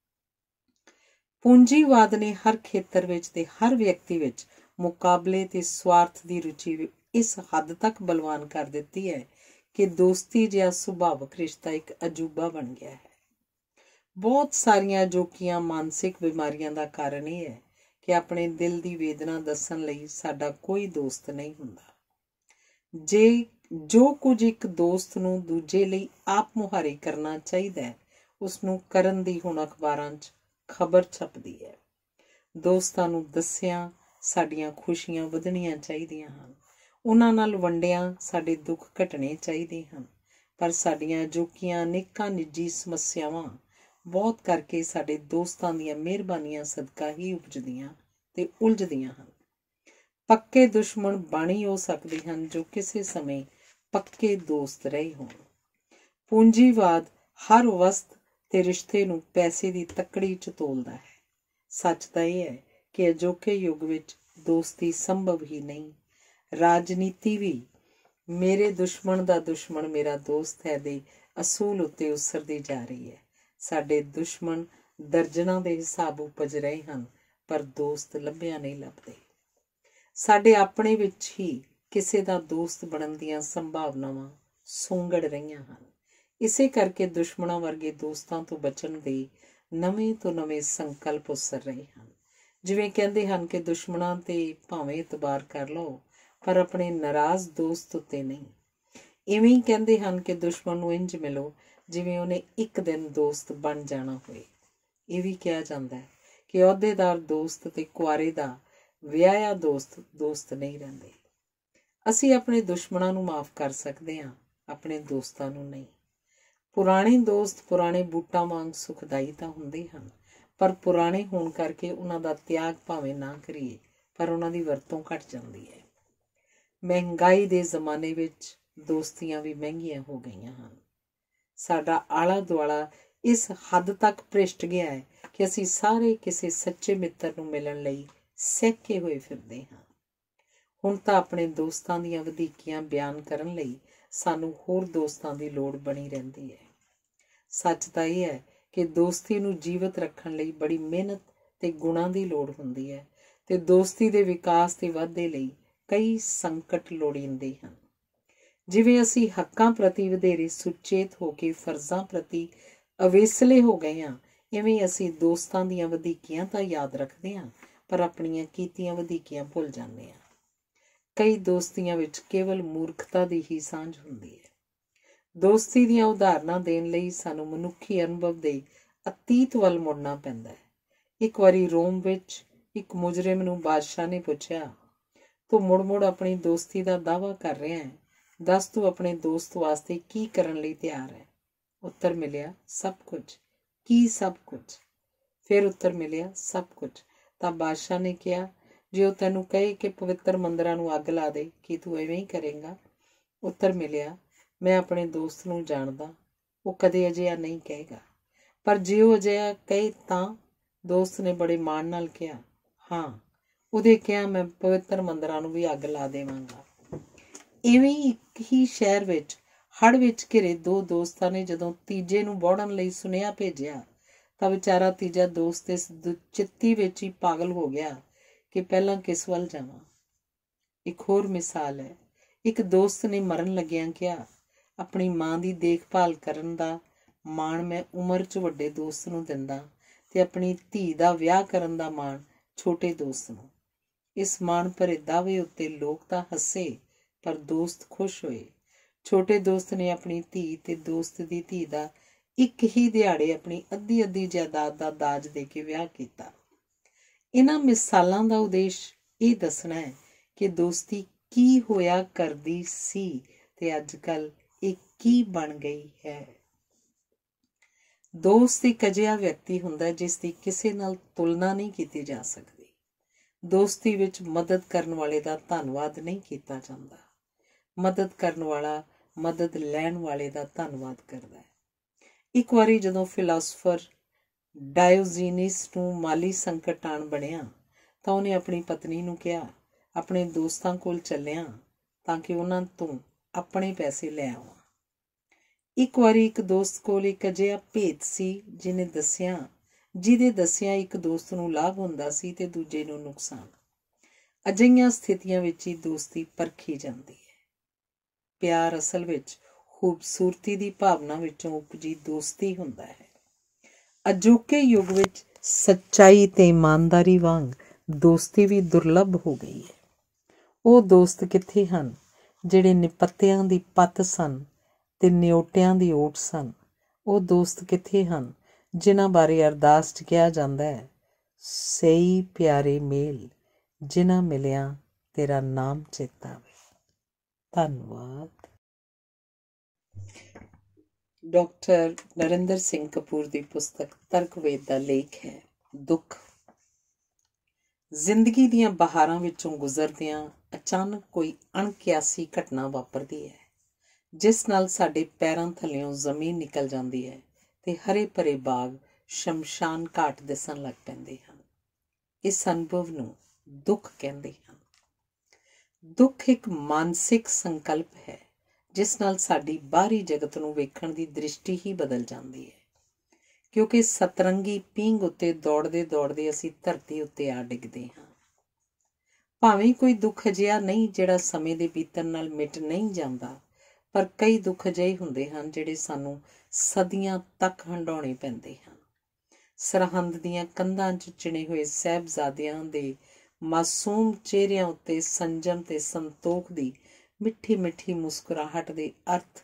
ਪੂੰਜੀਵਾਦ ਨੇ ਹਰ ਖੇਤਰ ਵਿੱਚ ਤੇ ਹਰ ਵਿਅਕਤੀ ਵਿੱਚ ਮੁਕਾਬਲੇ ਤੇ ਸਵਾਰਥ ਦੀ ਰੁਚੀ ਇਸ ਹੱਦ ਤੱਕ ਬਲਵਾਨ ਕਰ ਦਿੱਤੀ ਹੈ ਕਿ ਦੋਸਤੀ ਜਿਹਾ ਸੁਭਾਵਕ ਰਿਸ਼ਤਾ ਇੱਕ ਅਜੂਬਾ ਬਣ ਗਿਆ ਹੈ। ਬਹੁਤ ਸਾਰੀਆਂ ਅਜੋਕੀਆਂ ਮਾਨਸਿਕ ਬਿਮਾਰੀਆਂ ਦਾ ਕਾਰਨ ਇਹ ਹੈ ਕਿ ਆਪਣੇ ਦਿਲ ਦੀ ਵੇਦਨਾ ਦੱਸਣ ਲਈ ਸਾਡਾ ਕੋਈ ਦੋਸਤ ਨਹੀਂ ਹੁੰਦਾ। ਜੇ ਜੋ ਕੁਝ ਇੱਕ ਦੋਸਤ ਨੂੰ ਦੂਜੇ ਲਈ ਆਪ ਮੁਹਾਰੇ ਕਰਨਾ ਚਾਹੀਦਾ ਹੈ, ਉਸਨੂੰ ਕਰਨ ਦੀ ਹੁਣ ਅਖਬਾਰਾਂ 'ਚ ਖਬਰ ਛਪਦੀ ਹੈ। ਦੋਸਤਾਂ ਨੂੰ ਦੱਸਿਆਂ ਸਾਡੀਆਂ ਖੁਸ਼ੀਆਂ ਵਧਣੀਆਂ ਚਾਹੀਦੀਆਂ ਹਨ, ਉਹਨਾਂ ਨਾਲ ਵੰਡਿਆਂ ਸਾਡੇ ਦੁੱਖ ਘਟਣੇ ਚਾਹੀਦੇ ਹਨ, ਪਰ ਸਾਡੀਆਂ ਅਜੋਕੀਆਂ ਅਨੇਕਾਂ ਨਿੱਜੀ ਸਮੱਸਿਆਵਾਂ ਬਹੁਤ ਕਰਕੇ ਸਾਡੇ ਦੋਸਤਾਂ ਦੀਆਂ ਮਿਹਰਬਾਨੀਆਂ ਸਦਕਾ ਹੀ ਉਪਜਦੀਆਂ ਤੇ ਉਲਝਦੀਆਂ ਹਨ। ਪੱਕੇ ਦੁਸ਼ਮਣ ਬਣ ਹੀ ਹੋ ਸਕਦੇ ਹਨ ਜੋ ਕਿਸੇ ਸਮੇਂ ਪੱਕੇ ਦੋਸਤ ਰਹੇ ਹੋਣ। ਪੂੰਜੀਵਾਦ ਹਰ ਵਸਤ ਤੇ ਰਿਸ਼ਤੇ ਨੂੰ ਪੈਸੇ ਦੀ ਤੱਕੜੀ 'ਚ ਤੋਲਦਾ ਹੈ। ਸੱਚ ਤਾਂ ਇਹ ਹੈ ਕਿ ਅਜੋਕੇ ਯੁੱਗ ਵਿੱਚ ਦੋਸਤੀ ਸੰਭਵ ਹੀ ਨਹੀਂ। ਰਾਜਨੀਤੀ ਵੀ ਮੇਰੇ ਦੁਸ਼ਮਣ ਦਾ ਦੁਸ਼ਮਣ ਮੇਰਾ ਦੋਸਤ ਹੈ ਦੇ ਅਸੂਲ ਉੱਤੇ ਉਸਰਦੀ ਜਾ ਰਹੀ ਹੈ। ਸਾਡੇ ਦੁਸ਼ਮਣ ਦਰਜਨਾਂ ਦੇ ਹਿਸਾਬ ਉਪਜ ਰਹੇ ਹਨ, ਪਰ ਦੋਸਤ ਲੱਭਿਆ ਨਹੀਂ ਲੱਭਦੇ। ਸਾਡੇ ਆਪਣੇ ਵਿੱਚ ਹੀ ਕਿਸੇ ਦਾ ਦੋਸਤ ਬਣਨ ਦੀਆਂ ਸੰਭਾਵਨਾਵਾਂ ਸੁੰਗੜ ਰਹੀਆਂ ਹਨ। ਇਸੇ ਕਰਕੇ ਦੁਸ਼ਮਣਾਂ ਵਰਗੇ ਦੋਸਤਾਂ ਤੋਂ ਬਚਣ ਦੇ ਨਵੇਂ ਤੋਂ ਨਵੇਂ ਸੰਕਲਪ ਉਸਰ ਰਹੇ ਹਨ। ਜਿਵੇਂ ਕਹਿੰਦੇ ਹਨ ਕਿ ਦੁਸ਼ਮਣਾਂ ਤੇ ਭਾਵੇਂ ਇਤਬਾਰ ਕਰ ਲਓ, ਪਰ ਆਪਣੇ ਨਾਰਾਜ਼ ਦੋਸਤ ਉੱਤੇ ਨਹੀਂ। ਇਵੇਂ ਹੀ ਕਹਿੰਦੇ ਹਨ ਕਿ ਦੁਸ਼ਮਣ ਨੂੰ ਇੰਝ ਮਿਲੋ ਜਿਵੇਂ ਉਹਨੇ ਇੱਕ ਦਿਨ ਦੋਸਤ ਬਣ ਜਾਣਾ ਹੋਏ। ਇਹ ਵੀ ਕਿਹਾ ਜਾਂਦਾ ਹੈ ਕਿ ਅਹੁਦੇਦਾਰ ਦੋਸਤ ਤੇ ਕੁਆਰੇ ਦਾ ਵਿਆਹਿਆ ਦੋਸਤ ਦੋਸਤ ਨਹੀਂ ਰਹਿੰਦੇ। ਅਸੀਂ ਆਪਣੇ ਦੁਸ਼ਮਣਾਂ ਨੂੰ ਮਾਫ਼ ਕਰ ਸਕਦੇ ਹਾਂ, ਆਪਣੇ ਦੋਸਤਾਂ ਨੂੰ ਨਹੀਂ। ਪੁਰਾਣੇ ਦੋਸਤ ਪੁਰਾਣੇ ਬੂਟਾਂ ਵਾਂਗ ਸੁਖਦਾਈ ਤਾਂ ਹੁੰਦੇ ਹਨ, ਪਰ ਪੁਰਾਣੇ ਹੋਣ ਕਰਕੇ ਉਹਨਾਂ ਦਾ ਤਿਆਗ ਭਾਵੇਂ ਨਾ ਕਰੀਏ, ਪਰ ਉਹਨਾਂ ਦੀ ਵਰਤੋਂ ਘੱਟ ਜਾਂਦੀ ਹੈ। ਮਹਿੰਗਾਈ ਦੇ ਜ਼ਮਾਨੇ ਵਿੱਚ ਦੋਸਤੀਆਂ ਵੀ ਮਹਿੰਗੀਆਂ ਹੋ ਗਈਆਂ ਹਨ। ਸਾਡਾ ਆਲਾ ਦੁਆਲਾ ਇਸ ਹੱਦ ਤੱਕ ਭ੍ਰਿਸ਼ਟ ਗਿਆ ਹੈ ਕਿ ਅਸੀਂ ਸਾਰੇ ਕਿਸੇ ਸੱਚੇ ਮਿੱਤਰ ਨੂੰ ਮਿਲਣ ਲਈ ਸਹਿਕੇ ਹੋਏ ਫਿਰਦੇ ਹਾਂ। ਹੁਣ ਤਾਂ ਆਪਣੇ ਦੋਸਤਾਂ ਦੀਆਂ ਵਧੀਕੀਆਂ ਬਿਆਨ ਕਰਨ ਲਈ ਸਾਨੂੰ ਹੋਰ ਦੋਸਤਾਂ ਦੀ ਲੋੜ ਬਣੀ ਰਹਿੰਦੀ ਹੈ। ਸੱਚ ਤਾਂ ਇਹ ਹੈ ਕਿ ਦੋਸਤੀ ਨੂੰ ਜੀਵਤ ਰੱਖਣ ਲਈ ਬੜੀ ਮਿਹਨਤ ਤੇ ਗੁਣਾਂ ਦੀ ਲੋੜ ਹੁੰਦੀ ਹੈ, ਤੇ ਦੋਸਤੀ ਦੇ ਵਿਕਾਸ ਤੇ ਵਾਧੇ ਲਈ ਕਈ ਸੰਕਟ ਲੋੜੀਂਦੇ ਹਨ। ਜਿਵੇਂ ਅਸੀਂ ਹੱਕਾਂ ਪ੍ਰਤੀ ਵਧੇਰੇ ਸੁਚੇਤ ਹੋ ਕੇ ਫਰਜ਼ਾਂ ਪ੍ਰਤੀ ਅਵੇਸਲੇ ਹੋ ਗਏ ਹਾਂ, ਇਵੇਂ ਅਸੀਂ ਦੋਸਤਾਂ ਦੀਆਂ ਵਧੀਕੀਆਂ ਤਾਂ ਯਾਦ ਰੱਖਦੇ ਹਾਂ, ਪਰ ਆਪਣੀਆਂ ਕੀਤੀਆਂ ਵਧੀਕੀਆਂ ਭੁੱਲ ਜਾਂਦੇ ਹਾਂ। ਕਈ ਦੋਸਤੀਆਂ ਵਿੱਚ ਕੇਵਲ ਮੂਰਖਤਾ ਦੀ ਹੀ ਸਾਂਝ ਹੁੰਦੀ ਹੈ। ਦੋਸਤੀ ਦੀਆਂ ਉਦਾਹਰਨਾਂ ਦੇਣ ਲਈ ਸਾਨੂੰ ਮਨੁੱਖੀ ਅਨੁਭਵ ਦੇ ਅਤੀਤ ਵੱਲ ਮੁੜਨਾ ਪੈਂਦਾ ਹੈ। ਇੱਕ ਵਾਰੀ ਰੋਮ ਵਿੱਚ ਇੱਕ ਮੁਜਰਿਮ ਨੂੰ ਬਾਦਸ਼ਾਹ ਨੇ ਪੁੱਛਿਆ, ਤੂੰ ਮੁੜ ਮੁੜ ਆਪਣੀ ਦੋਸਤੀ ਦਾ ਦਾਅਵਾ ਕਰ ਰਿਹਾ ਹੈ, ਦੱਸ ਤੂੰ ਆਪਣੇ ਦੋਸਤ ਵਾਸਤੇ ਕੀ ਕਰਨ ਲਈ ਤਿਆਰ ਹੈ? ਉੱਤਰ ਮਿਲਿਆ, ਸਭ ਕੁਝ। ਕੀ ਸਭ ਕੁਝ? ਫਿਰ ਉੱਤਰ ਮਿਲਿਆ, ਸਭ ਕੁਝ। ਤਾਂ ਬਾਦਸ਼ਾਹ ਨੇ ਕਿਹਾ, ਜੇ ਉਹ ਤੈਨੂੰ ਕਹੇ ਕਿ ਪਵਿੱਤਰ ਮੰਦਰਾਂ ਨੂੰ ਅੱਗ ਲਾ ਦੇ, ਕੀ ਤੂੰ ਐਵੇਂ ਹੀ ਕਰੇਂਗਾ? ਉੱਤਰ ਮਿਲਿਆ, ਮੈਂ ਆਪਣੇ ਦੋਸਤ ਨੂੰ ਜਾਣਦਾ, ਉਹ ਕਦੇ ਅਜਿਹਾ ਨਹੀਂ ਕਹੇਗਾ। ਪਰ ਜੇ ਉਹ ਅਜਿਹਾ ਕਹੇ ਤਾਂ? ਦੋਸਤ ਨੇ ਬੜੇ ਮਾਣ ਨਾਲ ਕਿਹਾ, ਹਾਂ, ਉਹਦੇ ਕਿਹਾ ਮੈਂ ਪਵਿੱਤਰ ਮੰਦਰਾਂ ਨੂੰ ਵੀ ਅੱਗ ਲਾ ਦੇਵਾਂਗਾ। ਇਵੇਂ ਇੱਕ ਹੀ ਸ਼ਹਿਰ ਵਿੱਚ ਹੜ੍ਹ ਵਿੱਚ ਘਿਰੇ ਦੋ ਦੋਸਤਾਂ ਨੇ ਜਦੋਂ ਤੀਜੇ ਨੂੰ ਬੋੜਨ ਲਈ ਸੁਨੇਹਾ ਭੇਜਿਆ ਤਾਂ ਵਿਚਾਰਾ ਤੀਜਾ ਦੋਸਤ ਇਸ ਦੁਚਿੱਤੀ ਵਿੱਚ ਹੀ ਪਾਗਲ ਹੋ ਗਿਆ ਕਿ ਪਹਿਲਾਂ ਕਿਸ ਵੱਲ ਜਾਵਾਂ। ਇੱਕ ਹੋਰ ਮਿਸਾਲ ਹੈ। ਇੱਕ ਦੋਸਤ ਨੇ ਮਰਨ ਲੱਗਿਆਂ ਕਿਹਾ, ਆਪਣੀ ਮਾਂ ਦੀ ਦੇਖਭਾਲ ਕਰਨ ਦਾ ਮਾਣ ਮੈਂ ਉਮਰ 'ਚ ਵੱਡੇ ਦੋਸਤ ਨੂੰ ਦਿੰਦਾ ਤੇ ਆਪਣੀ ਧੀ ਦਾ ਵਿਆਹ ਕਰਨ ਦਾ ਮਾਣ ਛੋਟੇ ਦੋਸਤ ਨੂੰ। ਇਸ ਮਾਣ ਭਰੇ ਦਾਅਵੇ ਉੱਤੇ ਲੋਕ ਤਾਂ ਹੱਸੇ, ਪਰ ਦੋਸਤ ਖੁਸ਼ ਹੋਏ। ਛੋਟੇ ਦੋਸਤ ਨੇ ਆਪਣੀ ਧੀ ਤੇ ਦੋਸਤ ਦੀ ਧੀ ਦਾ ਇੱਕ ਹੀ ਦਿਹਾੜੇ ਆਪਣੀ ਅੱਧੀ ਅੱਧੀ ਜਾਇਦਾਦ ਦਾ ਦਾਜ ਦੇ ਕੇ ਵਿਆਹ ਕੀਤਾ। ਇਹਨਾਂ ਮਿਸਾਲਾਂ ਦਾ ਉਦੇਸ਼ ਇਹ ਦੱਸਣਾ ਹੈ ਕਿ ਦੋਸਤੀ ਕੀ ਹੋਇਆ ਕਰਦੀ ਸੀ ਤੇ ਅੱਜ ਕੱਲ੍ਹ ਇਹ ਕੀ ਬਣ ਗਈ ਹੈ। ਦੋਸਤ ਇੱਕ ਅਜਿਹਾ ਵਿਅਕਤੀ ਹੁੰਦਾ ਜਿਸ ਦੀ ਕਿਸੇ ਨਾਲ ਤੁਲਨਾ ਨਹੀਂ ਕੀਤੀ ਜਾ ਸਕਦੀ। ਦੋਸਤੀ ਵਿੱਚ ਮਦਦ ਕਰਨ ਵਾਲੇ ਦਾ ਧੰਨਵਾਦ ਨਹੀਂ ਕੀਤਾ ਜਾਂਦਾ। ਮਦਦ ਕਰਨ ਵਾਲਾ ਮਦਦ ਲੈਣ ਵਾਲੇ ਦਾ ਧੰਨਵਾਦ ਕਰਦਾ ਹੈ। ਇੱਕ ਵਾਰੀ ਜਦੋਂ ਫਿਲਾਸਫਰ ਡਾਇਓਜੀਨਸ ਨੂੰ ਮਾਲੀ ਸੰਕਟ ਆਣ ਬਣਿਆ ਤਾਂ ਉਹਨੇ ਆਪਣੀ ਪਤਨੀ ਨੂੰ ਕਿਹਾ, ਆਪਣੇ ਦੋਸਤਾਂ ਕੋਲ ਚੱਲਿਆ ਤਾਂ ਕਿ ਉਹਨਾਂ ਤੋਂ ਆਪਣੇ ਪੈਸੇ ਲੈ ਆਵਾਂ। ਇੱਕ ਵਾਰੀ ਇੱਕ ਦੋਸਤ ਕੋਲ ਇੱਕ ਅਜਿਹਾ ਭੇਤ ਸੀ ਜਿਹਨੇ ਦੱਸਿਆ ਜਿਹਦੇ ਦੱਸਿਆ ਇੱਕ ਦੋਸਤ ਨੂੰ ਲਾਭ ਹੁੰਦਾ ਸੀ ਤੇ ਦੂਜੇ ਨੂੰ ਨੁਕਸਾਨ। ਅਜਿਹੀਆਂ ਸਥਿਤੀਆਂ ਵਿੱਚ ਹੀ ਦੋਸਤੀ ਪਰਖੀ ਜਾਂਦੀ ਹੈ। ਪਿਆਰ ਅਸਲ ਵਿੱਚ ਖੂਬਸੂਰਤੀ ਦੀ ਭਾਵਨਾ ਵਿੱਚੋਂ ਉਪਜੀ ਦੋਸਤੀ ਹੁੰਦਾ ਹੈ। ਅਜੋਕੇ ਯੁੱਗ ਵਿੱਚ ਸੱਚਾਈ ਤੇ ਇਮਾਨਦਾਰੀ ਵਾਂਗ ਦੋਸਤੀ ਵੀ ਦੁਰਲੱਭ ਹੋ ਗਈ ਹੈ। ਉਹ ਦੋਸਤ ਕਿੱਥੇ ਹਨ ਜਿਹੜੇ ਨਿਪੱਤਿਆਂ ਦੀ ਪੱਤ ਸਨ ਤੇ ਨਿਓਟਿਆਂ ਦੀ ਓਟ ਸਨ? ਉਹ ਦੋਸਤ ਕਿੱਥੇ ਹਨ ਜਿਨ੍ਹਾਂ ਬਾਰੇ ਅਰਦਾਸ 'ਚ ਕਿਹਾ ਜਾਂਦਾ ਹੈ, ਸਹੀ ਪਿਆਰੇ ਮੇਲ ਜਿਨ੍ਹਾਂ ਮਿਲਿਆ ਤੇਰਾ ਨਾਮ ਚੇਤਾ ਆਵੇ। ਧੰਨਵਾਦ। ਡਾਕਟਰ ਨਰਿੰਦਰ ਸਿੰਘ ਕਪੂਰ ਦੀ ਪੁਸਤਕ ਤਰਕਵੇਦ ਦਾ ਲੇਖ ਹੈ ਦੁੱਖ। ਜ਼ਿੰਦਗੀ ਦੀਆਂ ਬਹਾਰਾਂ ਵਿੱਚੋਂ ਗੁਜ਼ਰਦਿਆਂ ਅਚਾਨਕ ਕੋਈ ਅਣਕਿਆਸੀ ਘਟਨਾ ਵਾਪਰਦੀ ਹੈ ਜਿਸ ਨਾਲ ਸਾਡੇ ਪੈਰਾਂ ਥੱਲਿਓਂ ਜ਼ਮੀਨ ਨਿਕਲ ਜਾਂਦੀ ਹੈ ਤੇ ਹਰੇ ਭਰੇ ਬਾਗ ਸ਼ਮਸ਼ਾਨ ਘਾਟ ਦਿਸਣ ਲੱਗ ਪੈਂਦੇ ਹਨ। ਇਸ ਅਨੁਭਵ ਨੂੰ ਦੁੱਖ ਕਹਿੰਦੇ ਹਨ। ਦੁੱਖ ਇੱਕ ਮਾਨਸਿਕ ਸੰਕਲਪ ਹੈ ਜਿਸ ਨਾਲ ਸਾਡੀ ਬਾਹਰੀ ਜਗਤ ਨੂੰ ਵੇਖਣ ਦੀ ਦ੍ਰਿਸ਼ਟੀ ਹੀ ਬਦਲ ਜਾਂਦੀ ਹੈ, ਕਿਉਂਕਿ ਸਤਰੰਗੀ ਪੀਂਘ ਉੱਤੇ ਦੌੜਦੇ ਦੌੜਦੇ ਅਸੀਂ ਧਰਤੀ ਉੱਤੇ ਆ ਡਿੱਗਦੇ ਹਾਂ। ਭਾਵੇਂ ਕੋਈ ਦੁੱਖ ਅਜਿਹਾ ਨਹੀਂ ਜਿਹੜਾ ਸਮੇਂ ਦੇ ਬੀਤਣ ਨਾਲ ਮਿਟ ਨਹੀਂ ਜਾਂਦਾ, ਪਰ ਕਈ ਦੁੱਖ ਅਜਿਹੇ ਹੁੰਦੇ ਹਨ ਜਿਹੜੇ ਸਾਨੂੰ ਸਦੀਆਂ ਤੱਕ ਹੰਢਾਉਣੇ ਪੈਂਦੇ ਹਨ। ਸਰਹੰਦ ਦੀਆਂ ਕੰਧਾਂ 'ਚ ਚਿਣੇ ਹੋਏ ਸਾਹਿਬਜ਼ਾਦਿਆਂ ਦੇ ਮਾਸੂਮ ਚਿਹਰਿਆਂ ਉੱਤੇ ਸੰਜਮ ਤੇ ਸੰਤੋਖ ਦੀ ਮਿੱਠੀ ਮਿੱਠੀ ਮੁਸਕਰਾਹਟ ਦੇ ਅਰਥ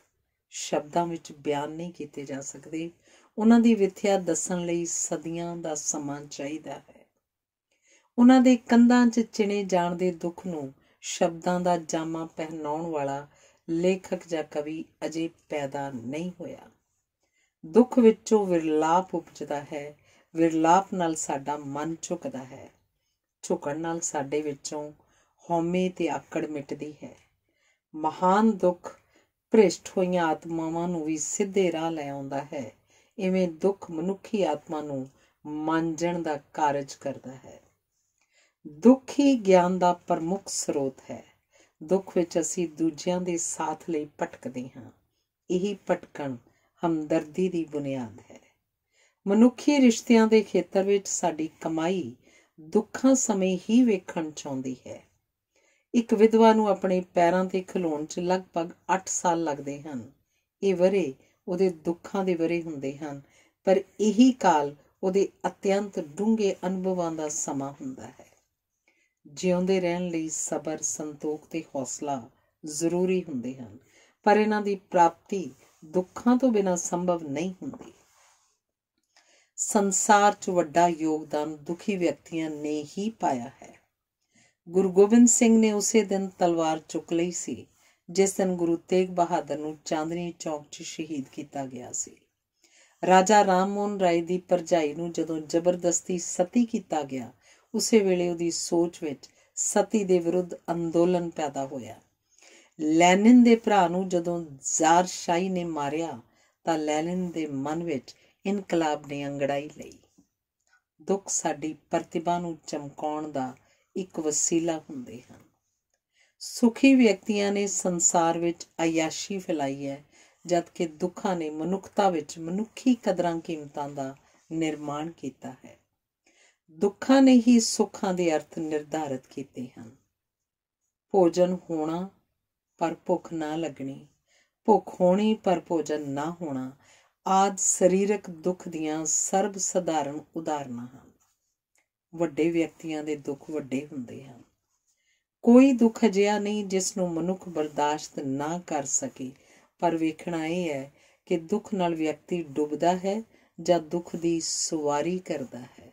ਸ਼ਬਦਾਂ ਵਿੱਚ ਬਿਆਨ ਨਹੀਂ ਕੀਤੇ ਜਾ ਸਕਦੇ। ਉਹਨਾਂ ਦੀ ਵਿਥਿਆ ਦੱਸਣ ਲਈ ਸਦੀਆਂ ਦਾ ਸਮਾਂ ਚਾਹੀਦਾ ਹੈ। ਉਹਨਾਂ ਦੇ ਕੰਧਾਂ 'ਚ ਚਿਣੇ ਜਾਣ ਦੇ ਦੁੱਖ ਨੂੰ ਸ਼ਬਦਾਂ ਦਾ ਜਾਮਾ ਪਹਿਨਾਉਣ ਵਾਲਾ ਲੇਖਕ ਜਾਂ ਕਵੀ ਅਜੇ ਪੈਦਾ ਨਹੀਂ ਹੋਇਆ। ਦੁੱਖ ਵਿੱਚੋਂ ਵਿਰਲਾਪ ਉਪਜਦਾ ਹੈ। ਵਿਰਲਾਪ ਨਾਲ ਸਾਡਾ ਮਨ ਝੁਕਦਾ ਹੈ। ਝੁਕਣ ਨਾਲ ਸਾਡੇ ਵਿੱਚੋਂ ਹਉਮੈ ਤੇ ਆਕੜ ਮਿਟਦੀ ਹੈ। ਮਹਾਨ ਦੁੱਖ ਭ੍ਰਿਸ਼ਟ ਹੋਈਆਂ ਆਤਮਾਵਾਂ ਨੂੰ ਵੀ ਸਿੱਧੇ ਰਾਹ ਲੈ ਆਉਂਦਾ ਹੈ। ਇਵੇਂ ਦੁੱਖ ਮਨੁੱਖੀ ਆਤਮਾ ਨੂੰ ਮਾਂਜਣ ਦਾ ਕਾਰਜ ਕਰਦਾ ਹੈ। ਦੁੱਖ ਹੀ ਗਿਆਨ ਦਾ ਪ੍ਰਮੁੱਖ ਸਰੋਤ ਹੈ। ਦੁੱਖ ਵਿੱਚ ਅਸੀਂ ਦੂਜਿਆਂ ਦੇ ਸਾਥ ਲਈ ਭਟਕਦੇ ਹਾਂ। ਇਹੀ ਭਟਕਣ ਹਮਦਰਦੀ ਦੀ ਬੁਨਿਆਦ ਹੈ। ਮਨੁੱਖੀ ਰਿਸ਼ਤਿਆਂ ਦੇ ਖੇਤਰ ਵਿੱਚ ਸਾਡੀ ਕਮਾਈ ਦੁੱਖਾਂ ਸਮੇਂ ਹੀ ਵੇਖਣ ਚਾਹੁੰਦੀ ਹੈ। ਇੱਕ ਵਿਧਵਾ ਨੂੰ ਆਪਣੇ ਪੈਰਾਂ 'ਤੇ ਖਲੋਣ 'ਚ ਲਗਭਗ ਅੱਠ ਸਾਲ ਲੱਗਦੇ ਹਨ। ਇਹ ਵਰ੍ਹੇ ਉਹਦੇ ਦੁੱਖਾਂ ਦੇ ਵਰ੍ਹੇ ਹੁੰਦੇ ਹਨ, ਪਰ ਇਹੀ ਕਾਲ ਉਹਦੇ ਅਤਿਅੰਤ ਡੂੰਘੇ ਅਨੁਭਵਾਂ ਦਾ ਸਮਾਂ ਹੁੰਦਾ ਹੈ। ਜਿਉਂਦੇ ਰਹਿਣ ਲਈ ਸਬਰ, ਸੰਤੋਖ ਤੇ ਹੌਸਲਾ ਜ਼ਰੂਰੀ ਹੁੰਦੇ ਹਨ, ਪਰ ਇਹਨਾਂ ਦੀ ਪ੍ਰਾਪਤੀ ਦੁੱਖਾਂ ਤੋਂ ਬਿਨਾਂ ਸੰਭਵ ਨਹੀਂ ਹੁੰਦੀ। ਸੰਸਾਰ 'ਚ ਵੱਡਾ ਯੋਗਦਾਨ ਦੁਖੀ ਵਿਅਕਤੀਆਂ ਨੇ ਹੀ ਪਾਇਆ ਹੈ। ਗੁਰੂ ਗੋਬਿੰਦ ਸਿੰਘ ਨੇ ਉਸੇ ਦਿਨ ਤਲਵਾਰ ਚੁੱਕ ਲਈ ਸੀ ਜਿਸ ਦਿਨ ਗੁਰੂ ਤੇਗ ਬਹਾਦਰ ਨੂੰ ਚਾਂਦਨੀ ਚੌਕ 'ਚ ਸ਼ਹੀਦ ਕੀਤਾ ਗਿਆ ਸੀ। ਰਾਜਾ ਰਾਮ ਮੋਹਨ ਰਾਏ ਦੀ ਭਰਜਾਈ ਨੂੰ ਜਦੋਂ ਜ਼ਬਰਦਸਤੀ ਸਤੀ ਕੀਤਾ ਗਿਆ, ਉਸੇ ਵੇਲੇ ਉਹਦੀ ਸੋਚ ਵਿੱਚ ਸਤੀ ਦੇ ਵਿਰੁੱਧ ਅੰਦੋਲਨ ਪੈਦਾ ਹੋਇਆ। ਲੈਨਿਨ ਦੇ ਭਰਾ ਨੂੰ ਜਦੋਂ ਜ਼ਾਰ ਸ਼ਾਹੀ ਨੇ ਮਾਰਿਆ ਤਾਂ ਲੈਨਿਨ ਦੇ ਮਨ ਵਿੱਚ ਇਨਕਲਾਬ ਨੇ ਅੰਗੜਾਈ ਲਈ। ਦੁੱਖ ਸਾਡੀ ਪ੍ਰਤਿਭਾ ਨੂੰ ਚਮਕਾਉਣ ਦਾ ਇੱਕ ਵਸੀਲਾ ਹੁੰਦੇ ਹਨ। ਸੁਖੀ ਵਿਅਕਤੀਆਂ ਨੇ ਸੰਸਾਰ ਵਿੱਚ ਅਯਾਸ਼ੀ ਫੈਲਾਈ ਹੈ, ਜਦਕਿ ਦੁੱਖਾਂ ਨੇ ਮਨੁੱਖਤਾ ਵਿੱਚ ਮਨੁੱਖੀ ਕਦਰਾਂ ਕੀਮਤਾਂ ਦਾ ਨਿਰਮਾਣ ਕੀਤਾ ਹੈ। ਦੁੱਖਾਂ ਨੇ ਹੀ ਸੁੱਖਾਂ ਦੇ ਅਰਥ ਨਿਰਧਾਰਿਤ ਕੀਤੇ ਹਨ। ਭੋਜਨ ਹੋਣਾ ਪਰ ਭੁੱਖ ਨਾ ਲੱਗਣੀ, ਭੁੱਖ ਹੋਣੀ ਪਰ ਭੋਜਨ ਨਾ ਹੋਣਾ ਆਦਿ ਸਰੀਰਕ ਦੁੱਖ ਦੀਆਂ ਸਰਬ ਸਧਾਰਨ ਉਦਾਹਰਨਾਂ ਹਨ। ਵੱਡੇ ਵਿਅਕਤੀਆਂ ਦੇ ਦੁੱਖ ਵੱਡੇ ਹੁੰਦੇ ਹਨ। ਕੋਈ ਦੁੱਖ ਅਜਿਹਾ ਨਹੀਂ ਜਿਸ ਨੂੰ ਮਨੁੱਖ ਬਰਦਾਸ਼ਤ ਨਾ ਕਰ ਸਕੇ, ਪਰ ਵੇਖਣਾ ਇਹ ਹੈ ਕਿ ਦੁੱਖ ਨਾਲ ਵਿਅਕਤੀ ਡੁੱਬਦਾ ਹੈ ਜਾਂ ਦੁੱਖ ਦੀ ਸਵਾਰੀ ਕਰਦਾ ਹੈ।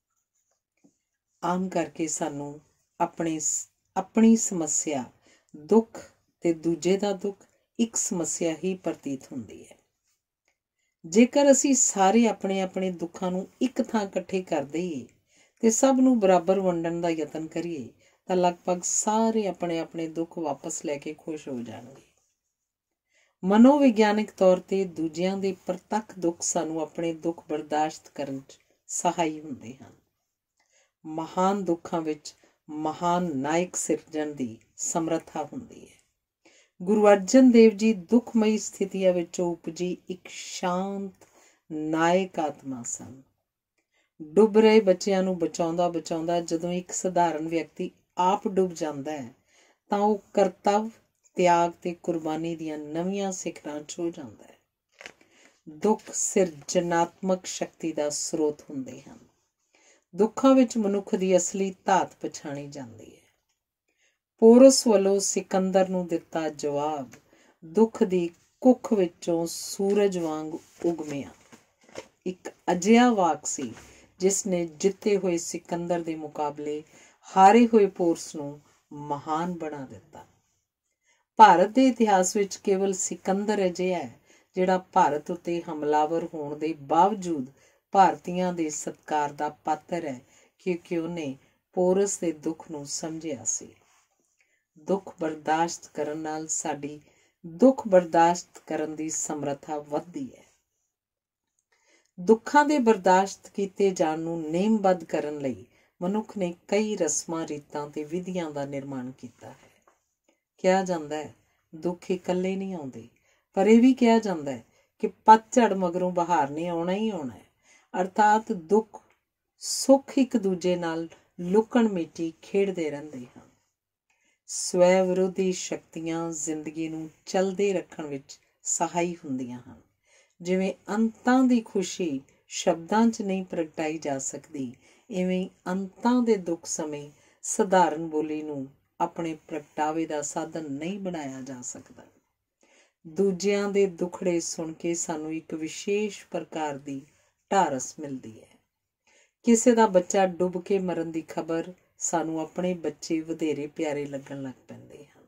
ਆਮ ਕਰਕੇ ਸਾਨੂੰ ਆਪਣੇ ਆਪਣੀ ਸਮੱਸਿਆ ਦੁੱਖ ਤੇ ਦੂਜੇ ਦਾ ਦੁੱਖ ਇੱਕ ਸਮੱਸਿਆ ਹੀ ਪ੍ਰਤੀਤ ਹੁੰਦੀ ਹੈ। ਜੇਕਰ ਅਸੀਂ ਸਾਰੇ ਆਪਣੇ ਆਪਣੇ ਦੁੱਖਾਂ ਨੂੰ ਇੱਕ ਥਾਂ ਇਕੱਠੇ ਕਰ ਦਈਏ ਤੇ ਸਭ ਨੂੰ ਬਰਾਬਰ ਵੰਡਣ ਦਾ ਯਤਨ ਕਰੀਏ ਤਾਂ ਲਗਭਗ ਸਾਰੇ ਆਪਣੇ ਆਪਣੇ ਦੁੱਖ ਵਾਪਸ ਲੈ ਕੇ ਖੁਸ਼ ਹੋ ਜਾਣਗੇ। ਮਨੋਵਿਗਿਆਨਿਕ ਤੌਰ ਤੇ ਦੂਜਿਆਂ ਦੇ ਪ੍ਰਤੱਖ ਦੁੱਖ ਸਾਨੂੰ ਆਪਣੇ ਦੁੱਖ ਬਰਦਾਸ਼ਤ ਕਰਨ 'ਚ ਸਹਾਈ ਹੁੰਦੇ ਹਨ। ਮਹਾਨ ਦੁੱਖਾਂ ਵਿੱਚ ਮਹਾਨ ਨਾਇਕ ਸਿਰਜਣ ਦੀ ਸਮਰੱਥਾ ਹੁੰਦੀ ਹੈ। ਗੁਰੂ ਅਰਜਨ ਦੇਵ ਜੀ ਦੁੱਖਮਈ ਸਥਿਤੀਆਂ ਵਿੱਚੋਂ ਉਪਜੀ ਇੱਕ ਸ਼ਾਂਤ ਨਾਇਕ ਆਤਮਾ ਸਨ। ਡੁੱਬ ਰਹੇ ਬੱਚਿਆਂ ਨੂੰ ਬਚਾਉਂਦਾ ਬਚਾਉਂਦਾ ਜਦੋਂ ਇੱਕ ਸਧਾਰਨ ਵਿਅਕਤੀ ਆਪ ਡੁੱਬ ਜਾਂਦਾ ਹੈ ਤਾਂ ਉਹ ਕਰਤੱਵ, ਤਿਆਗ ਤੇ ਕੁਰਬਾਨੀ ਦੀਆਂ ਨਵੀਆਂ ਸਿਖਰਾਂ ਛੂਹ ਜਾਂਦਾ ਹੈ। ਦੁੱਖ ਸਿਰਜਨਾਤਮਕ ਸ਼ਕਤੀ ਦਾ ਸਰੋਤ ਹੁੰਦੇ ਹਨ। ਦੁੱਖਾਂ ਵਿੱਚ ਮਨੁੱਖ ਦੀ ਅਸਲੀ ਧਾਤ ਪਛਾਣੀ ਜਾਂਦੀ ਹੈ। ਪੋਰਸ ਵੱਲੋਂ ਸਿਕੰਦਰ ਨੂੰ ਦਿੱਤਾ ਜਵਾਬ ਦੁੱਖ ਦੀ ਕੁੱਖ ਵਿੱਚੋਂ ਸੂਰਜ ਵਾਂਗ ਉਗਮਿਆ ਇੱਕ ਅਜਿਹਾ ਵਾਕ ਸੀ ਜਿਸ ਨੇ ਜਿੱਤੇ ਹੋਏ ਸਿਕੰਦਰ ਦੇ ਮੁਕਾਬਲੇ ਹਾਰੇ ਹੋਏ ਪੋਰਸ ਨੂੰ ਮਹਾਨ ਬਣਾ ਦਿੱਤਾ। ਭਾਰਤ ਦੇ ਇਤਿਹਾਸ ਵਿੱਚ ਕੇਵਲ ਸਿਕੰਦਰ ਅਜਿਹਾ ਹੈ ਜਿਹੜਾ ਭਾਰਤ ਉੱਤੇ ਹਮਲਾਵਰ ਹੋਣ ਦੇ ਬਾਵਜੂਦ ਭਾਰਤੀਆਂ ਦੇ ਸਤਿਕਾਰ ਦਾ ਪਾਤਰ ਹੈ, ਕਿਉਂਕਿ ਉਹਨੇ ਪੋਰਸ ਦੇ ਦੁੱਖ ਨੂੰ ਸਮਝਿਆ ਸੀ। ਦੁੱਖ ਬਰਦਾਸ਼ਤ ਕਰਨ ਨਾਲ ਸਾਡੀ ਦੁੱਖ ਬਰਦਾਸ਼ਤ ਕਰਨ ਦੀ ਸਮਰੱਥਾ ਵੱਧਦੀ ਹੈ। ਦੁੱਖਾਂ ਦੇ ਬਰਦਾਸ਼ਤ ਕੀਤੇ ਜਾਣ ਨੂੰ ਨੇਮਬੱਧ ਕਰਨ ਲਈ ਮਨੁੱਖ ਨੇ ਕਈ ਰਸਮਾਂ, ਰੀਤਾਂ ਤੇ ਵਿਧੀਆਂ ਦਾ ਨਿਰਮਾਣ ਕੀਤਾ ਹੈ। ਕਿਹਾ ਜਾਂਦਾ ਹੈ ਦੁੱਖ ਇਕੱਲੇ ਨਹੀਂ ਆਉਂਦੇ, ਪਰ ਇਹ ਵੀ ਕਿਹਾ ਜਾਂਦਾ ਹੈ ਕਿ ਪਤਝੜ ਮਗਰੋਂ ਬਹਾਰ ਨੇ ਆਉਣਾ ਹੀ ਆਉਣਾ ਹੈ। ਅਰਥਾਤ ਦੁੱਖ ਸੁੱਖ ਇੱਕ ਦੂਜੇ ਨਾਲ ਲੁਕਣ ਮੀਟੀ ਖੇਡਦੇ ਰਹਿੰਦੇ ਹਨ। ਸਵੈ ਵਿਰੋਧੀ ਸ਼ਕਤੀਆਂ ਜ਼ਿੰਦਗੀ ਨੂੰ ਚੱਲਦੇ ਰੱਖਣ ਵਿੱਚ ਸਹਾਈ ਹੁੰਦੀਆਂ ਹਨ। ਜਿਵੇਂ ਅੰਤਾਂ ਦੀ ਖੁਸ਼ੀ ਸ਼ਬਦਾਂ 'ਚ ਨਹੀਂ ਪ੍ਰਗਟਾਈ ਜਾ ਸਕਦੀ, ਇਵੇਂ ਅੰਤਾਂ ਦੇ ਦੁੱਖ ਸਮੇਂ ਸਧਾਰਨ ਬੋਲੀ ਨੂੰ ਆਪਣੇ ਪ੍ਰਗਟਾਵੇ ਦਾ ਸਾਧਨ ਨਹੀਂ ਬਣਾਇਆ ਜਾ ਸਕਦਾ। ਦੂਜਿਆਂ ਦੇ ਦੁੱਖੜੇ ਸੁਣ ਕੇ ਸਾਨੂੰ ਇੱਕ ਵਿਸ਼ੇਸ਼ ਪ੍ਰਕਾਰ ਦੀ ਢਾਰਸ ਮਿਲਦੀ ਹੈ। ਕਿਸੇ ਦਾ ਬੱਚਾ ਡੁੱਬ ਕੇ ਮਰਨ ਦੀ ਖਬਰ ਸਾਨੂੰ ਆਪਣੇ ਬੱਚੇ ਵਧੇਰੇ ਪਿਆਰੇ ਲੱਗਣ ਲੱਗ ਪੈਂਦੇ ਹਨ।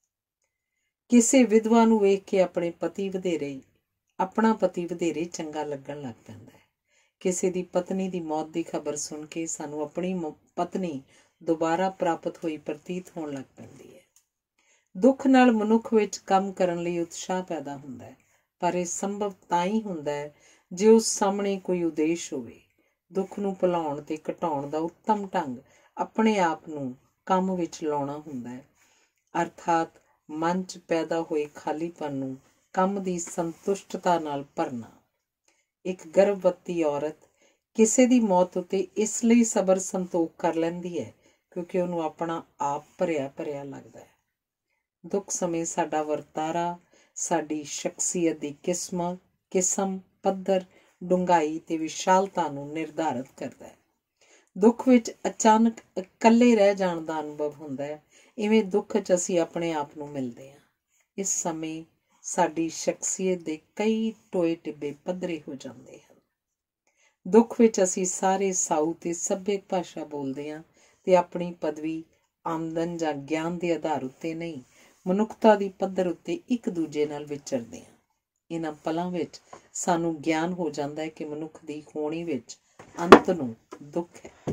ਕਿਸੇ ਵਿਧਵਾ ਨੂੰ ਵੇਖ ਕੇ ਆਪਣੇ ਪਤੀ ਵਧੇਰੇ ਆਪਣਾ ਪਤੀ ਵਧੇਰੇ ਚੰਗਾ ਲੱਗਣ ਲੱਗ ਪੈਂਦਾ ਹੈ। ਕਿਸੇ ਦੀ ਪਤਨੀ ਦੀ ਮੌਤ ਦੀ ਖਬਰ ਸੁਣ ਕੇ ਸਾਨੂੰ ਆਪਣੀ ਪਤਨੀ ਦੁਬਾਰਾ ਪ੍ਰਾਪਤ ਹੋਈ ਪ੍ਰਤੀਤ ਹੋਣ ਲੱਗ ਪੈਂਦੀ ਹੈ। ਦੁੱਖ ਨਾਲ ਮਨੁੱਖ ਵਿੱਚ ਕੰਮ ਕਰਨ ਲਈ ਉਤਸ਼ਾਹ ਪੈਦਾ ਹੁੰਦਾ ਹੈ, ਪਰ ਇਹ ਸੰਭਵ ਤਾਂ ਹੀ ਹੁੰਦਾ ਹੈ ਜੇ ਉਸ ਸਾਹਮਣੇ ਕੋਈ ਉਦੇਸ਼ ਹੋਵੇ। ਦੁੱਖ ਨੂੰ ਭੁਲਾਉਣ ਤੇ ਘਟਾਉਣ ਦਾ ਉੱਤਮ ਢੰਗ ਆਪਣੇ ਆਪ ਨੂੰ ਕੰਮ ਵਿੱਚ ਲਾਉਣਾ ਹੁੰਦਾ ਹੈ, ਅਰਥਾਤ ਮਨ 'ਚ ਪੈਦਾ ਹੋਏ ਖਾਲੀਪਨ ਨੂੰ ਕੰਮ ਦੀ ਸੰਤੁਸ਼ਟਤਾ ਨਾਲ ਭਰਨਾ। ਇੱਕ ਗਰਭਵਤੀ ਔਰਤ ਕਿਸੇ ਦੀ ਮੌਤ ਉੱਤੇ ਇਸ ਲਈ ਸਬਰ ਸੰਤੋਖ ਕਰ ਲੈਂਦੀ ਹੈ ਕਿਉਂਕਿ ਉਹਨੂੰ ਆਪਣਾ ਆਪ ਭਰਿਆ ਭਰਿਆ ਲੱਗਦਾ ਹੈ। ਦੁੱਖ ਸਮੇਂ ਸਾਡਾ ਵਰਤਾਰਾ ਸਾਡੀ ਸ਼ਖਸੀਅਤ ਦੀ ਕਿਸਮ ਕਿਸਮ ਪੱਧਰ ਡੂੰਘਾਈ ਤੇ ਵਿਸ਼ਾਲਤਾ ਨੂੰ ਨਿਰਧਾਰਤ ਕਰਦਾ ਹੈ। ਦੁੱਖ ਵਿੱਚ ਅਚਾਨਕ ਇਕੱਲੇ ਰਹਿ ਜਾਣ ਦਾ ਅਨੁਭਵ ਹੁੰਦਾ ਹੈ। ਇਵੇਂ ਦੁੱਖ 'ਚ ਅਸੀਂ ਆਪਣੇ ਆਪ ਨੂੰ ਮਿਲਦੇ ਹਾਂ। ਇਸ ਸਮੇਂ ਸਾਡੀ ਸ਼ਖਸੀਅਤ ਦੇ ਕਈ ਟੋਏ ਟਿੱਬੇ ਪੱਧਰੇ ਹੋ ਜਾਂਦੇ ਹਨ। ਦੁੱਖ ਵਿੱਚ ਅਸੀਂ ਸਾਰੇ ਸਾਊ ਤੇ ਸੱਭਿਅਕ ਭਾਸ਼ਾ ਬੋਲਦੇ ਹਾਂ ਤੇ ਆਪਣੀ ਪਦਵੀ ਆਮਦਨ ਜਾਂ ਗਿਆਨ ਦੇ ਆਧਾਰ ਉੱਤੇ ਨਹੀਂ, ਮਨੁੱਖਤਾ ਦੀ ਪੱਧਰ ਉੱਤੇ ਇੱਕ ਦੂਜੇ ਨਾਲ ਵਿਚਰਦੇ ਹਾਂ। ਇਹਨਾਂ ਪਲਾਂ ਵਿੱਚ ਸਾਨੂੰ ਗਿਆਨ ਹੋ ਜਾਂਦਾ ਹੈ ਕਿ ਮਨੁੱਖ ਦੀ ਹੋਣੀ ਵਿੱਚ ਅੰਤ ਨੂੰ ਦੁੱਖ ਹੈ।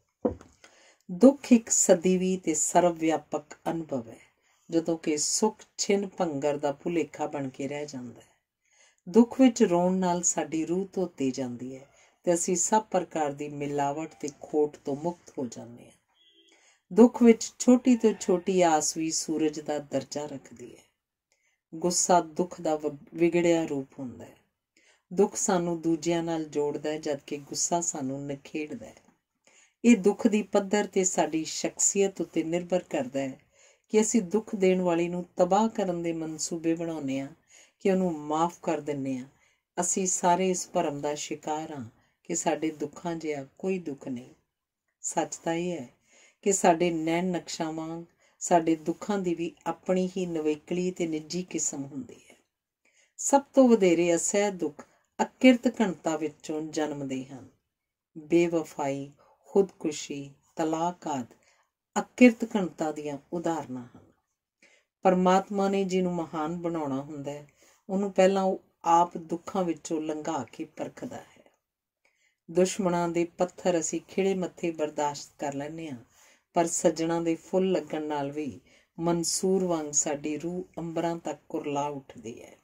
ਦੁੱਖ ਇੱਕ ਸਦੀਵੀ ਤੇ ਸਰਵ ਵਿਆਪਕ ਅਨੁਭਵ ਹੈ, ਜਦੋਂ ਕਿ ਸੁੱਖ ਛਿਨ ਭੰਗਰ ਦਾ ਭੁਲੇਖਾ ਬਣ ਕੇ ਰਹਿ ਜਾਂਦਾ ਹੈ। ਦੁੱਖ ਵਿੱਚ ਰੋਣ ਨਾਲ ਸਾਡੀ ਰੂਹ ਧੋਤੀ ਜਾਂਦੀ ਹੈ ਤੇ ਅਸੀਂ ਸਭ ਪ੍ਰਕਾਰ ਦੀ ਮਿਲਾਵਟ ਤੇ ਖੋਟ ਤੋਂ ਮੁਕਤ ਹੋ ਜਾਂਦੇ ਹਾਂ। ਦੁੱਖ ਵਿੱਚ ਛੋਟੀ ਤੋਂ ਛੋਟੀ ਆਸ ਵੀ ਸੂਰਜ ਦਾ ਦਰਜਾ ਰੱਖਦੀ ਹੈ। ਗੁੱਸਾ ਦੁੱਖ ਦਾ ਵਿਗੜਿਆ ਰੂਪ ਹੁੰਦਾ ਹੈ। ਦੁੱਖ ਸਾਨੂੰ ਦੂਜਿਆਂ ਨਾਲ ਜੋੜਦਾ ਹੈ, ਜਦਕਿ ਗੁੱਸਾ ਸਾਨੂੰ ਨਿਖੇੜਦਾ ਹੈ। ਇਹ ਦੁੱਖ ਦੀ ਪੱਧਰ ਤੇ ਸਾਡੀ ਸ਼ਖਸੀਅਤ ਉੱਤੇ ਨਿਰਭਰ ਕਰਦਾ ਹੈ ਕਿ ਅਸੀਂ ਦੁੱਖ ਦੇਣ ਵਾਲੀ ਨੂੰ ਤਬਾਹ ਕਰਨ ਦੇ ਮਨਸੂਬੇ ਬਣਾਉਂਦੇ ਹਾਂ ਕਿ ਉਹਨੂੰ ਮਾਫ਼ ਕਰ ਦਿੰਦੇ ਹਾਂ। ਅਸੀਂ ਸਾਰੇ ਇਸ ਭਰਮ ਦਾ ਸ਼ਿਕਾਰ ਹਾਂ ਕਿ ਸਾਡੇ ਦੁੱਖਾਂ ਜਿਹਾ ਕੋਈ ਦੁੱਖ ਨਹੀਂ। ਸੱਚ ਤਾਂ ਇਹ ਹੈ ਕਿ ਸਾਡੇ ਨੈਣ ਨਕਸ਼ਾਂ ਵਾਂਗ ਸਾਡੇ ਦੁੱਖਾਂ ਦੀ ਵੀ ਆਪਣੀ ਹੀ ਨਵੇਕਲੀ ਤੇ ਨਿੱਜੀ ਕਿਸਮ ਹੁੰਦੀ ਹੈ। ਸਭ ਤੋਂ ਵਧੇਰੇ ਅਸਹਿ ਦੁੱਖ ਅਕਿਰਤ ਘਣਤਾ ਵਿੱਚੋਂ ਜਨਮਦੇ ਹਨ। ਬੇਵਫਾਈ, ਖੁਦਕੁਸ਼ੀ, ਤਲਾਕ ਆਦਿ ਅਕਿਰਤ ਘਣਤਾ ਦੀਆਂ ਉਦਾਹਰਨਾਂ ਹਨ। ਪਰਮਾਤਮਾ ਨੇ ਜਿਹਨੂੰ ਮਹਾਨ ਬਣਾਉਣਾ ਹੁੰਦਾ ਹੈ, ਉਹਨੂੰ ਪਹਿਲਾਂ ਉਹ ਆਪ ਦੁੱਖਾਂ ਵਿੱਚੋਂ ਲੰਘਾ ਕੇ ਪਰਖਦਾ ਹੈ। ਦੁਸ਼ਮਣਾਂ ਦੇ ਪੱਥਰ ਅਸੀਂ ਖਿੜੇ ਮੱਥੇ ਬਰਦਾਸ਼ਤ ਕਰ ਲੈਂਦੇ ਹਾਂ, ਪਰ ਸੱਜਣਾ ਦੇ ਫੁੱਲ ਲੱਗਣ ਨਾਲ ਵੀ ਮਨਸੂਰ ਵਾਂਗ ਸਾਡੀ ਰੂਹ ਅੰਬਰਾਂ ਤੱਕ ਕੁਰਲਾ ਉੱਠਦੀ ਹੈ।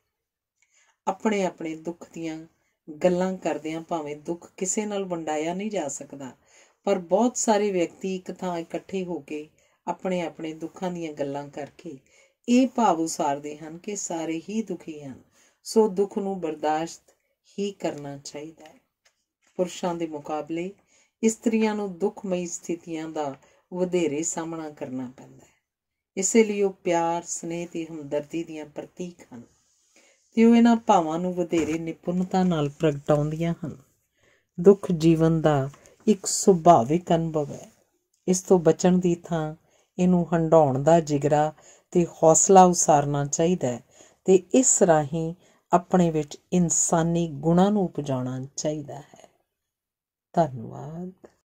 ਆਪਣੇ ਆਪਣੇ ਦੁੱਖ ਦੀਆਂ ਗੱਲਾਂ ਕਰਦਿਆਂ ਭਾਵੇਂ ਦੁੱਖ ਕਿਸੇ ਨਾਲ ਵੰਡਾਇਆ ਨਹੀਂ ਜਾ ਸਕਦਾ, ਪਰ ਬਹੁਤ ਸਾਰੇ ਵਿਅਕਤੀ ਇੱਕ ਥਾਂ ਇਕੱਠੇ ਹੋ ਕੇ ਆਪਣੇ ਆਪਣੇ ਦੁੱਖਾਂ ਦੀਆਂ ਗੱਲਾਂ ਕਰਕੇ ਇਹ ਭਾਵ ਉਸਾਰਦੇ ਹਨ ਕਿ ਸਾਰੇ ਹੀ ਦੁਖੀ ਹਨ, ਸੋ ਦੁੱਖ ਨੂੰ ਬਰਦਾਸ਼ਤ ਹੀ ਕਰਨਾ ਚਾਹੀਦਾ ਹੈ। ਪੁਰਸ਼ਾਂ ਦੇ ਮੁਕਾਬਲੇ ਇਸਤਰੀਆਂ ਨੂੰ ਦੁੱਖਮਈ ਸਥਿਤੀਆਂ ਦਾ ਵਧੇਰੇ ਸਾਹਮਣਾ ਕਰਨਾ ਪੈਂਦਾ ਹੈ। ਇਸੇ ਲਈ ਉਹ ਪਿਆਰ, ਸਨੇਹ ਤੇ ਹਮਦਰਦੀ ਦੀਆਂ ਪ੍ਰਤੀਕ ਹਨ ਤੇ ਉਹ ਇਹਨਾਂ ਭਾਵਾਂ ਨੂੰ ਵਧੇਰੇ ਨਿਪੁੰਨਤਾ ਨਾਲ ਪ੍ਰਗਟਾਉਂਦੀਆਂ ਹਨ। ਦੁੱਖ ਜੀਵਨ ਦਾ ਇੱਕ ਸੁਭਾਵਿਕ ਅਨੁਭਵ ਹੈ। ਇਸ ਤੋਂ ਬਚਣ ਦੀ ਥਾਂ ਇਹਨੂੰ ਹੰਢਾਉਣ ਦਾ ਜਿਗਰਾ ਤੇ ਹੌਸਲਾ ਉਸਾਰਨਾ ਚਾਹੀਦਾ ਹੈ ਤੇ ਇਸ ਰਾਹੀਂ ਆਪਣੇ ਵਿੱਚ ਇਨਸਾਨੀ ਗੁਣਾਂ ਨੂੰ ਉਪਜਾਉਣਾ ਚਾਹੀਦਾ ਹੈ। ਧੰਨਵਾਦ।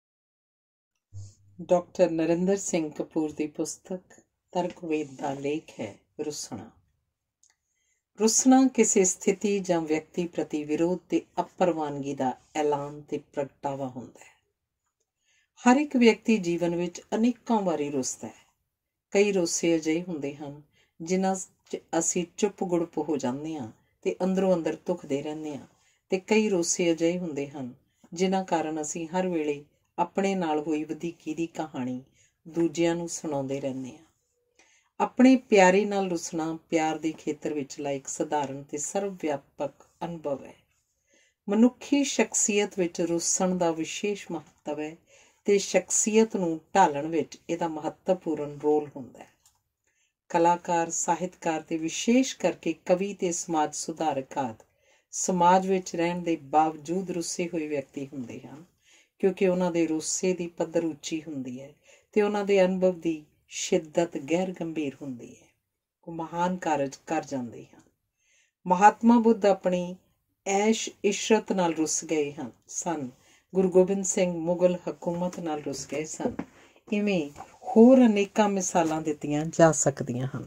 ਡਾਕਟਰ ਨਰਿੰਦਰ ਸਿੰਘ ਕਪੂਰ ਦੀ ਪੁਸਤਕ ਤਰਕਵੇਦ ਦਾ ਲੇਖ ਹੈ ਰੁੱਸਣਾ। ਰੁੱਸਣਾ ਕਿਸੇ ਸਥਿਤੀ ਜਾਂ ਵਿਅਕਤੀ ਪ੍ਰਤੀ ਵਿਰੋਧ ਤੇ ਅਪਰਵਾਨਗੀ ਦਾ ਐਲਾਨ ਤੇ ਪ੍ਰਗਟਾਵਾ ਹੁੰਦਾ ਹੈ। ਹਰ ਇੱਕ ਵਿਅਕਤੀ ਜੀਵਨ ਵਿੱਚ ਅਨੇਕਾਂ ਵਾਰੀ ਰੁੱਸਦਾ ਹੈ। ਕਈ ਰੁੱਸੇ ਅਜਿਹੇ ਹੁੰਦੇ ਹਨ ਜਿਨ੍ਹਾਂ 'ਚ ਅਸੀਂ ਚੁੱਪ ਗੁੜਪ ਹੋ ਜਾਂਦੇ ਹਾਂ ਤੇ ਅੰਦਰੋਂ ਅੰਦਰ ਧੁਖਦੇ ਰਹਿੰਦੇ ਹਾਂ, ਤੇ ਕਈ ਰੁੱਸੇ ਅਜਿਹੇ ਹੁੰਦੇ ਹਨ ਜਿਨ੍ਹਾਂ ਕਾਰਨ ਅਸੀਂ ਹਰ ਵੇਲੇ ਆਪਣੇ ਨਾਲ ਹੋਈ ਵਧੀਕੀ ਦੀ ਕਹਾਣੀ ਦੂਜਿਆਂ ਨੂੰ ਸੁਣਾਉਂਦੇ ਰਹਿੰਦੇ ਹਾਂ। ਆਪਣੇ ਪਿਆਰੇ ਨਾਲ ਰੁੱਸਣਾ ਪਿਆਰ ਦੇ ਖੇਤਰ ਵਿਚਲਾ ਇੱਕ ਸਧਾਰਨ ਤੇ ਸਰਵ ਵਿਆਪਕ ਅਨੁਭਵ ਹੈ। ਮਨੁੱਖੀ ਸ਼ਖਸੀਅਤ ਵਿੱਚ ਰੁੱਸਣ ਦਾ ਵਿਸ਼ੇਸ਼ ਮਹੱਤਵ ਹੈ ਤੇ ਸ਼ਖਸੀਅਤ ਨੂੰ ਢਾਲਣ ਵਿੱਚ ਇਹਦਾ ਮਹੱਤਵਪੂਰਨ ਰੋਲ ਹੁੰਦਾ ਹੈ। ਕਲਾਕਾਰ, ਸਾਹਿਤਕਾਰ ਤੇ ਵਿਸ਼ੇਸ਼ ਕਰਕੇ ਕਵੀ ਤੇ ਸਮਾਜ ਸੁਧਾਰਕ ਆਦਿ ਸਮਾਜ ਵਿੱਚ ਰਹਿਣ ਦੇ ਬਾਵਜੂਦ ਰੁੱਸੇ ਹੋਏ ਵਿਅਕਤੀ ਹੁੰਦੇ ਹਨ, ਕਿਉਂਕਿ ਉਹਨਾਂ ਦੇ ਰੁੱਸੇ ਦੀ ਪੱਧਰ ਉੱਚੀ ਹੁੰਦੀ ਹੈ ਤੇ ਉਹਨਾਂ ਦੇ ਅਨੁਭਵ ਦੀ ਸ਼ਿੱਦਤ ਗੈਰ ਗੰਭੀਰ ਹੁੰਦੀ ਹੈ। ਉਹ ਮਹਾਨ ਕਾਰਜ ਕਰ ਜਾਂਦੇ ਹਨ। ਮਹਾਤਮਾ ਬੁੱਧ ਆਪਣੀ ਐਸ਼ ਇਸ਼ਰਤ ਨਾਲ ਰੁੱਸ ਗਏ ਹਨ ਸਨ। ਗੁਰੂ ਗੋਬਿੰਦ ਸਿੰਘ ਮੁਗਲ ਹਕੂਮਤ ਨਾਲ ਰੁੱਸ ਗਏ ਸਨ। ਇਵੇਂ ਹੋਰ ਅਨੇਕਾਂ ਮਿਸਾਲਾਂ ਦਿੱਤੀਆਂ ਜਾ ਸਕਦੀਆਂ ਹਨ।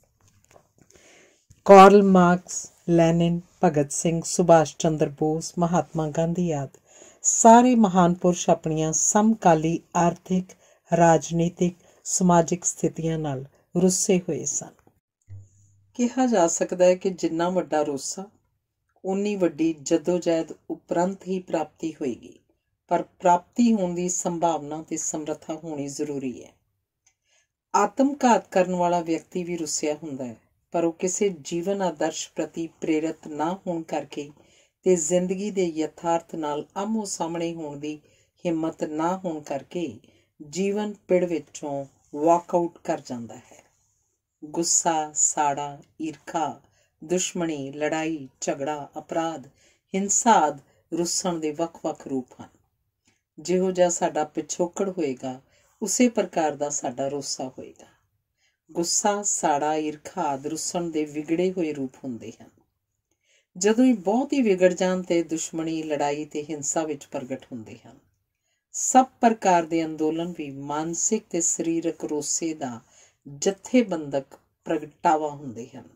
Karl Marx, Lenin, Bhagat Singh, Subhash Chandra Bose, Mahatma Gandhi ਆਦਿ ਸਾਰੇ ਮਹਾਨ ਪੁਰਸ਼ ਆਪਣੀਆਂ ਸਮਕਾਲੀ ਆਰਥਿਕ, ਰਾਜਨੀਤਿਕ, ਸਮਾਜਿਕ ਸਥਿਤੀਆਂ ਨਾਲ ਰੁੱਸੇ ਹੋਏ ਸਨ। ਕਿਹਾ ਜਾ ਸਕਦਾ ਹੈ ਕਿ ਜਿੰਨਾ ਵੱਡਾ ਰੋਸਾ ਉਨੀ ਵੱਡੀ ਜਦੋਜਹਿਦ ਉਪਰੰਤ ਹੀ ਪ੍ਰਾਪਤੀ ਹੋਏਗੀ, ਪਰ ਪ੍ਰਾਪਤੀ ਹੋਣ ਦੀ ਸੰਭਾਵਨਾ ਤੇ ਸਮਰੱਥਾ ਹੋਣੀ ਜ਼ਰੂਰੀ ਹੈ। ਆਤਮਘਾਤ ਕਰਨ ਵਾਲਾ ਵਿਅਕਤੀ ਵੀ ਰੁੱਸਿਆ ਹੁੰਦਾ ਹੈ, ਪਰ ਉਹ ਕਿਸੇ ਜੀਵਨ ਆਦਰਸ਼ ਪ੍ਰਤੀ ਪ੍ਰੇਰਿਤ ਨਾ ਹੋਣ ਕਰਕੇ ਤੇ ਜ਼ਿੰਦਗੀ ਦੇ ਯਥਾਰਥ ਨਾਲ ਆਮੋ ਸਾਹਮਣੇ ਹੋਣ ਦੀ ਹਿੰਮਤ ਨਾ ਹੋਣ ਕਰਕੇ ਜੀਵਨ ਪਿੜ ਵਿੱਚੋਂ ਵਾਕਆਊਟ ਕਰ ਜਾਂਦਾ ਹੈ। ਗੁੱਸਾ, ਸਾੜਾ, ਈਰਖਾ, ਦੁਸ਼ਮਣੀ, ਲੜਾਈ, ਝਗੜਾ, ਅਪਰਾਧ, ਹਿੰਸਾ ਆਦਿ ਰੁੱਸਣ ਦੇ ਵੱਖ-ਵੱਖ ਰੂਪ ਹਨ। ਜਿਹੋ ਜਿਹਾ ਸਾਡਾ ਪਿਛੋਕੜ ਹੋਏਗਾ ਉਸੇ ਪ੍ਰਕਾਰ ਦਾ ਸਾਡਾ ਰੋਸਾ ਹੋਏਗਾ। ਗੁੱਸਾ, ਸਾੜਾ, ਈਰਖਾ ਆਦਿ ਰੁੱਸਣ ਦੇ ਵਿਗੜੇ ਹੋਏ ਰੂਪ ਹੁੰਦੇ ਹਨ। ਜਦੋਂ ਇਹ ਬਹੁਤ ਹੀ ਵਿਗੜ ਜਾਣ ਤੇ ਦੁਸ਼ਮਣੀ, ਲੜਾਈ ਤੇ ਹਿੰਸਾ ਵਿੱਚ ਪ੍ਰਗਟ ਹੁੰਦੇ ਹਨ। ਸਭ ਪ੍ਰਕਾਰ ਦੇ ਅੰਦੋਲਨ ਵੀ ਮਾਨਸਿਕ ਤੇ ਸਰੀਰਕ ਰੋਸੇ ਦਾ ਜਥੇਬੰਦਕ ਪ੍ਰਗਟਾਵਾ ਹੁੰਦੇ ਹਨ।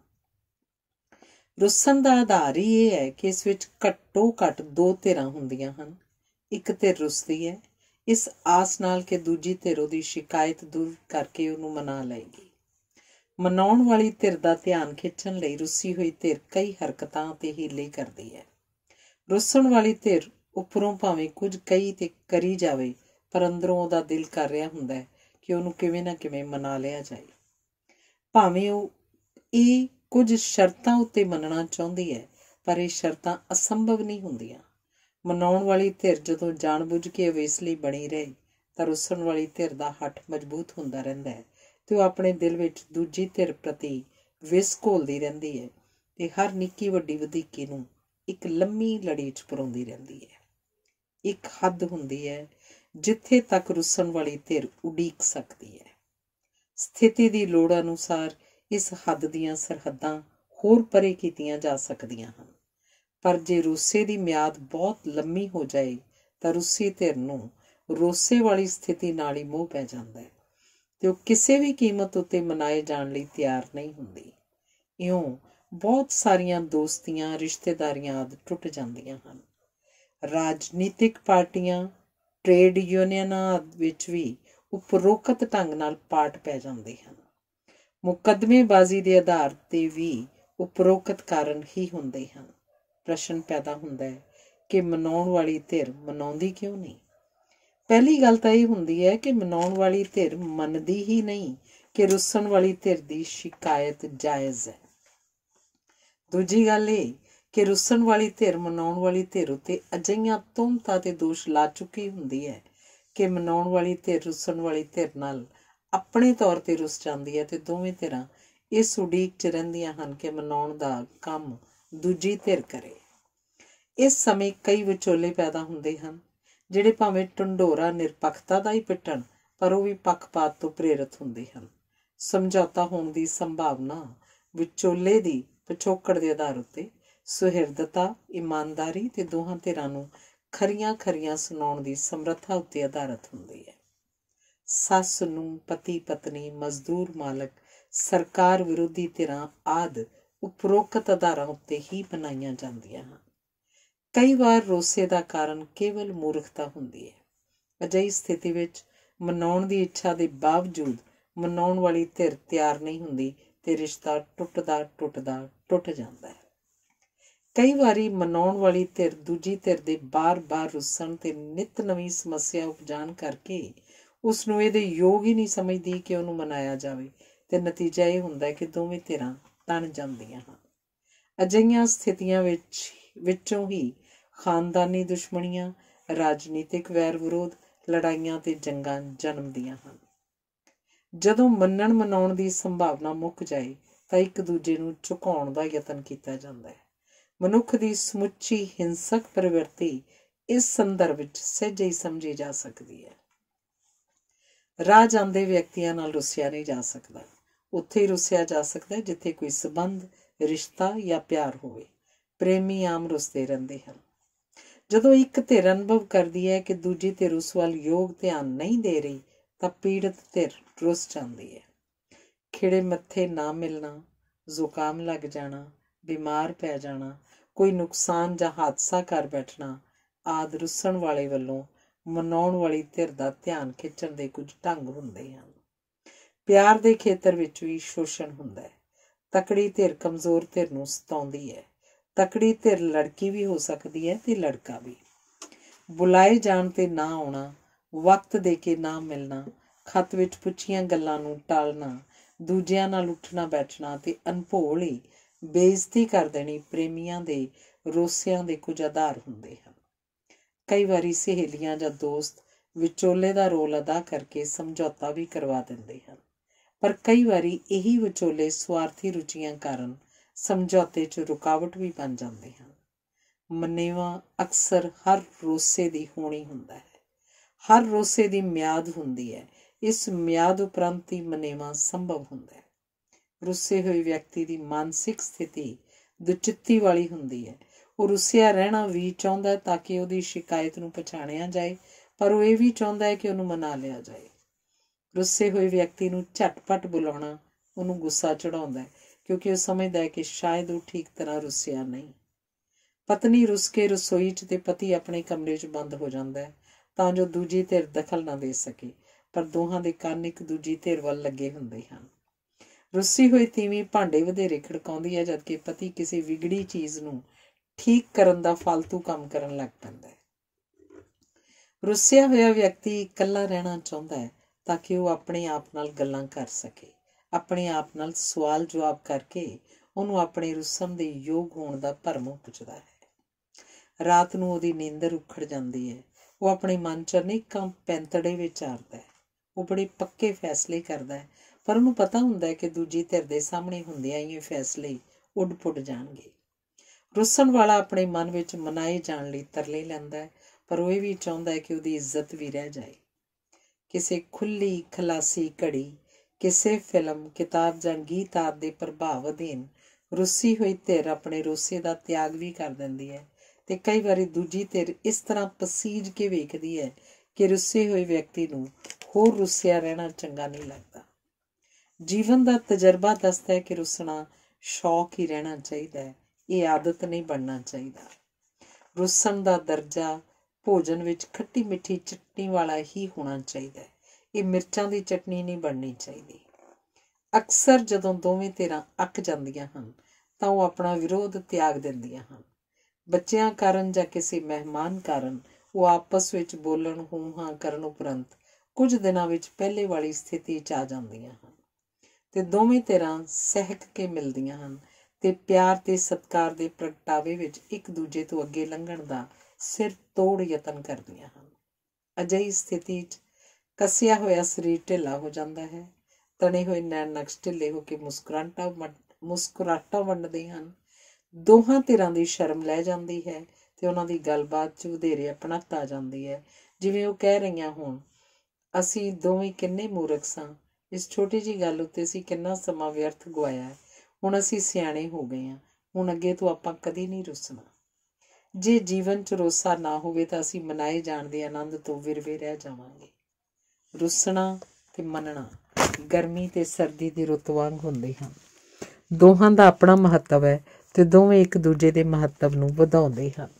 ਰੁੱਸਣ ਦਾ ਆਧਾਰ ਹੀ ਇਹ ਹੈ ਕਿ ਇਸ ਵਿੱਚ ਘੱਟੋ ਘੱਟ ਦੋ ਧਿਰਾਂ ਹੁੰਦੀਆਂ ਹਨ। ਇੱਕ ਧਿਰ ਰੁੱਸਦੀ ਹੈ ਇਸ ਆਸ ਨਾਲ ਕਿ ਦੂਜੀ ਧਿਰ ਉਹਦੀ ਸ਼ਿਕਾਇਤ ਦੂਰ ਕਰਕੇ ਉਹਨੂੰ ਮਨਾ ਲਏਗੀ। ਮਨਾਉਣ ਵਾਲੀ ਧਿਰ ਦਾ ਧਿਆਨ ਖਿੱਚਣ ਲਈ ਰੁੱਸੀ ਹੋਈ ਧਿਰ ਕਈ ਹਰਕਤਾਂ ਤੇ ਹੀਲੇ ਕਰਦੀ ਹੈ। ਰੁੱਸਣ ਵਾਲੀ ਧਿਰ ਉੱਪਰੋਂ ਭਾਵੇਂ ਕੁਝ ਕਹੀ ਤੇ ਕਰੀ ਜਾਵੇ, ਪਰ ਅੰਦਰੋਂ ਉਹਦਾ ਦਿਲ ਕਰ ਰਿਹਾ ਹੁੰਦਾ ਹੈ ਕਿ ਉਹਨੂੰ ਕਿਵੇਂ ਨਾ ਕਿਵੇਂ ਮਨਾ ਲਿਆ ਜਾਏ। ਭਾਵੇਂ ਉਹ ਇਹ ਕੁਝ ਸ਼ਰਤਾਂ ਉੱਤੇ ਮੰਨਣਾ ਚਾਹੁੰਦੀ ਹੈ, ਪਰ ਇਹ ਸ਼ਰਤਾਂ ਅਸੰਭਵ ਨਹੀਂ ਹੁੰਦੀਆਂ। ਮਨਾਉਣ ਵਾਲੀ ਧਿਰ ਜਦੋਂ ਜਾਣ ਬੁੱਝ ਕੇ ਅਵੇਸਲੀ ਬਣੀ ਰਹੇ ਤਾਂ ਰੁੱਸਣ ਵਾਲੀ ਧਿਰ ਦਾ ਹੱਠ ਮਜ਼ਬੂਤ ਹੁੰਦਾ ਰਹਿੰਦਾ ਹੈ ਤੇ ਉਹ ਆਪਣੇ ਦਿਲ ਵਿੱਚ ਦੂਜੀ ਧਿਰ ਪ੍ਰਤੀ ਵਿਸ ਘੋਲਦੀ ਰਹਿੰਦੀ ਹੈ ਤੇ ਹਰ ਨਿੱਕੀ ਵੱਡੀ ਵਧੀਕੀ ਨੂੰ ਇੱਕ ਲੰਮੀ ਲੜੀ 'ਚ ਪਰੋਂਦੀ ਰਹਿੰਦੀ ਹੈ। ਇੱਕ ਹੱਦ ਹੁੰਦੀ ਹੈ ਜਿੱਥੇ ਤੱਕ ਰੁੱਸਣ ਵਾਲੀ ਧਿਰ ਉਡੀਕ ਸਕਦੀ ਹੈ। ਸਥਿਤੀ ਦੀ ਲੋੜ ਅਨੁਸਾਰ ਇਸ ਹੱਦ ਦੀਆਂ ਸਰਹੱਦਾਂ ਹੋਰ ਪਰੇ ਕੀਤੀਆਂ ਜਾ ਸਕਦੀਆਂ ਹਨ, ਪਰ ਜੇ ਰੋਸੇ ਦੀ ਮਿਆਦ ਬਹੁਤ ਲੰਮੀ ਹੋ ਜਾਏ ਤਾਂ ਰੁੱਸੀ ਧਿਰ ਨੂੰ ਰੋਸੇ ਵਾਲੀ ਸਥਿਤੀ ਨਾਲ ਹੀ ਮੋਹ ਪੈ ਜਾਂਦਾ ਹੈ ਤੇ ਉਹ ਕਿਸੇ ਵੀ ਕੀਮਤ ਉੱਤੇ ਮਨਾਏ ਜਾਣ ਲਈ ਤਿਆਰ ਨਹੀਂ ਹੁੰਦੀ। ਇਉਂ ਬਹੁਤ ਸਾਰੀਆਂ ਦੋਸਤੀਆਂ, ਰਿਸ਼ਤੇਦਾਰੀਆਂ ਆਦਿ ਟੁੱਟ ਜਾਂਦੀਆਂ ਹਨ। ਰਾਜਨੀਤਿਕ ਪਾਰਟੀਆਂ, ਟ੍ਰੇਡ ਯੂਨੀਅਨਾਂ ਵਿੱਚ ਵੀ ਉਪਰੋਕਤ ਢੰਗ ਨਾਲ ਪਾਟ ਪੈ ਜਾਂਦੇ ਹਨ। ਮੁਕੱਦਮੇਬਾਜ਼ੀ ਦੇ ਆਧਾਰ ਤੇ ਵੀ ਉਪਰੋਕਤ ਕਾਰਨ ਹੀ ਹੁੰਦੇ ਹਨ। ਪ੍ਰਸ਼ਨ ਪੈਦਾ ਹੁੰਦਾ ਹੈ ਕਿ ਮਨਾਉਣ ਵਾਲੀ ਧਿਰ ਮਨਾਉਂਦੀ ਕਿਉਂ ਨਹੀਂ? ਪਹਿਲੀ ਗੱਲ ਤਾਂ ਇਹ ਹੁੰਦੀ ਹੈ ਕਿ ਮਨਾਉਣ ਵਾਲੀ ਧਿਰ ਮੰਨਦੀ ਹੀ ਨਹੀਂ ਕਿ ਰੁੱਸਣ ਵਾਲੀ ਧਿਰ ਦੀ ਸ਼ਿਕਾਇਤ ਜਾਇਜ਼ ਹੈ। ਦੂਜੀ ਗੱਲ ਇਹ ਕਿ ਰੁੱਸਣ ਵਾਲੀ ਧਿਰ ਮਨਾਉਣ ਵਾਲੀ ਧਿਰ ਉੱਤੇ ਅਜਿਹੀਆਂ ਤੁਹਮਤਾਂ ਤੇ ਦੋਸ਼ ਲਾ ਚੁੱਕੀ ਹੁੰਦੀ ਹੈ ਕਿ ਮਨਾਉਣ ਵਾਲੀ ਧਿਰ ਰੁੱਸਣ ਵਾਲੀ ਧਿਰ ਨਾਲ ਆਪਣੇ ਤੌਰ ਤੇ ਰੁੱਸ ਜਾਂਦੀ ਹੈ ਤੇ ਦੋਵੇਂ ਧਿਰਾਂ ਇਸ ਉਡੀਕ 'ਚ ਰਹਿੰਦੀਆਂ ਹਨ ਕਿ ਮਨਾਉਣ ਦਾ ਕੰਮ ਦੂਜੀ ਧਿਰ ਕਰੇ। ਇਸ ਸਮੇਂ ਕਈ ਵਿਚੋਲੇ ਪੈਦਾ ਹੁੰਦੇ ਹਨ ਜਿਹੜੇ ਭਾਵੇਂ ਢੰਡੋਰਾ ਨਿਰਪੱਖਤਾ ਦਾ ਹੀ ਪਿੱਟਣ, ਪਰ ਉਹ ਵੀ ਪੱਖਪਾਤ ਤੋਂ ਪ੍ਰੇਰਿਤ ਹੁੰਦੇ ਹਨ। ਸਮਝੌਤਾ ਹੋਣ ਦੀ ਸੰਭਾਵਨਾ ਵਿਚੋਲੇ ਦੀ ਪਿਛੋਕੜ ਦੇ ਆਧਾਰ ਉੱਤੇ ਸੁਹਿਰਦਤਾ, ਇਮਾਨਦਾਰੀ ਤੇ ਦੋਹਾਂ ਧਿਰਾਂ ਨੂੰ ਖਰੀਆਂ ਖਰੀਆਂ ਸੁਣਾਉਣ ਦੀ ਸਮਰੱਥਾ ਉੱਤੇ ਆਧਾਰਿਤ ਹੁੰਦੀ ਹੈ। ਸੱਸ ਨੂੰ, ਪਤੀ ਪਤਨੀ, ਮਜ਼ਦੂਰ ਮਾਲਕ, ਸਰਕਾਰ ਵਿਰੋਧੀ ਧਿਰਾਂ ਆਦਿ ਉਪਰੋਕਤ ਆਧਾਰਾਂ ਉੱਤੇ ਹੀ ਬਣਾਈਆਂ ਜਾਂਦੀਆਂ ਹਨ। ਕਈ ਵਾਰ ਰੋਸੇ ਦਾ ਕਾਰਨ ਕੇਵਲ ਮੂਰਖਤਾ ਹੁੰਦੀ ਹੈ। ਅਜਿਹੀ ਸਥਿਤੀ ਵਿੱਚ ਮਨਾਉਣ ਦੀ ਇੱਛਾ ਦੇ ਬਾਵਜੂਦ ਮਨਾਉਣ ਵਾਲੀ ਧਿਰ ਤਿਆਰ ਨਹੀਂ ਹੁੰਦੀ ਤੇ ਰਿਸ਼ਤਾ ਟੁੱਟਦਾ ਟੁੱਟਦਾ ਟੁੱਟ ਜਾਂਦਾ ਹੈ। ਕਈ ਵਾਰੀ ਮਨਾਉਣ ਵਾਲੀ ਧਿਰ ਦੂਜੀ ਧਿਰ ਦੇ ਬਾਰ-ਬਾਰ ਰੁੱਸਣ ਤੇ ਨਿੱਤ ਨਵੀਂ ਸਮੱਸਿਆ ਉਪਜਾਣ ਕਰਕੇ ਉਸਨੂੰ ਇਹਦੇ ਯੋਗ ਹੀ ਨਹੀਂ ਸਮਝਦੀ ਕਿ ਉਹਨੂੰ ਮਨਾਇਆ ਜਾਵੇ ਤੇ ਨਤੀਜਾ ਇਹ ਹੁੰਦਾ ਕਿ ਦੋਵੇਂ ਧਿਰਾਂ ਤਣ ਜਾਂਦੀਆਂ ਹਨ। ਅਜਿਹੀਆਂ ਸਥਿਤੀਆਂ ਵਿੱਚ ਵਿੱਚੋਂ ਹੀ ਖਾਨਦਾਨੀ ਦੁਸ਼ਮਣੀਆਂ, ਰਾਜਨੀਤਿਕ ਵੈਰ ਵਿਰੋਧ, ਲੜਾਈਆਂ ਤੇ ਜੰਗਾਂ ਜਨਮਦੀਆਂ ਹਨ। ਜਦੋਂ ਮੰਨਣ ਮਨਾਉਣ ਦੀ ਸੰਭਾਵਨਾ ਮੁੱਕ ਜਾਏ ਤਾਂ ਇੱਕ ਦੂਜੇ ਨੂੰ ਝੁਕਾਉਣ ਦਾ ਯਤਨ ਕੀਤਾ ਜਾਂਦਾ ਹੈ। ਮਨੁੱਖ ਦੀ ਸਮੁੱਚੀ ਹਿੰਸਕ ਪ੍ਰਵਿਰਤੀ ਇਸ ਸੰਦਰਭ ਵਿੱਚ ਸਹਿਜੇ ਹੀ ਸਮਝੀ ਜਾ ਸਕਦੀ ਹੈ। ਰਾਹ ਜਾਂਦੇ ਵਿਅਕਤੀਆਂ ਨਾਲ ਰੁੱਸਿਆ ਨਹੀਂ ਜਾ ਸਕਦਾ। ਉੱਥੇ ਹੀ ਰੁੱਸਿਆ ਜਾ ਸਕਦਾ ਜਿੱਥੇ ਕੋਈ ਸਬੰਧ ਰਿਸ਼ਤਾ ਜਾਂ ਪਿਆਰ ਹੋਵੇ, ਪ੍ਰੇਮੀ ਆਮ ਰੁੱਸਦੇ ਰਹਿੰਦੇ ਹਨ। ਜਦੋਂ ਇੱਕ ਧਿਰ ਅਨੁਭਵ ਕਰਦੀ ਹੈ ਕਿ ਦੂਜੀ ਧਿਰ ਉਸ ਵੱਲ ਯੋਗ ਧਿਆਨ ਨਹੀਂ ਦੇ ਰਹੀ ਤਾਂ ਪੀੜਤ ਧਿਰ ਰੁੱਸ ਜਾਂਦੀ ਹੈ। ਖਿੜੇ ਮੱਥੇ ਨਾ ਮਿਲਣਾ, ਜ਼ੁਕਾਮ ਲੱਗ ਜਾਣਾ, ਬਿਮਾਰ ਪੈ ਜਾਣਾ, ਕੋਈ ਨੁਕਸਾਨ ਜਾਂ ਹਾਦਸਾ ਕਰ ਬੈਠਣਾ ਆਦਿ ਰੁੱਸਣ ਵਾਲੇ ਵੱਲੋਂ ਮਨਾਉਣ ਵਾਲੀ ਧਿਰ ਦਾ ਧਿਆਨ ਖਿੱਚਣ ਦੇ ਕੁਝ ਢੰਗ ਹੁੰਦੇ ਹਨ। ਪਿਆਰ ਦੇ ਖੇਤਰ ਵਿੱਚ ਵੀ ਸ਼ੋਸ਼ਣ ਹੁੰਦਾ ਹੈ। ਤਕੜੀ ਧਿਰ ਕਮਜ਼ੋਰ ਧਿਰ ਨੂੰ ਸਤਾਉਂਦੀ ਹੈ। ਤਕੜੀ ਧਿਰ ਲੜਕੀ ਵੀ ਹੋ ਸਕਦੀ ਹੈ ਤੇ ਲੜਕਾ ਵੀ। ਬੁਲਾਏ ਜਾਣ ਤੇ ਨਾ ਆਉਣਾ, ਵਕਤ ਦੇ ਕੇ ਨਾ ਮਿਲਣਾ, ਖਤ ਵਿੱਚ ਪੁੱਛੀਆਂ ਗੱਲਾਂ ਨੂੰ ਟਾਲਣਾ, ਦੂਜਿਆਂ ਨਾਲ ਉੱਠਣਾ ਬੈਠਣਾ ਤੇ ਅਣਭੋਲੀ ਬੇਇੱਜ਼ਤੀ ਕਰ ਦੇਣੀ ਪ੍ਰੇਮੀਆਂ ਦੇ ਰੋਸਿਆਂ ਦੇ ਕੁਝ ਆਧਾਰ ਹੁੰਦੇ ਹਨ। ਕਈ ਵਾਰੀ ਸਹੇਲੀਆਂ ਜਾਂ ਦੋਸਤ ਵਿਚੋਲੇ ਦਾ ਰੋਲ ਅਦਾ ਕਰਕੇ ਸਮਝੌਤਾ ਵੀ ਕਰਵਾ ਦਿੰਦੇ ਹਨ, ਪਰ ਕਈ ਵਾਰੀ ਇਹੀ ਵਿਚੋਲੇ ਸਵਾਰਥੀ ਰੁਚੀਆਂ ਕਾਰਨ ਸਮਝੌਤੇ 'ਚ ਰੁਕਾਵਟ ਵੀ ਬਣ ਜਾਂਦੇ ਹਨ। ਮਨੇਵਾ ਅਕਸਰ ਹਰ ਰੋਸੇ ਦੀ ਹੋਣੀ ਹੁੰਦਾ ਹੈ। ਹਰ ਰੋਸੇ ਦੀ ਮਿਆਦ ਹੁੰਦੀ ਹੈ। ਇਸ ਮਿਆਦ ਉਪਰੰਤ ਹੀ ਮਨੇਵਾ ਸੰਭਵ ਹੁੰਦਾ ਹੈ। ਰੁੱਸੇ ਹੋਏ ਵਿਅਕਤੀ ਦੀ ਮਾਨਸਿਕ ਸਥਿਤੀ ਦੁਚਿੱਤੀ ਵਾਲੀ ਹੁੰਦੀ ਹੈ। ਉਹ ਰੁੱਸਿਆ ਰਹਿਣਾ ਵੀ ਚਾਹੁੰਦਾ ਤਾਂ ਕਿ ਉਹਦੀ ਸ਼ਿਕਾਇਤ ਨੂੰ ਪਛਾਣਿਆ ਜਾਏ, ਪਰ ਉਹ ਇਹ ਵੀ ਚਾਹੁੰਦਾ ਹੈ ਕਿ ਉਹਨੂੰ ਮਨਾ ਲਿਆ ਜਾਏ। ਰੁੱਸੇ ਹੋਏ ਵਿਅਕਤੀ ਨੂੰ ਝਟਪਟ ਬੁਲਾਉਣਾ ਉਹਨੂੰ ਗੁੱਸਾ ਚੜਾਉਂਦਾ ਹੈ, ਕਿਉਂਕਿ ਉਹ ਸਮਝਦਾ ਹੈ ਕਿ ਸ਼ਾਇਦ ਉਹ ਠੀਕ ਤਰ੍ਹਾਂ ਰੁੱਸਿਆ ਨਹੀਂ। ਪਤਨੀ ਰੁੱਸ ਕੇ ਰਸੋਈ 'ਚ ਤੇ ਪਤੀ ਆਪਣੇ ਕਮਰੇ 'ਚ ਬੰਦ ਹੋ ਜਾਂਦਾ ਹੈ ਤਾਂ ਜੋ ਦੂਜੀ ਧਿਰ ਦਖਲ ਨਾ ਦੇ ਸਕੇ, ਪਰ ਦੋਹਾਂ ਦੇ ਕੰਨ ਇੱਕ ਦੂਜੀ ਧਿਰ ਵੱਲ ਲੱਗੇ ਹੁੰਦੇ ਹਨ। ਰੁੱਸੀ ਹੋਈ ਤੀਵੀਂ ਭਾਂਡੇ ਵਧੇਰੇ ਖੜਕਾਉਂਦੀ ਹੈ, ਜਦਕਿ ਪਤੀ ਕਿਸੇ ਵਿਗੜੀ ਚੀਜ਼ ਨੂੰ ਠੀਕ ਕਰਨ ਦਾ ਫਾਲਤੂ ਕੰਮ ਕਰਨ ਲੱਗ ਪੈਂਦਾ ਹੈ। ਰੁੱਸਿਆ ਹੋਇਆ ਵਿਅਕਤੀ ਇਕੱਲਾ ਰਹਿਣਾ ਚਾਹੁੰਦਾ ਹੈ ਤਾਂ ਕਿ ਉਹ ਆਪਣੇ ਆਪ ਨਾਲ ਗੱਲਾਂ ਕਰ ਸਕੇ, ਆਪਣੇ ਆਪ ਨਾਲ ਸਵਾਲ ਜਵਾਬ ਕਰਕੇ ਉਹਨੂੰ ਆਪਣੇ ਰੁੱਸਣ ਦੇ ਯੋਗ ਹੋਣ ਦਾ ਭਰਮ ਪੁੱਛਦਾ ਹੈ। ਰਾਤ ਨੂੰ ਉਹਦੀ ਨੀਂਦਰ ਉਖੜ ਜਾਂਦੀ ਹੈ। ਉਹ ਆਪਣੇ ਮਨ 'ਚ ਅਨੇਕਾਂ ਪੈਂਤੜੇ ਵਿਚਾਰਦਾ ਹੈ। ਉਹ ਬੜੇ ਪੱਕੇ ਫੈਸਲੇ ਕਰਦਾ ਹੈ, ਪਰ ਉਹਨੂੰ ਪਤਾ ਹੁੰਦਾ ਹੈ ਕਿ ਦੂਜੀ ਧਿਰ ਦੇ ਸਾਹਮਣੇ ਹੁੰਦਿਆਂ ਹੀ ਇਹ ਫੈਸਲੇ ਉੱਡ ਪੁੱਡ ਜਾਣਗੇ। ਰੁੱਸਣ ਵਾਲਾ ਆਪਣੇ ਮਨ ਵਿੱਚ ਮਨਾਏ ਜਾਣ ਲਈ ਤਰਲੇ ਲੈਂਦਾ ਹੈ, ਪਰ ਉਹ ਇਹ ਵੀ ਚਾਹੁੰਦਾ ਹੈ ਕਿ ਉਹਦੀ ਇੱਜ਼ਤ ਵੀ ਰਹਿ ਜਾਏ। ਕਿਸੇ ਖੁੱਲ੍ਹੀ ਖਲਾਸੀ ਘੜੀ, ਕਿਸੇ ਫਿਲਮ, ਕਿਤਾਬ ਜਾਂ ਗੀਤ ਆਦਿ ਦੇ ਪ੍ਰਭਾਵ ਅਧੀਨ ਰੁੱਸੀ ਹੋਈ ਧਿਰ ਆਪਣੇ ਰੋਸੇ ਦਾ ਤਿਆਗ ਵੀ ਕਰ ਦਿੰਦੀ ਹੈ ਤੇ ਕਈ ਵਾਰੀ ਦੂਜੀ ਧਿਰ ਇਸ ਤਰ੍ਹਾਂ ਪਸੀਜ ਕੇ ਵੇਖਦੀ ਹੈ ਕਿ ਰੁੱਸੇ ਹੋਏ ਵਿਅਕਤੀ ਨੂੰ ਹੋਰ ਰੁੱਸਿਆ ਰਹਿਣਾ ਚੰਗਾ ਨਹੀਂ ਲੱਗਦਾ। ਜੀਵਨ ਦਾ ਤਜਰਬਾ ਦੱਸਦਾ ਹੈ ਕਿ ਰੁੱਸਣਾ ਸ਼ੌਕ ਹੀ ਰਹਿਣਾ ਚਾਹੀਦਾ ਹੈ, ਇਹ ਆਦਤ ਨਹੀਂ ਬਣਨਾ ਚਾਹੀਦਾ। ਰੁੱਸਣ ਦਾ ਦਰਜਾ ਭੋਜਨ ਵਿੱਚ ਖੱਟੀ ਮਿੱਠੀ ਚਟਨੀ ਵਾਲਾ ਹੀ ਹੋਣਾ ਚਾਹੀਦਾ ਹੈ, ਇਹ ਮਿਰਚਾਂ ਦੀ ਚਟਨੀ ਨਹੀਂ ਬਣਨੀ ਚਾਹੀਦੀ। ਅਕਸਰ ਜਦੋਂ ਦੋਵੇਂ ਧਿਰਾਂ ਅੱਕ ਜਾਂਦੀਆਂ ਹਨ ਤਾਂ ਉਹ ਆਪਣਾ ਵਿਰੋਧ ਤਿਆਗ ਦਿੰਦੀਆਂ ਹਨ। ਬੱਚਿਆਂ ਕਾਰਨ ਜਾਂ ਕਿਸੇ ਮਹਿਮਾਨ ਕਾਰਨ ਉਹ ਆਪਸ ਵਿੱਚ ਬੋਲਣ ਹੂੰ ਹਾਂ ਕਰਨ ਉਪਰੰਤ ਕੁਝ ਦਿਨਾਂ ਵਿੱਚ ਪਹਿਲੇ ਵਾਲੀ ਸਥਿਤੀ 'ਚ ਆ ਜਾਂਦੀਆਂ ਹਨ ਤੇ ਦੋਵੇਂ ਧਿਰਾਂ ਸਹਿਕ ਕੇ ਮਿਲਦੀਆਂ ਹਨ ਤੇ ਪਿਆਰ ਤੇ ਸਤਿਕਾਰ ਦੇ ਪ੍ਰਗਟਾਵੇ ਵਿੱਚ ਇੱਕ ਦੂਜੇ ਤੋਂ ਅੱਗੇ ਲੰਘਣ ਦਾ ਸਿਰ ਤੋੜ ਯਤਨ ਕਰਦੀਆਂ ਹਨ। ਅਜਿਹੀ ਸਥਿਤੀ 'ਚ ਕੱਸਿਆ ਹੋਇਆ ਸਰੀਰ ਢਿੱਲਾ ਹੋ ਜਾਂਦਾ ਹੈ। ਤਣੇ ਹੋਏ ਨੈਣ ਨਕਸ਼ ਢਿੱਲੇ ਹੋ ਕੇ ਮੁਸਕਰਾਹਟਾਂ ਮੁਸਕਰਾਹਟਾਂ ਵੰਡਦੇ ਹਨ। ਦੋਹਾਂ ਧਿਰਾਂ ਦੀ ਸ਼ਰਮ ਲੈ ਜਾਂਦੀ ਹੈ ਤੇ ਉਹਨਾਂ ਦੀ ਗੱਲਬਾਤ 'ਚ ਵਧੇਰੇ ਆਪਣਤ ਆ ਜਾਂਦੀ ਹੈ, ਜਿਵੇਂ ਉਹ ਕਹਿ ਰਹੀਆਂ ਹੋਣ, ਅਸੀਂ ਦੋਵੇਂ ਕਿੰਨੇ ਮੂਰਖ ਸਾਂ, ਇਸ ਛੋਟੀ ਜਿਹੀ ਗੱਲ ਉੱਤੇ ਅਸੀਂ ਕਿੰਨਾ ਸਮਾਂ ਵਿਅਰਥ ਗਵਾਇਆ ਹੈ। ਹੁਣ ਅਸੀਂ ਸਿਆਣੇ ਹੋ ਗਏ ਹਾਂ, ਹੁਣ ਅੱਗੇ ਤੋਂ ਆਪਾਂ ਕਦੀ ਨਹੀਂ ਰੁੱਸਣਾ। ਜੇ ਜੀਵਨ 'ਚ ਰੋਸਾ ਨਾ ਹੋਵੇ ਤਾਂ ਅਸੀਂ ਮਨਾਏ ਜਾਣ ਦੇ ਆਨੰਦ ਤੋਂ ਵਿਰਵੇ ਰਹਿ ਜਾਵਾਂਗੇ। ਰੁੱਸਣਾ ਤੇ ਮੰਨਣਾ ਗਰਮੀ ਤੇ ਸਰਦੀ ਦੀ ਰੁੱਤ ਵਾਂਗ ਹੁੰਦੇ ਹਨ। ਦੋਹਾਂ ਦਾ ਆਪਣਾ ਮਹੱਤਵ ਹੈ ਤੇ ਦੋਵੇਂ ਇੱਕ ਦੂਜੇ ਦੇ ਮਹੱਤਵ ਨੂੰ ਵਧਾਉਂਦੇ ਹਨ।